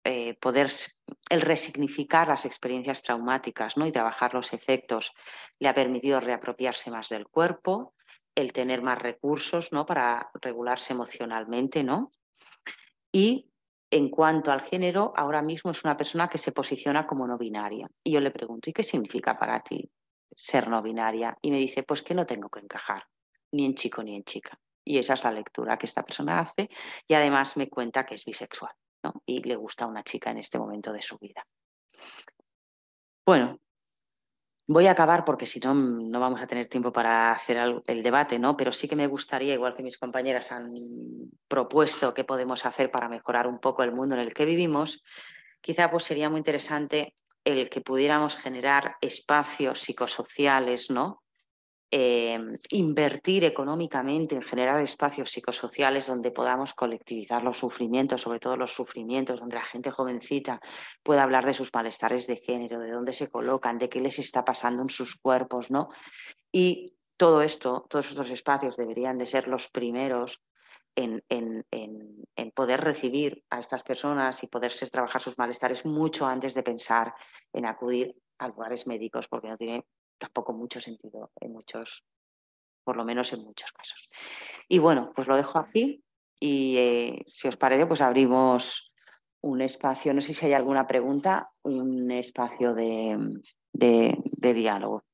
S2: eh, poder, el resignificar las experiencias traumáticas, ¿no? Y trabajar los efectos le ha permitido reapropiarse más del cuerpo, el tener más recursos, ¿no? Para regularse emocionalmente, ¿no? Y en cuanto al género, ahora mismo es una persona que se posiciona como no binaria. Y yo le pregunto, ¿y qué significa para ti ser no binaria? Y me dice, pues que no tengo que encajar, ni en chico ni en chica. Y esa es la lectura que esta persona hace y además me cuenta que es bisexual, ¿no? Y le gusta una chica en este momento de su vida. Bueno, voy a acabar porque si no, no vamos a tener tiempo para hacer el debate, ¿no? Pero sí que me gustaría, igual que mis compañeras han propuesto qué podemos hacer para mejorar un poco el mundo en el que vivimos, quizá pues sería muy interesante el que pudiéramos generar espacios psicosociales, ¿no? Eh, invertir económicamente en generar espacios psicosociales donde podamos colectivizar los sufrimientos, sobre todo los sufrimientos, donde la gente jovencita pueda hablar de sus malestares de género, de dónde se colocan, de qué les está pasando en sus cuerpos, ¿no? Y todo esto, todos estos espacios deberían de ser los primeros en, en, en, en poder recibir a estas personas y poderse trabajar sus malestares mucho antes de pensar en acudir a lugares médicos, porque no tiene tampoco mucho sentido en muchos, por lo menos en muchos casos. Y bueno, pues lo dejo aquí y eh, si os parece, pues abrimos un espacio, no sé si hay alguna pregunta, un espacio de, de, de diálogo.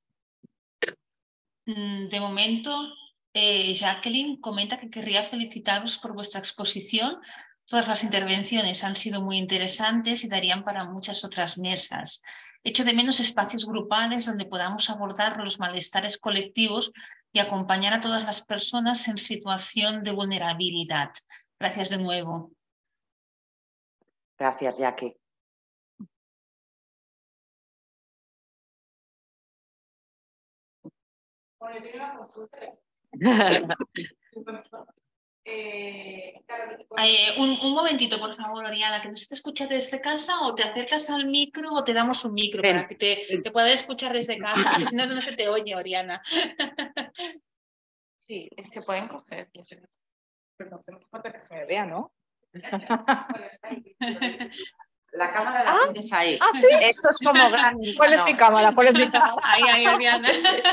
S1: De momento, eh, Jacqueline comenta que querría felicitaros por vuestra exposición. Todas las intervenciones han sido muy interesantes y darían para muchas otras mesas. Echo de menos espacios grupales donde podamos abordar los malestares colectivos y acompañar a todas las personas en situación de vulnerabilidad. Gracias de nuevo.
S2: Gracias, Jackie.
S6: Bueno, yo tengo una consulta. Eh, claro,
S1: eh, un, un momentito, por favor, Oriana, que no se te escucha desde casa, o te acercas al micro o te damos un micro
S2: Ven.
S1: para que te, te pueda escuchar desde casa, porque si no, no se te oye, Oriana.
S3: Sí, se pueden coger.
S6: Pero no hace falta que se me vea, ¿no?
S2: La cámara la
S3: Ah,
S2: tienes ahí.
S3: ¿ah, sí?
S2: Esto es como gran...
S6: ¿Cuál es mi cámara? ¿Cuál es mi cámara?
S1: Ahí, ahí, Oriana.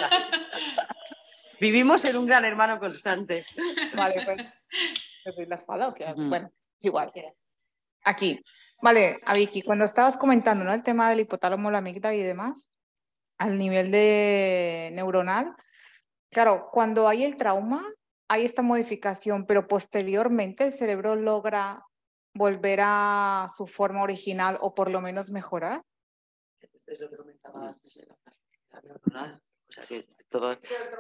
S2: Vivimos en un gran hermano constante.
S6: Vale, pues. ¿Te doy la espada o qué hago?
S2: Ujú.
S6: Bueno, es igual. Aquí. Vale, a Vicky, cuando estabas comentando, ¿no? El tema del hipotálamo, la amígdala y demás, al nivel de neuronal, claro, cuando hay el trauma, hay esta modificación, pero posteriormente el cerebro logra volver a su forma original o por lo menos mejorar.
S4: Es lo que comentaba antes de la plasticidad neuronal. O sea que todo...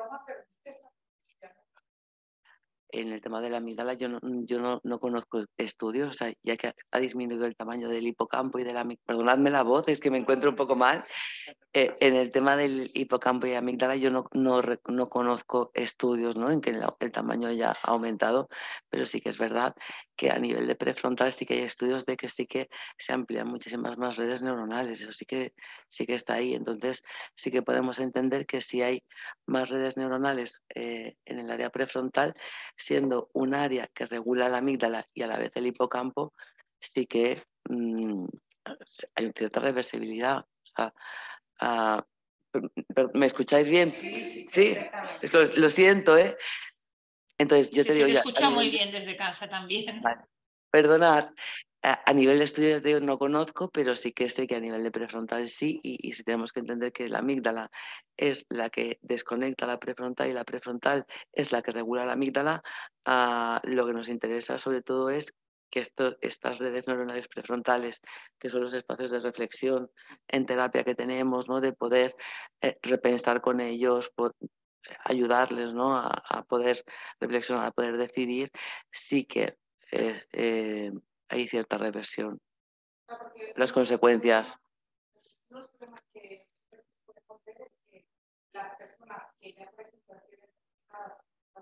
S4: En el tema de la amígdala yo no, yo no, no conozco estudios, o sea, ya que ha disminuido el tamaño del hipocampo y de la amígdala. Perdonadme la voz, es que me encuentro un poco mal. Eh, en el tema del hipocampo y amígdala yo no, no, no conozco estudios, ¿no? En que el, el tamaño haya aumentado, pero sí que es verdad que a nivel de prefrontal sí que hay estudios de que sí que se amplían muchísimas más redes neuronales, eso sí que, sí que está ahí. Entonces sí que podemos entender que si hay más redes neuronales eh, en el área prefrontal, siendo un área que regula la amígdala y a la vez el hipocampo, sí que mmm, hay cierta reversibilidad. O sea, Uh, ¿me escucháis bien?
S1: Sí, sí,
S4: sí. Es lo, lo siento, ¿eh? Entonces, yo
S1: sí,
S4: te digo
S1: se te
S4: ya.
S1: escucha muy bien desde casa también.
S4: Vale. Perdonad, a, a nivel de estudio de no conozco, pero sí que sé que a nivel de prefrontal sí, y, y sí tenemos que entender que la amígdala es la que desconecta la prefrontal y la prefrontal es la que regula la amígdala. Uh, lo que nos interesa sobre todo es que esto, estas redes neuronales prefrontales, que son los espacios de reflexión en terapia que tenemos, ¿no? De poder eh, repensar con ellos, por, ayudarles, ¿no? a, a poder reflexionar, a poder decidir, sí que eh, eh, hay cierta reversión. Las consecuencias.
S6: Los problemas que puede hacer es que las personas que ya por ejemplo han sido identificadas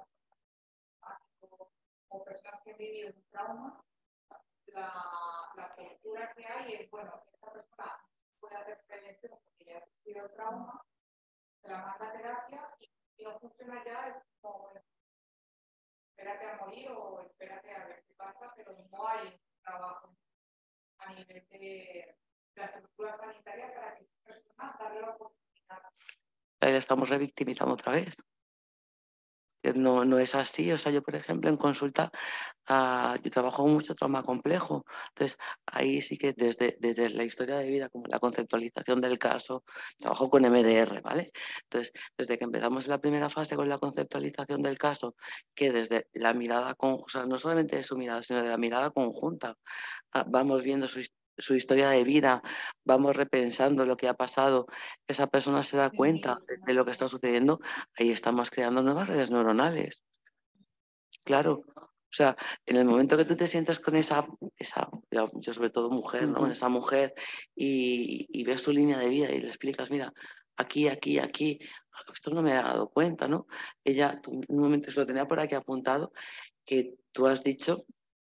S6: o personas que han vivido un trauma, la, la cultura que hay es, bueno, esta persona puede hacer prevención porque ya ha sufrido trauma, se la manda a terapia y si no funciona ya es como, bueno, espérate a morir o espérate a ver qué pasa, pero no hay trabajo. a nivel de la estructura sanitaria para que esta persona darle la oportunidad.
S4: Ahí la estamos revictimizando otra vez. No, no es así. O sea, yo, por ejemplo, en consulta, uh, yo trabajo con mucho trauma complejo. Entonces, ahí sí que desde, desde la historia de vida, como la conceptualización del caso, trabajo con M D R, ¿vale? Entonces, desde que empezamos la primera fase con la conceptualización del caso, que desde la mirada conjunta, o sea, no solamente de su mirada, sino de la mirada conjunta, uh, vamos viendo su historia, su historia de vida, vamos repensando lo que ha pasado, esa persona se da cuenta de, de lo que está sucediendo, ahí estamos creando nuevas redes neuronales. Claro, o sea, en el momento que tú te sientas con esa, esa yo sobre todo mujer, ¿no?
S2: Uh-huh.
S4: Esa mujer y, y ves su línea de vida y le explicas, mira, aquí, aquí, aquí, esto no me he dado cuenta, ¿no? Ella, tú, en un momento se lo tenía por aquí apuntado, que tú has dicho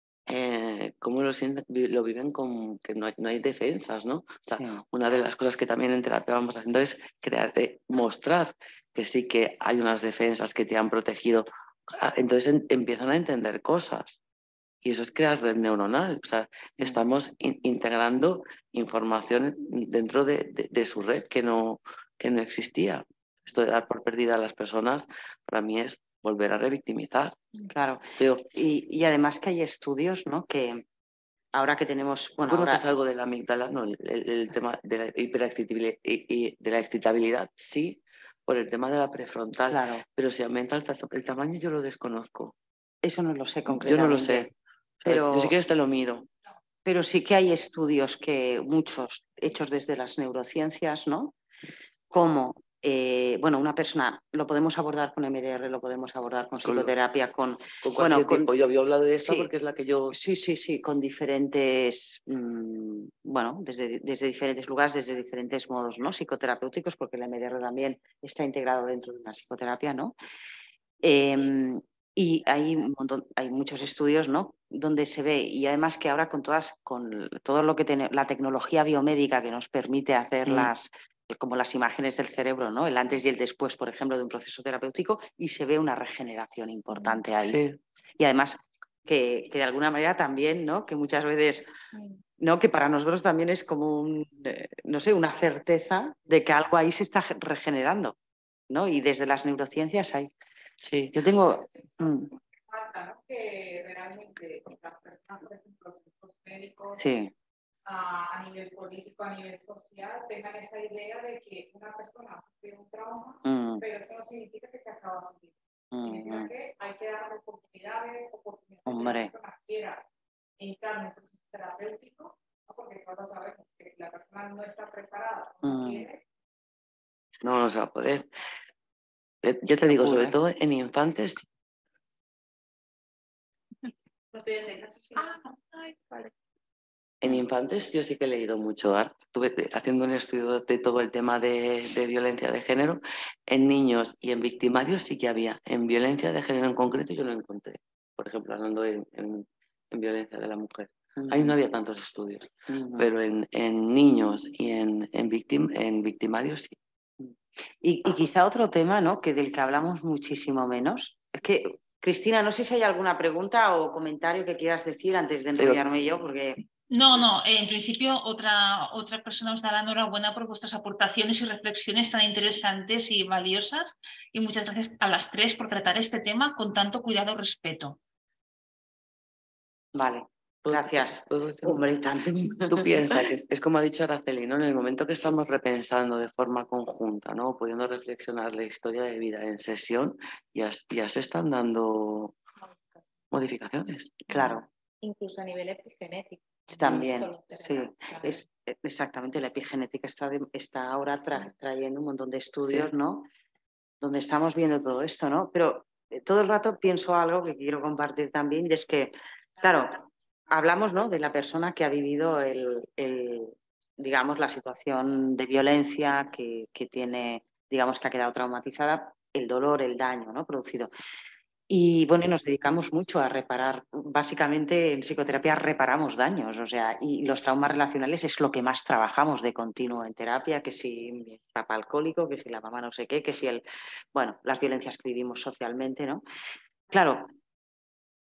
S4: Eh, cómo lo sienten, lo viven con que no hay, no hay defensas, ¿no? O sea, sí. Una de las cosas que también en terapia vamos haciendo es crear, eh, mostrar que sí que hay unas defensas que te han protegido. Entonces en, empiezan a entender cosas y eso es crear red neuronal. O sea, estamos in, integrando información dentro de, de, de su red que no, que no existía. Esto de dar por perdida a las personas para mí es volver a revictimizar.
S2: Claro, y, y además que hay estudios, ¿no? Que ahora que tenemos... Bueno,
S4: ¿Tú
S2: ahora...
S4: notas algo de la amígdala? No, el, el, el tema de la hiperexcitabilidad y, y de la excitabilidad, sí, por el tema de la prefrontal,
S2: claro.
S4: Pero si aumenta el, el tamaño yo lo desconozco.
S2: Eso no lo sé concretamente.
S4: Yo no lo sé. O sea,
S2: pero...
S4: Yo si quieres te lo miro.
S2: Pero sí que hay estudios que, muchos, hechos desde las neurociencias, ¿no? Como, eh, bueno, una persona, lo podemos abordar con M D R, lo podemos abordar con psicoterapia, con...
S4: ¿Con bueno, con, yo había hablado de esta
S2: sí,
S4: porque es la que yo...
S2: Sí, sí, sí, con diferentes, mmm, bueno, desde, desde diferentes lugares, desde diferentes modos, ¿no? Psicoterapéuticos, porque el M D R también está integrado dentro de una psicoterapia, ¿no? Eh, y hay un montón, hay muchos estudios, ¿no? Donde se ve, y además que ahora con todas, con todo lo que tiene la tecnología biomédica que nos permite hacer mm. las, como las imágenes del cerebro, ¿no? El antes y el después, por ejemplo, de un proceso terapéutico, y se ve una regeneración importante ahí.
S4: Sí.
S2: Y además que, que de alguna manera también, ¿no? Que muchas veces, ¿no? Que para nosotros también es como un, eh, no sé, una certeza de que algo ahí se está regenerando, ¿no? Y desde las neurociencias hay.
S4: Sí.
S2: Yo tengo... Mm.
S6: Que realmente las personas, por ejemplo, los médicos,
S2: sí.
S6: a, a nivel político, a nivel social, tengan esa idea de que una persona ha sufrido un trauma, mm. pero eso no significa que se acaba su vida. Mm. Significa que hay que dar oportunidades, oportunidades
S2: Hombre.
S6: que la persona quiera entrar en un proceso terapéutico, ¿no? Porque todos sabemos que si la persona no está preparada o no mm. quiere,
S4: no, no se va a poder. Yo te digo, sobre todo en infantes.
S6: No te detengas así. Ah, ay, vale.
S4: En infantes yo sí que he leído mucho. Estuve haciendo un estudio de todo el tema de, de violencia de género. En niños y en victimarios sí que había. En violencia de género en concreto yo no encontré. Por ejemplo, hablando de, en, en violencia de la mujer. Uh-huh. Ahí no había tantos estudios. Uh-huh. Pero en, en niños y en, en, victim, en victimarios sí.
S2: Y, y quizá otro tema, ¿no? Que del que hablamos muchísimo menos. Es que, Cristina, no sé si hay alguna pregunta o comentario que quieras decir antes de enrollarme yo, porque...
S1: No, no, en principio otra, otra persona os da la enhorabuena por vuestras aportaciones y reflexiones tan interesantes y valiosas, y muchas gracias a las tres por tratar este tema con tanto cuidado y respeto.
S2: Vale. Gracias.
S4: Hombre, tanto. Tú piensas que es como ha dicho Araceli, ¿no? En el momento que estamos repensando de forma conjunta, ¿no? Pudiendo reflexionar la historia de vida en sesión, ya, ya se están dando modificaciones.
S2: Claro.
S3: Incluso a nivel epigenético.
S2: También, sí. Es, exactamente, la epigenética está, de, está ahora tra, trayendo un montón de estudios, sí. ¿no? Donde estamos viendo todo esto, ¿no? Pero todo el rato pienso algo que quiero compartir también, y es que, claro, hablamos, ¿no? De la persona que ha vivido el, el digamos, la situación de violencia que, que tiene, digamos, que ha quedado traumatizada, el dolor, el daño, ¿no? Producido. Y bueno, nos dedicamos mucho a reparar. Básicamente en psicoterapia reparamos daños, o sea, y los traumas relacionales es lo que más trabajamos de continuo en terapia, que si mi papá alcohólico, que si la mamá no sé qué, que si el, bueno, las violencias que vivimos socialmente, ¿no? Claro,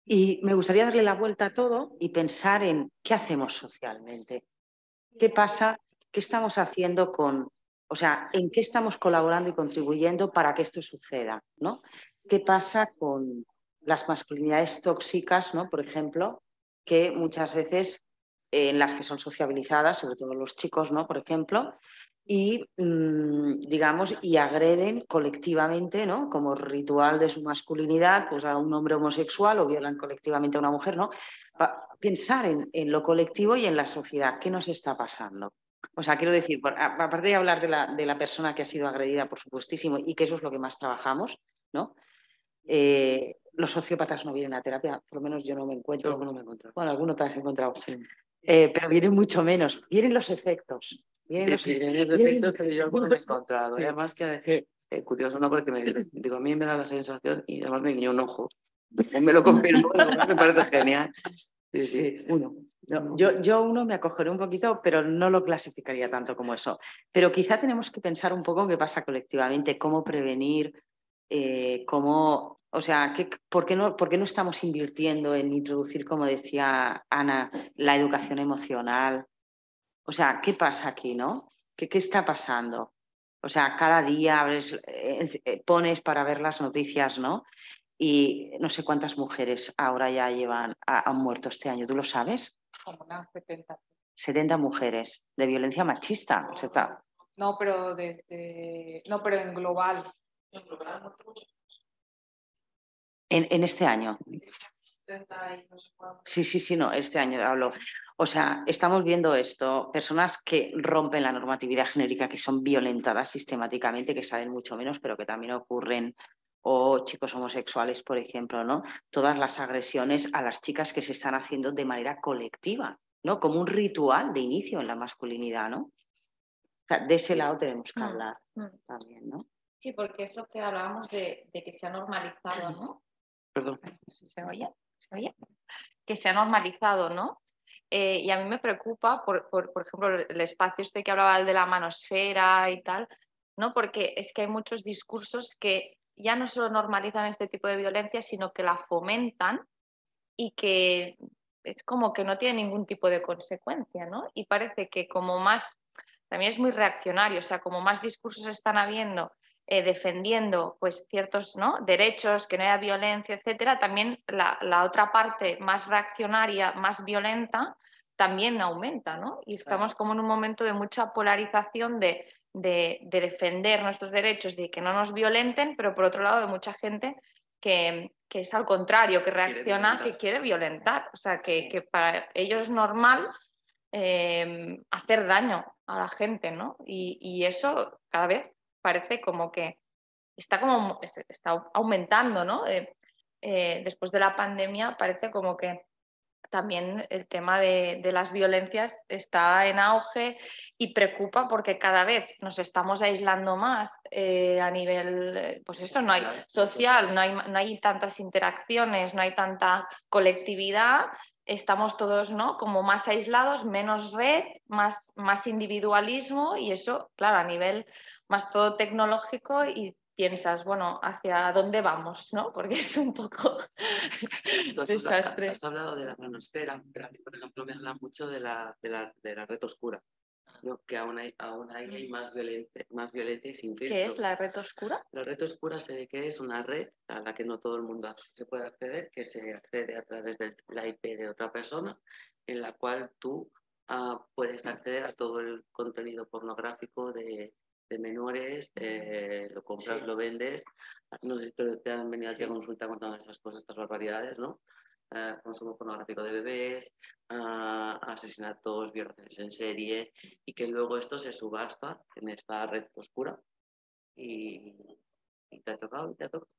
S2: Y me gustaría darle la vuelta a todo y pensar en qué hacemos socialmente. ¿Qué pasa? ¿Qué estamos haciendo con, o sea, en qué estamos colaborando y contribuyendo para que esto suceda, ¿no? ¿Qué pasa con las masculinidades tóxicas, ¿no? Por ejemplo, que muchas veces eh, en las que son sociabilizadas, sobre todo los chicos, ¿no? Por ejemplo, y mmm, digamos, y agreden colectivamente, ¿no? Como ritual de su masculinidad, pues a un hombre homosexual o violan colectivamente a una mujer, ¿no? Pa pensar en, en lo colectivo y en la sociedad, ¿qué nos está pasando? O sea, quiero decir, por, aparte de hablar de la, de la persona que ha sido agredida, por supuestísimo, y que eso es lo que más trabajamos, ¿no? Eh, los sociópatas no vienen a terapia, por lo menos yo no me encuentro.
S4: Yo no me he encontrado.
S2: Bueno, alguno te has encontrado. Sí. Eh, pero vienen mucho menos. Vienen los efectos. Vienen los,
S4: vienen los efectos que yo no me he encontrado.
S2: Sí.
S4: Además que eh, curioso, ¿no? Porque me, digo, a mí me da la sensación, y además me guiñó un ojo. Me lo confirmó, me parece genial. Sí, sí,
S2: sí, uno. No, yo, yo uno me acogeré un poquito, pero no lo clasificaría tanto como eso. Pero quizá tenemos que pensar un poco qué pasa colectivamente, cómo prevenir, eh, cómo, o sea, ¿qué, por, qué no, ¿por qué no estamos invirtiendo en introducir, como decía Ana, la educación emocional? O sea, ¿qué pasa aquí, no? ¿Qué, qué está pasando? O sea, cada día abres, eh, pones para ver las noticias, ¿no? Y no sé cuántas mujeres ahora ya llevan, han muerto este año, ¿tú lo sabes?
S6: Como unas setenta.
S2: setenta mujeres de violencia machista. Se está...
S6: No, pero desde, no, pero en global.
S2: En, en este año. Sí, sí, sí, no, este año hablo. O sea, estamos viendo esto, personas que rompen la normatividad genérica, que son violentadas sistemáticamente, que saben mucho menos, pero que también ocurren, o chicos homosexuales, por ejemplo, ¿no? Todas las agresiones a las chicas que se están haciendo de manera colectiva, ¿no? Como un ritual de inicio en la masculinidad, ¿no? O sea, de ese lado tenemos que hablar
S3: Mm, mm.
S2: también, ¿no?
S3: Sí, porque es lo que hablábamos de, de que se ha normalizado, ¿no?
S4: Perdón.
S3: ¿Se oye? ¿Se oye? Que se ha normalizado, ¿no? Eh, y a mí me preocupa, por, por, por ejemplo, el espacio este que hablaba el de la manosfera y tal, ¿no? Porque es que hay muchos discursos que ya no solo normalizan este tipo de violencia, sino que la fomentan y que es como que no tiene ningún tipo de consecuencia, ¿no? Y parece que como más, también es muy reaccionario, o sea, como más discursos están habiendo eh, defendiendo pues ciertos, ¿no?, derechos, que no haya violencia, etcétera, también la, la otra parte más reaccionaria, más violenta, también aumenta, ¿no? Y estamos como en un momento de mucha polarización de, de, de defender nuestros derechos, de que no nos violenten, pero por otro lado de mucha gente que, que es al contrario, que reacciona, que quiere violentar. O sea, que,
S2: Sí.
S3: que para ellos es normal eh, hacer daño a la gente, ¿no? Y, y eso cada vez parece como que está, como, está aumentando, ¿no? Eh, eh, después de la pandemia parece como que también el tema de, de las violencias está en auge y preocupa porque cada vez nos estamos aislando más eh, a nivel, pues eso, no hay social, no hay, no hay tantas interacciones, no hay tanta colectividad, estamos todos, ¿no?, como más aislados, menos red, más, más individualismo y eso, claro, a nivel más todo tecnológico y piensas, bueno, ¿hacia dónde vamos? ¿No? Porque es un poco desastre.
S4: Has hablado de la manosfera, pero a mí, por ejemplo, me habla mucho de la, de la, de la red oscura, ¿no? Que aún hay, aún hay más, violente, más violencia y sin filtro.
S3: ¿Qué es la red oscura?
S4: La red oscura se ve que es una red a la que no todo el mundo se puede acceder, que se accede a través de la I P de otra persona, en la cual tú uh, puedes acceder a todo el contenido pornográfico de, de menores, eh, lo compras, sí, lo vendes. No sé si te han venido aquí a consulta contando esas cosas, estas barbaridades, ¿no? Uh, consumo pornográfico de bebés, uh, asesinatos, violaciones en serie, y que luego esto se subasta en esta red oscura. Y, y te ha tocado, te ha tocado.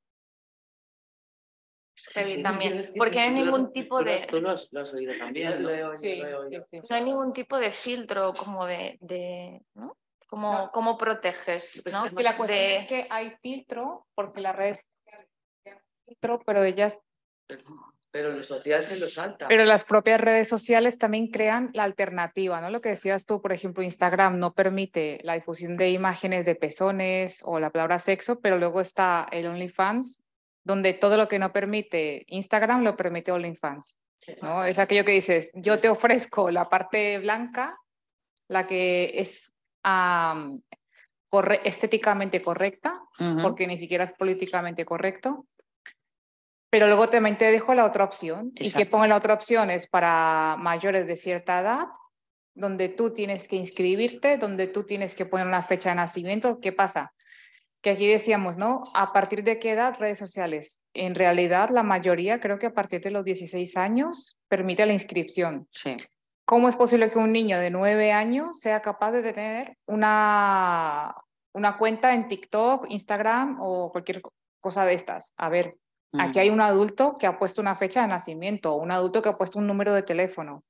S3: Sí, también, porque no hay ningún tipo de...
S4: Tú lo has, lo has oído también, ¿no?
S6: Sí, sí, sí.
S3: No hay ningún tipo de filtro como de... de ¿no? ¿Cómo, no. ¿Cómo proteges? ¿No?
S6: Es que la cuestión
S3: de...
S6: es que hay filtro, porque las redes sociales tienen filtro, pero ellas...
S4: Pero la sociedad se lo salta.
S6: Pero las propias redes sociales también crean la alternativa, ¿no? Lo que decías tú, por ejemplo, Instagram no permite la difusión de imágenes de pezones o la palabra sexo, pero luego está el OnlyFans, donde todo lo que no permite Instagram lo permite OnlyFans, ¿no? Es aquello que dices, yo te ofrezco la parte blanca, la que es um, corre estéticamente correcta, uh-huh. porque ni siquiera es políticamente correcto, pero luego también te dejo la otra opción. Exacto. Y que pongo la otra opción es para mayores de cierta edad, donde tú tienes que inscribirte, donde tú tienes que poner una fecha de nacimiento. ¿Qué pasa? Que aquí decíamos, ¿no? ¿A partir de qué edad redes sociales? En realidad, la mayoría, creo que a partir de los dieciséis años, permite la inscripción.
S2: Sí.
S6: ¿Cómo es posible que un niño de nueve años sea capaz de tener una, una cuenta en TikTok, Instagram o cualquier cosa de estas? A ver, mm. aquí hay un adulto que ha puesto una fecha de nacimiento, un adulto que ha puesto un número de teléfono.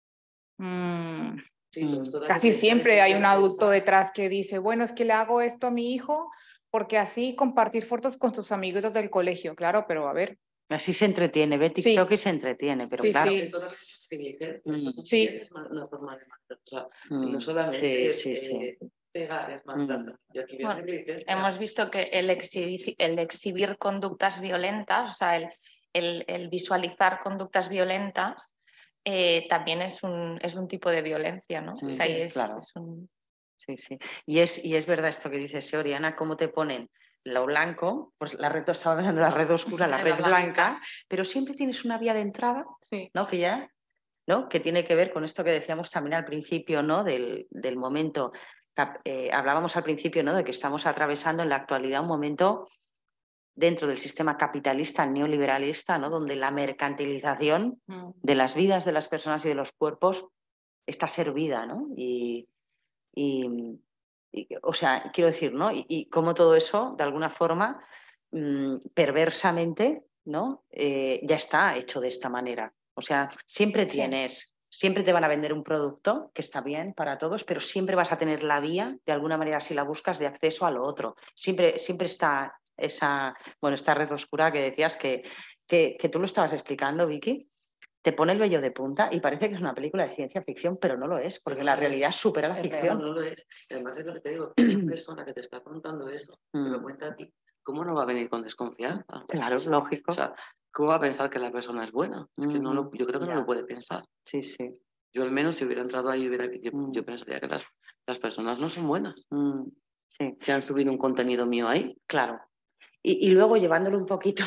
S6: Mm. Sí, casi siempre hay un adulto detrás que dice, bueno, es que le hago esto a mi hijo porque así compartir fotos con sus amiguitos del colegio, claro, pero a ver.
S2: Así se entretiene, ve TikTok sí. y se entretiene, pero
S6: sí,
S2: claro.
S6: Sí,
S4: mm.
S6: sí.
S4: Es una forma de maltrato, o sea,
S2: mm.
S4: no solamente
S2: sí, sí,
S4: eh,
S2: sí.
S4: pegar es maltrato.
S3: Mm. Aquí bueno, hemos visto que el exhibir, el exhibir conductas violentas, o sea, el, el, el visualizar conductas violentas, Eh, también es un, es un tipo de violencia, ¿no?
S2: Sí,
S3: o sea,
S2: sí,
S3: es,
S2: claro.
S3: es un...
S2: Sí, sí. Y es, y es verdad esto que dice Oriana, cómo te ponen lo blanco, pues la red, estaba hablando de la red oscura, la red blanca, blanca, pero siempre tienes una vía de entrada,
S6: sí.
S2: ¿no? Que ya, ¿no? Que tiene que ver con esto que decíamos también al principio, ¿no? Del, del momento, eh, hablábamos al principio, ¿no? De que estamos atravesando en la actualidad un momento dentro del sistema capitalista neoliberalista, ¿no? Donde la mercantilización mm. de las vidas de las personas y de los cuerpos está servida, ¿no? Y, y, y o sea, quiero decir, ¿no? Y, y cómo todo eso, de alguna forma, mmm, perversamente, ¿no? Eh, ya está hecho de esta manera. O sea, siempre tienes, sí. siempre te van a vender un producto que está bien para todos, pero siempre vas a tener la vía, de alguna manera, si la buscas, de acceso a lo otro. Siempre, siempre está esa, bueno, esta red oscura que decías que, que, que tú lo estabas explicando, Vicky. Te pone el vello de punta y parece que es una película de ciencia ficción, pero no lo es, porque no la realidad es. supera la ficción.
S4: No, no lo es. Además es lo que te digo, una persona que te está contando eso, mm. te lo cuenta a ti, ¿cómo no va a venir con desconfianza?
S2: Claro, es lógico.
S4: O sea, ¿cómo va a pensar que la persona es buena? Es que mm-hmm. no lo, yo creo que yeah. no lo puede pensar.
S2: Sí, sí.
S4: Yo al menos si hubiera entrado ahí, hubiera, yo, mm. yo pensaría que las, las personas no son buenas.
S2: Mm. Sí.
S4: Si han subido un contenido mío ahí.
S2: Claro. Y, y luego llevándolo un poquito...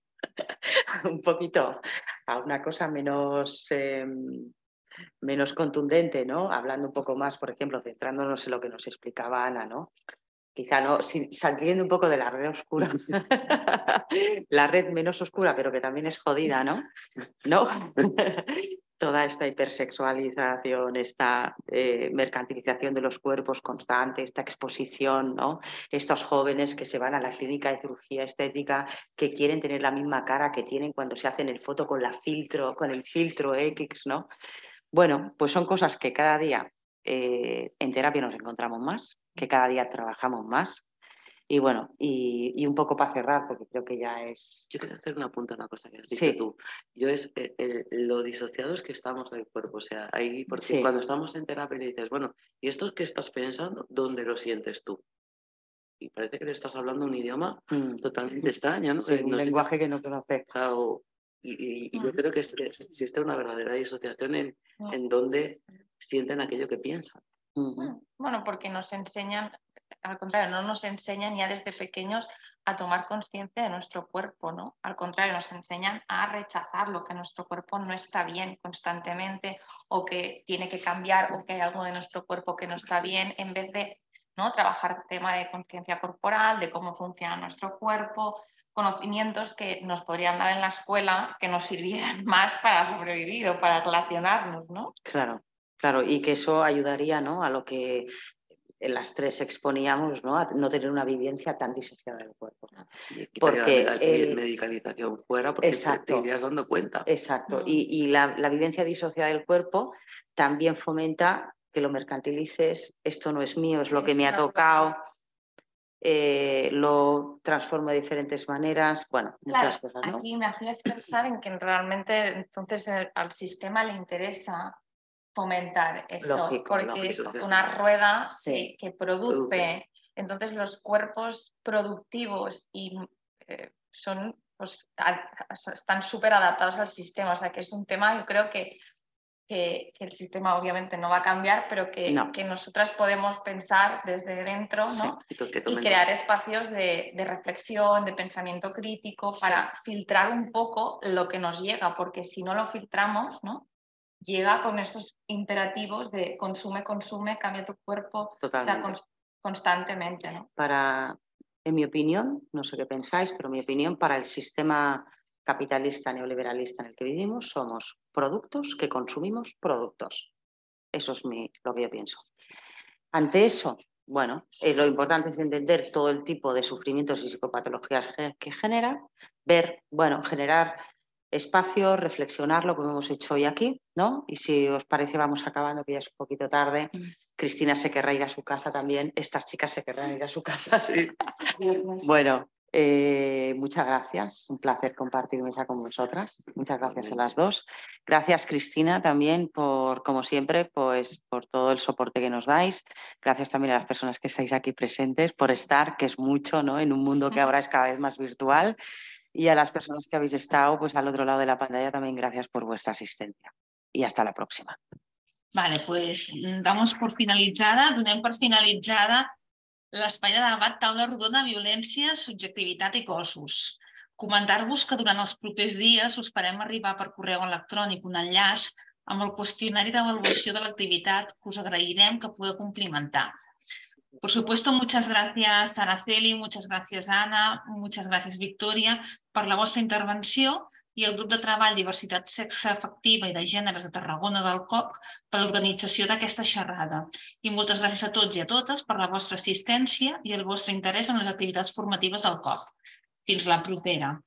S2: un poquito a una cosa menos, eh, menos contundente, ¿no? Hablando un poco más, por ejemplo, centrándonos en lo que nos explicaba Ana, ¿no? Quizá no, si, saliendo un poco de la red oscura, la red menos oscura, pero que también es jodida, ¿no? ¿No? Toda esta hipersexualización, esta eh, mercantilización de los cuerpos constante, esta exposición, ¿no? Estos jóvenes que se van a la clínica de cirugía estética, que quieren tener la misma cara que tienen cuando se hacen el foto con la filtro, con el filtro X, ¿no? Bueno, pues son cosas que cada día eh, en terapia nos encontramos más, que cada día trabajamos más. Y bueno, y, y un poco para cerrar, porque creo que ya es...
S4: Yo quería hacer una punta a una cosa que has dicho
S2: sí.
S4: tú. Yo es el, el, lo disociados que estamos del cuerpo. O sea, ahí, porque sí. cuando estamos en terapia y dices, bueno, ¿y esto que estás pensando? ¿Dónde lo sientes tú? Y parece que le estás hablando un idioma mm. totalmente extraño, ¿no?
S2: Sí,
S4: eh,
S2: un
S4: no
S2: lenguaje
S4: sé,
S2: que no conoce.
S4: O, y y, y mm. yo creo que existe una verdadera disociación en, mm. en dónde sienten aquello que piensan.
S3: Mm. Bueno, porque nos enseñan... Al contrario, no nos enseñan ya desde pequeños a tomar conciencia de nuestro cuerpo, ¿no? Al contrario, nos enseñan a rechazar lo que nuestro cuerpo no está bien constantemente o que tiene que cambiar o que hay algo de nuestro cuerpo que no está bien, en vez de, ¿no? trabajar tema de conciencia corporal, de cómo funciona nuestro cuerpo, conocimientos que nos podrían dar en la escuela que nos sirvieran más para sobrevivir o para relacionarnos, ¿no?
S2: Claro, claro, y que eso ayudaría, ¿no? A lo que... en las tres exponíamos, ¿no? A no tener una vivencia tan disociada del cuerpo.
S4: Porque la el... medicalización fuera, porque exacto, te, te irías dando cuenta.
S2: Exacto, y, y la, la vivencia disociada del cuerpo también fomenta que lo mercantilices, esto no es mío, es lo que me ha tocado, eh, lo transformo de diferentes maneras, bueno, muchas
S3: claro,
S2: cosas, ¿no?
S3: Aquí me hacías pensar en que realmente entonces el, al sistema le interesa fomentar eso,
S2: lógico,
S3: porque
S2: lógico.
S3: es una rueda
S2: sí.
S3: que, que produce, entonces los cuerpos productivos y, eh, son pues, están súper adaptados al sistema. O sea, que es un tema, yo creo que, que, que el sistema obviamente no va a cambiar, pero que,
S2: no.
S3: que nosotras podemos pensar desde dentro, ¿no?
S4: Sí, y, que
S3: y crear espacios de, de reflexión, de pensamiento crítico, sí. para filtrar un poco lo que nos llega, porque si no lo filtramos, ¿no? Llega con estos imperativos de consume, consume, cambia tu cuerpo, o sea, con, constantemente, ¿no?
S2: Para, en mi opinión, no sé qué pensáis, pero en mi opinión, para el sistema capitalista neoliberalista en el que vivimos, somos productos que consumimos productos. Eso es mi, lo que yo pienso. Ante eso, bueno, eh, lo importante es entender todo el tipo de sufrimientos y psicopatologías que genera, ver, bueno, generar espacio, reflexionarlo como hemos hecho hoy aquí, ¿no? Y si os parece vamos acabando, que ya es un poquito tarde. Cristina se querrá ir a su casa también, estas chicas se querrán ir a su casa. Sí. Bueno, eh, muchas gracias, un placer compartir mesa con vosotras. Muchas gracias a las dos. Gracias, Cristina, también por, como siempre, pues por todo el soporte que nos dais. Gracias también a las personas que estáis aquí presentes, por estar, que es mucho, ¿no? En un mundo que ahora es cada vez más virtual. Y a las personas que habéis estado pues, al otro lado de la pantalla también gracias por vuestra asistencia. Y hasta la próxima.
S1: Vale, pues damos por finalitzada, donem per finalitzada l'espai de debat taula rodona, violència, subjectivitat i cossos. Comentar-vos que durant els propers dies us farem arribar per correu electrònic un enllaç amb el qüestionari d'avaluació de l'activitat que us agrairem que pugueu complimentar. Por supuesto, muchas gracias Araceli, muchas gracias Ana, muchas gracias Victoria per la vostra intervenció i el grup de treball Diversitat Sexoafectiva i de Gèneres de Tarragona del C O P per l'organització d'aquesta xerrada. I moltes gràcies a tots i a totes per la vostra assistència i el vostre interès en les activitats formatives del C O P. Fins la propera.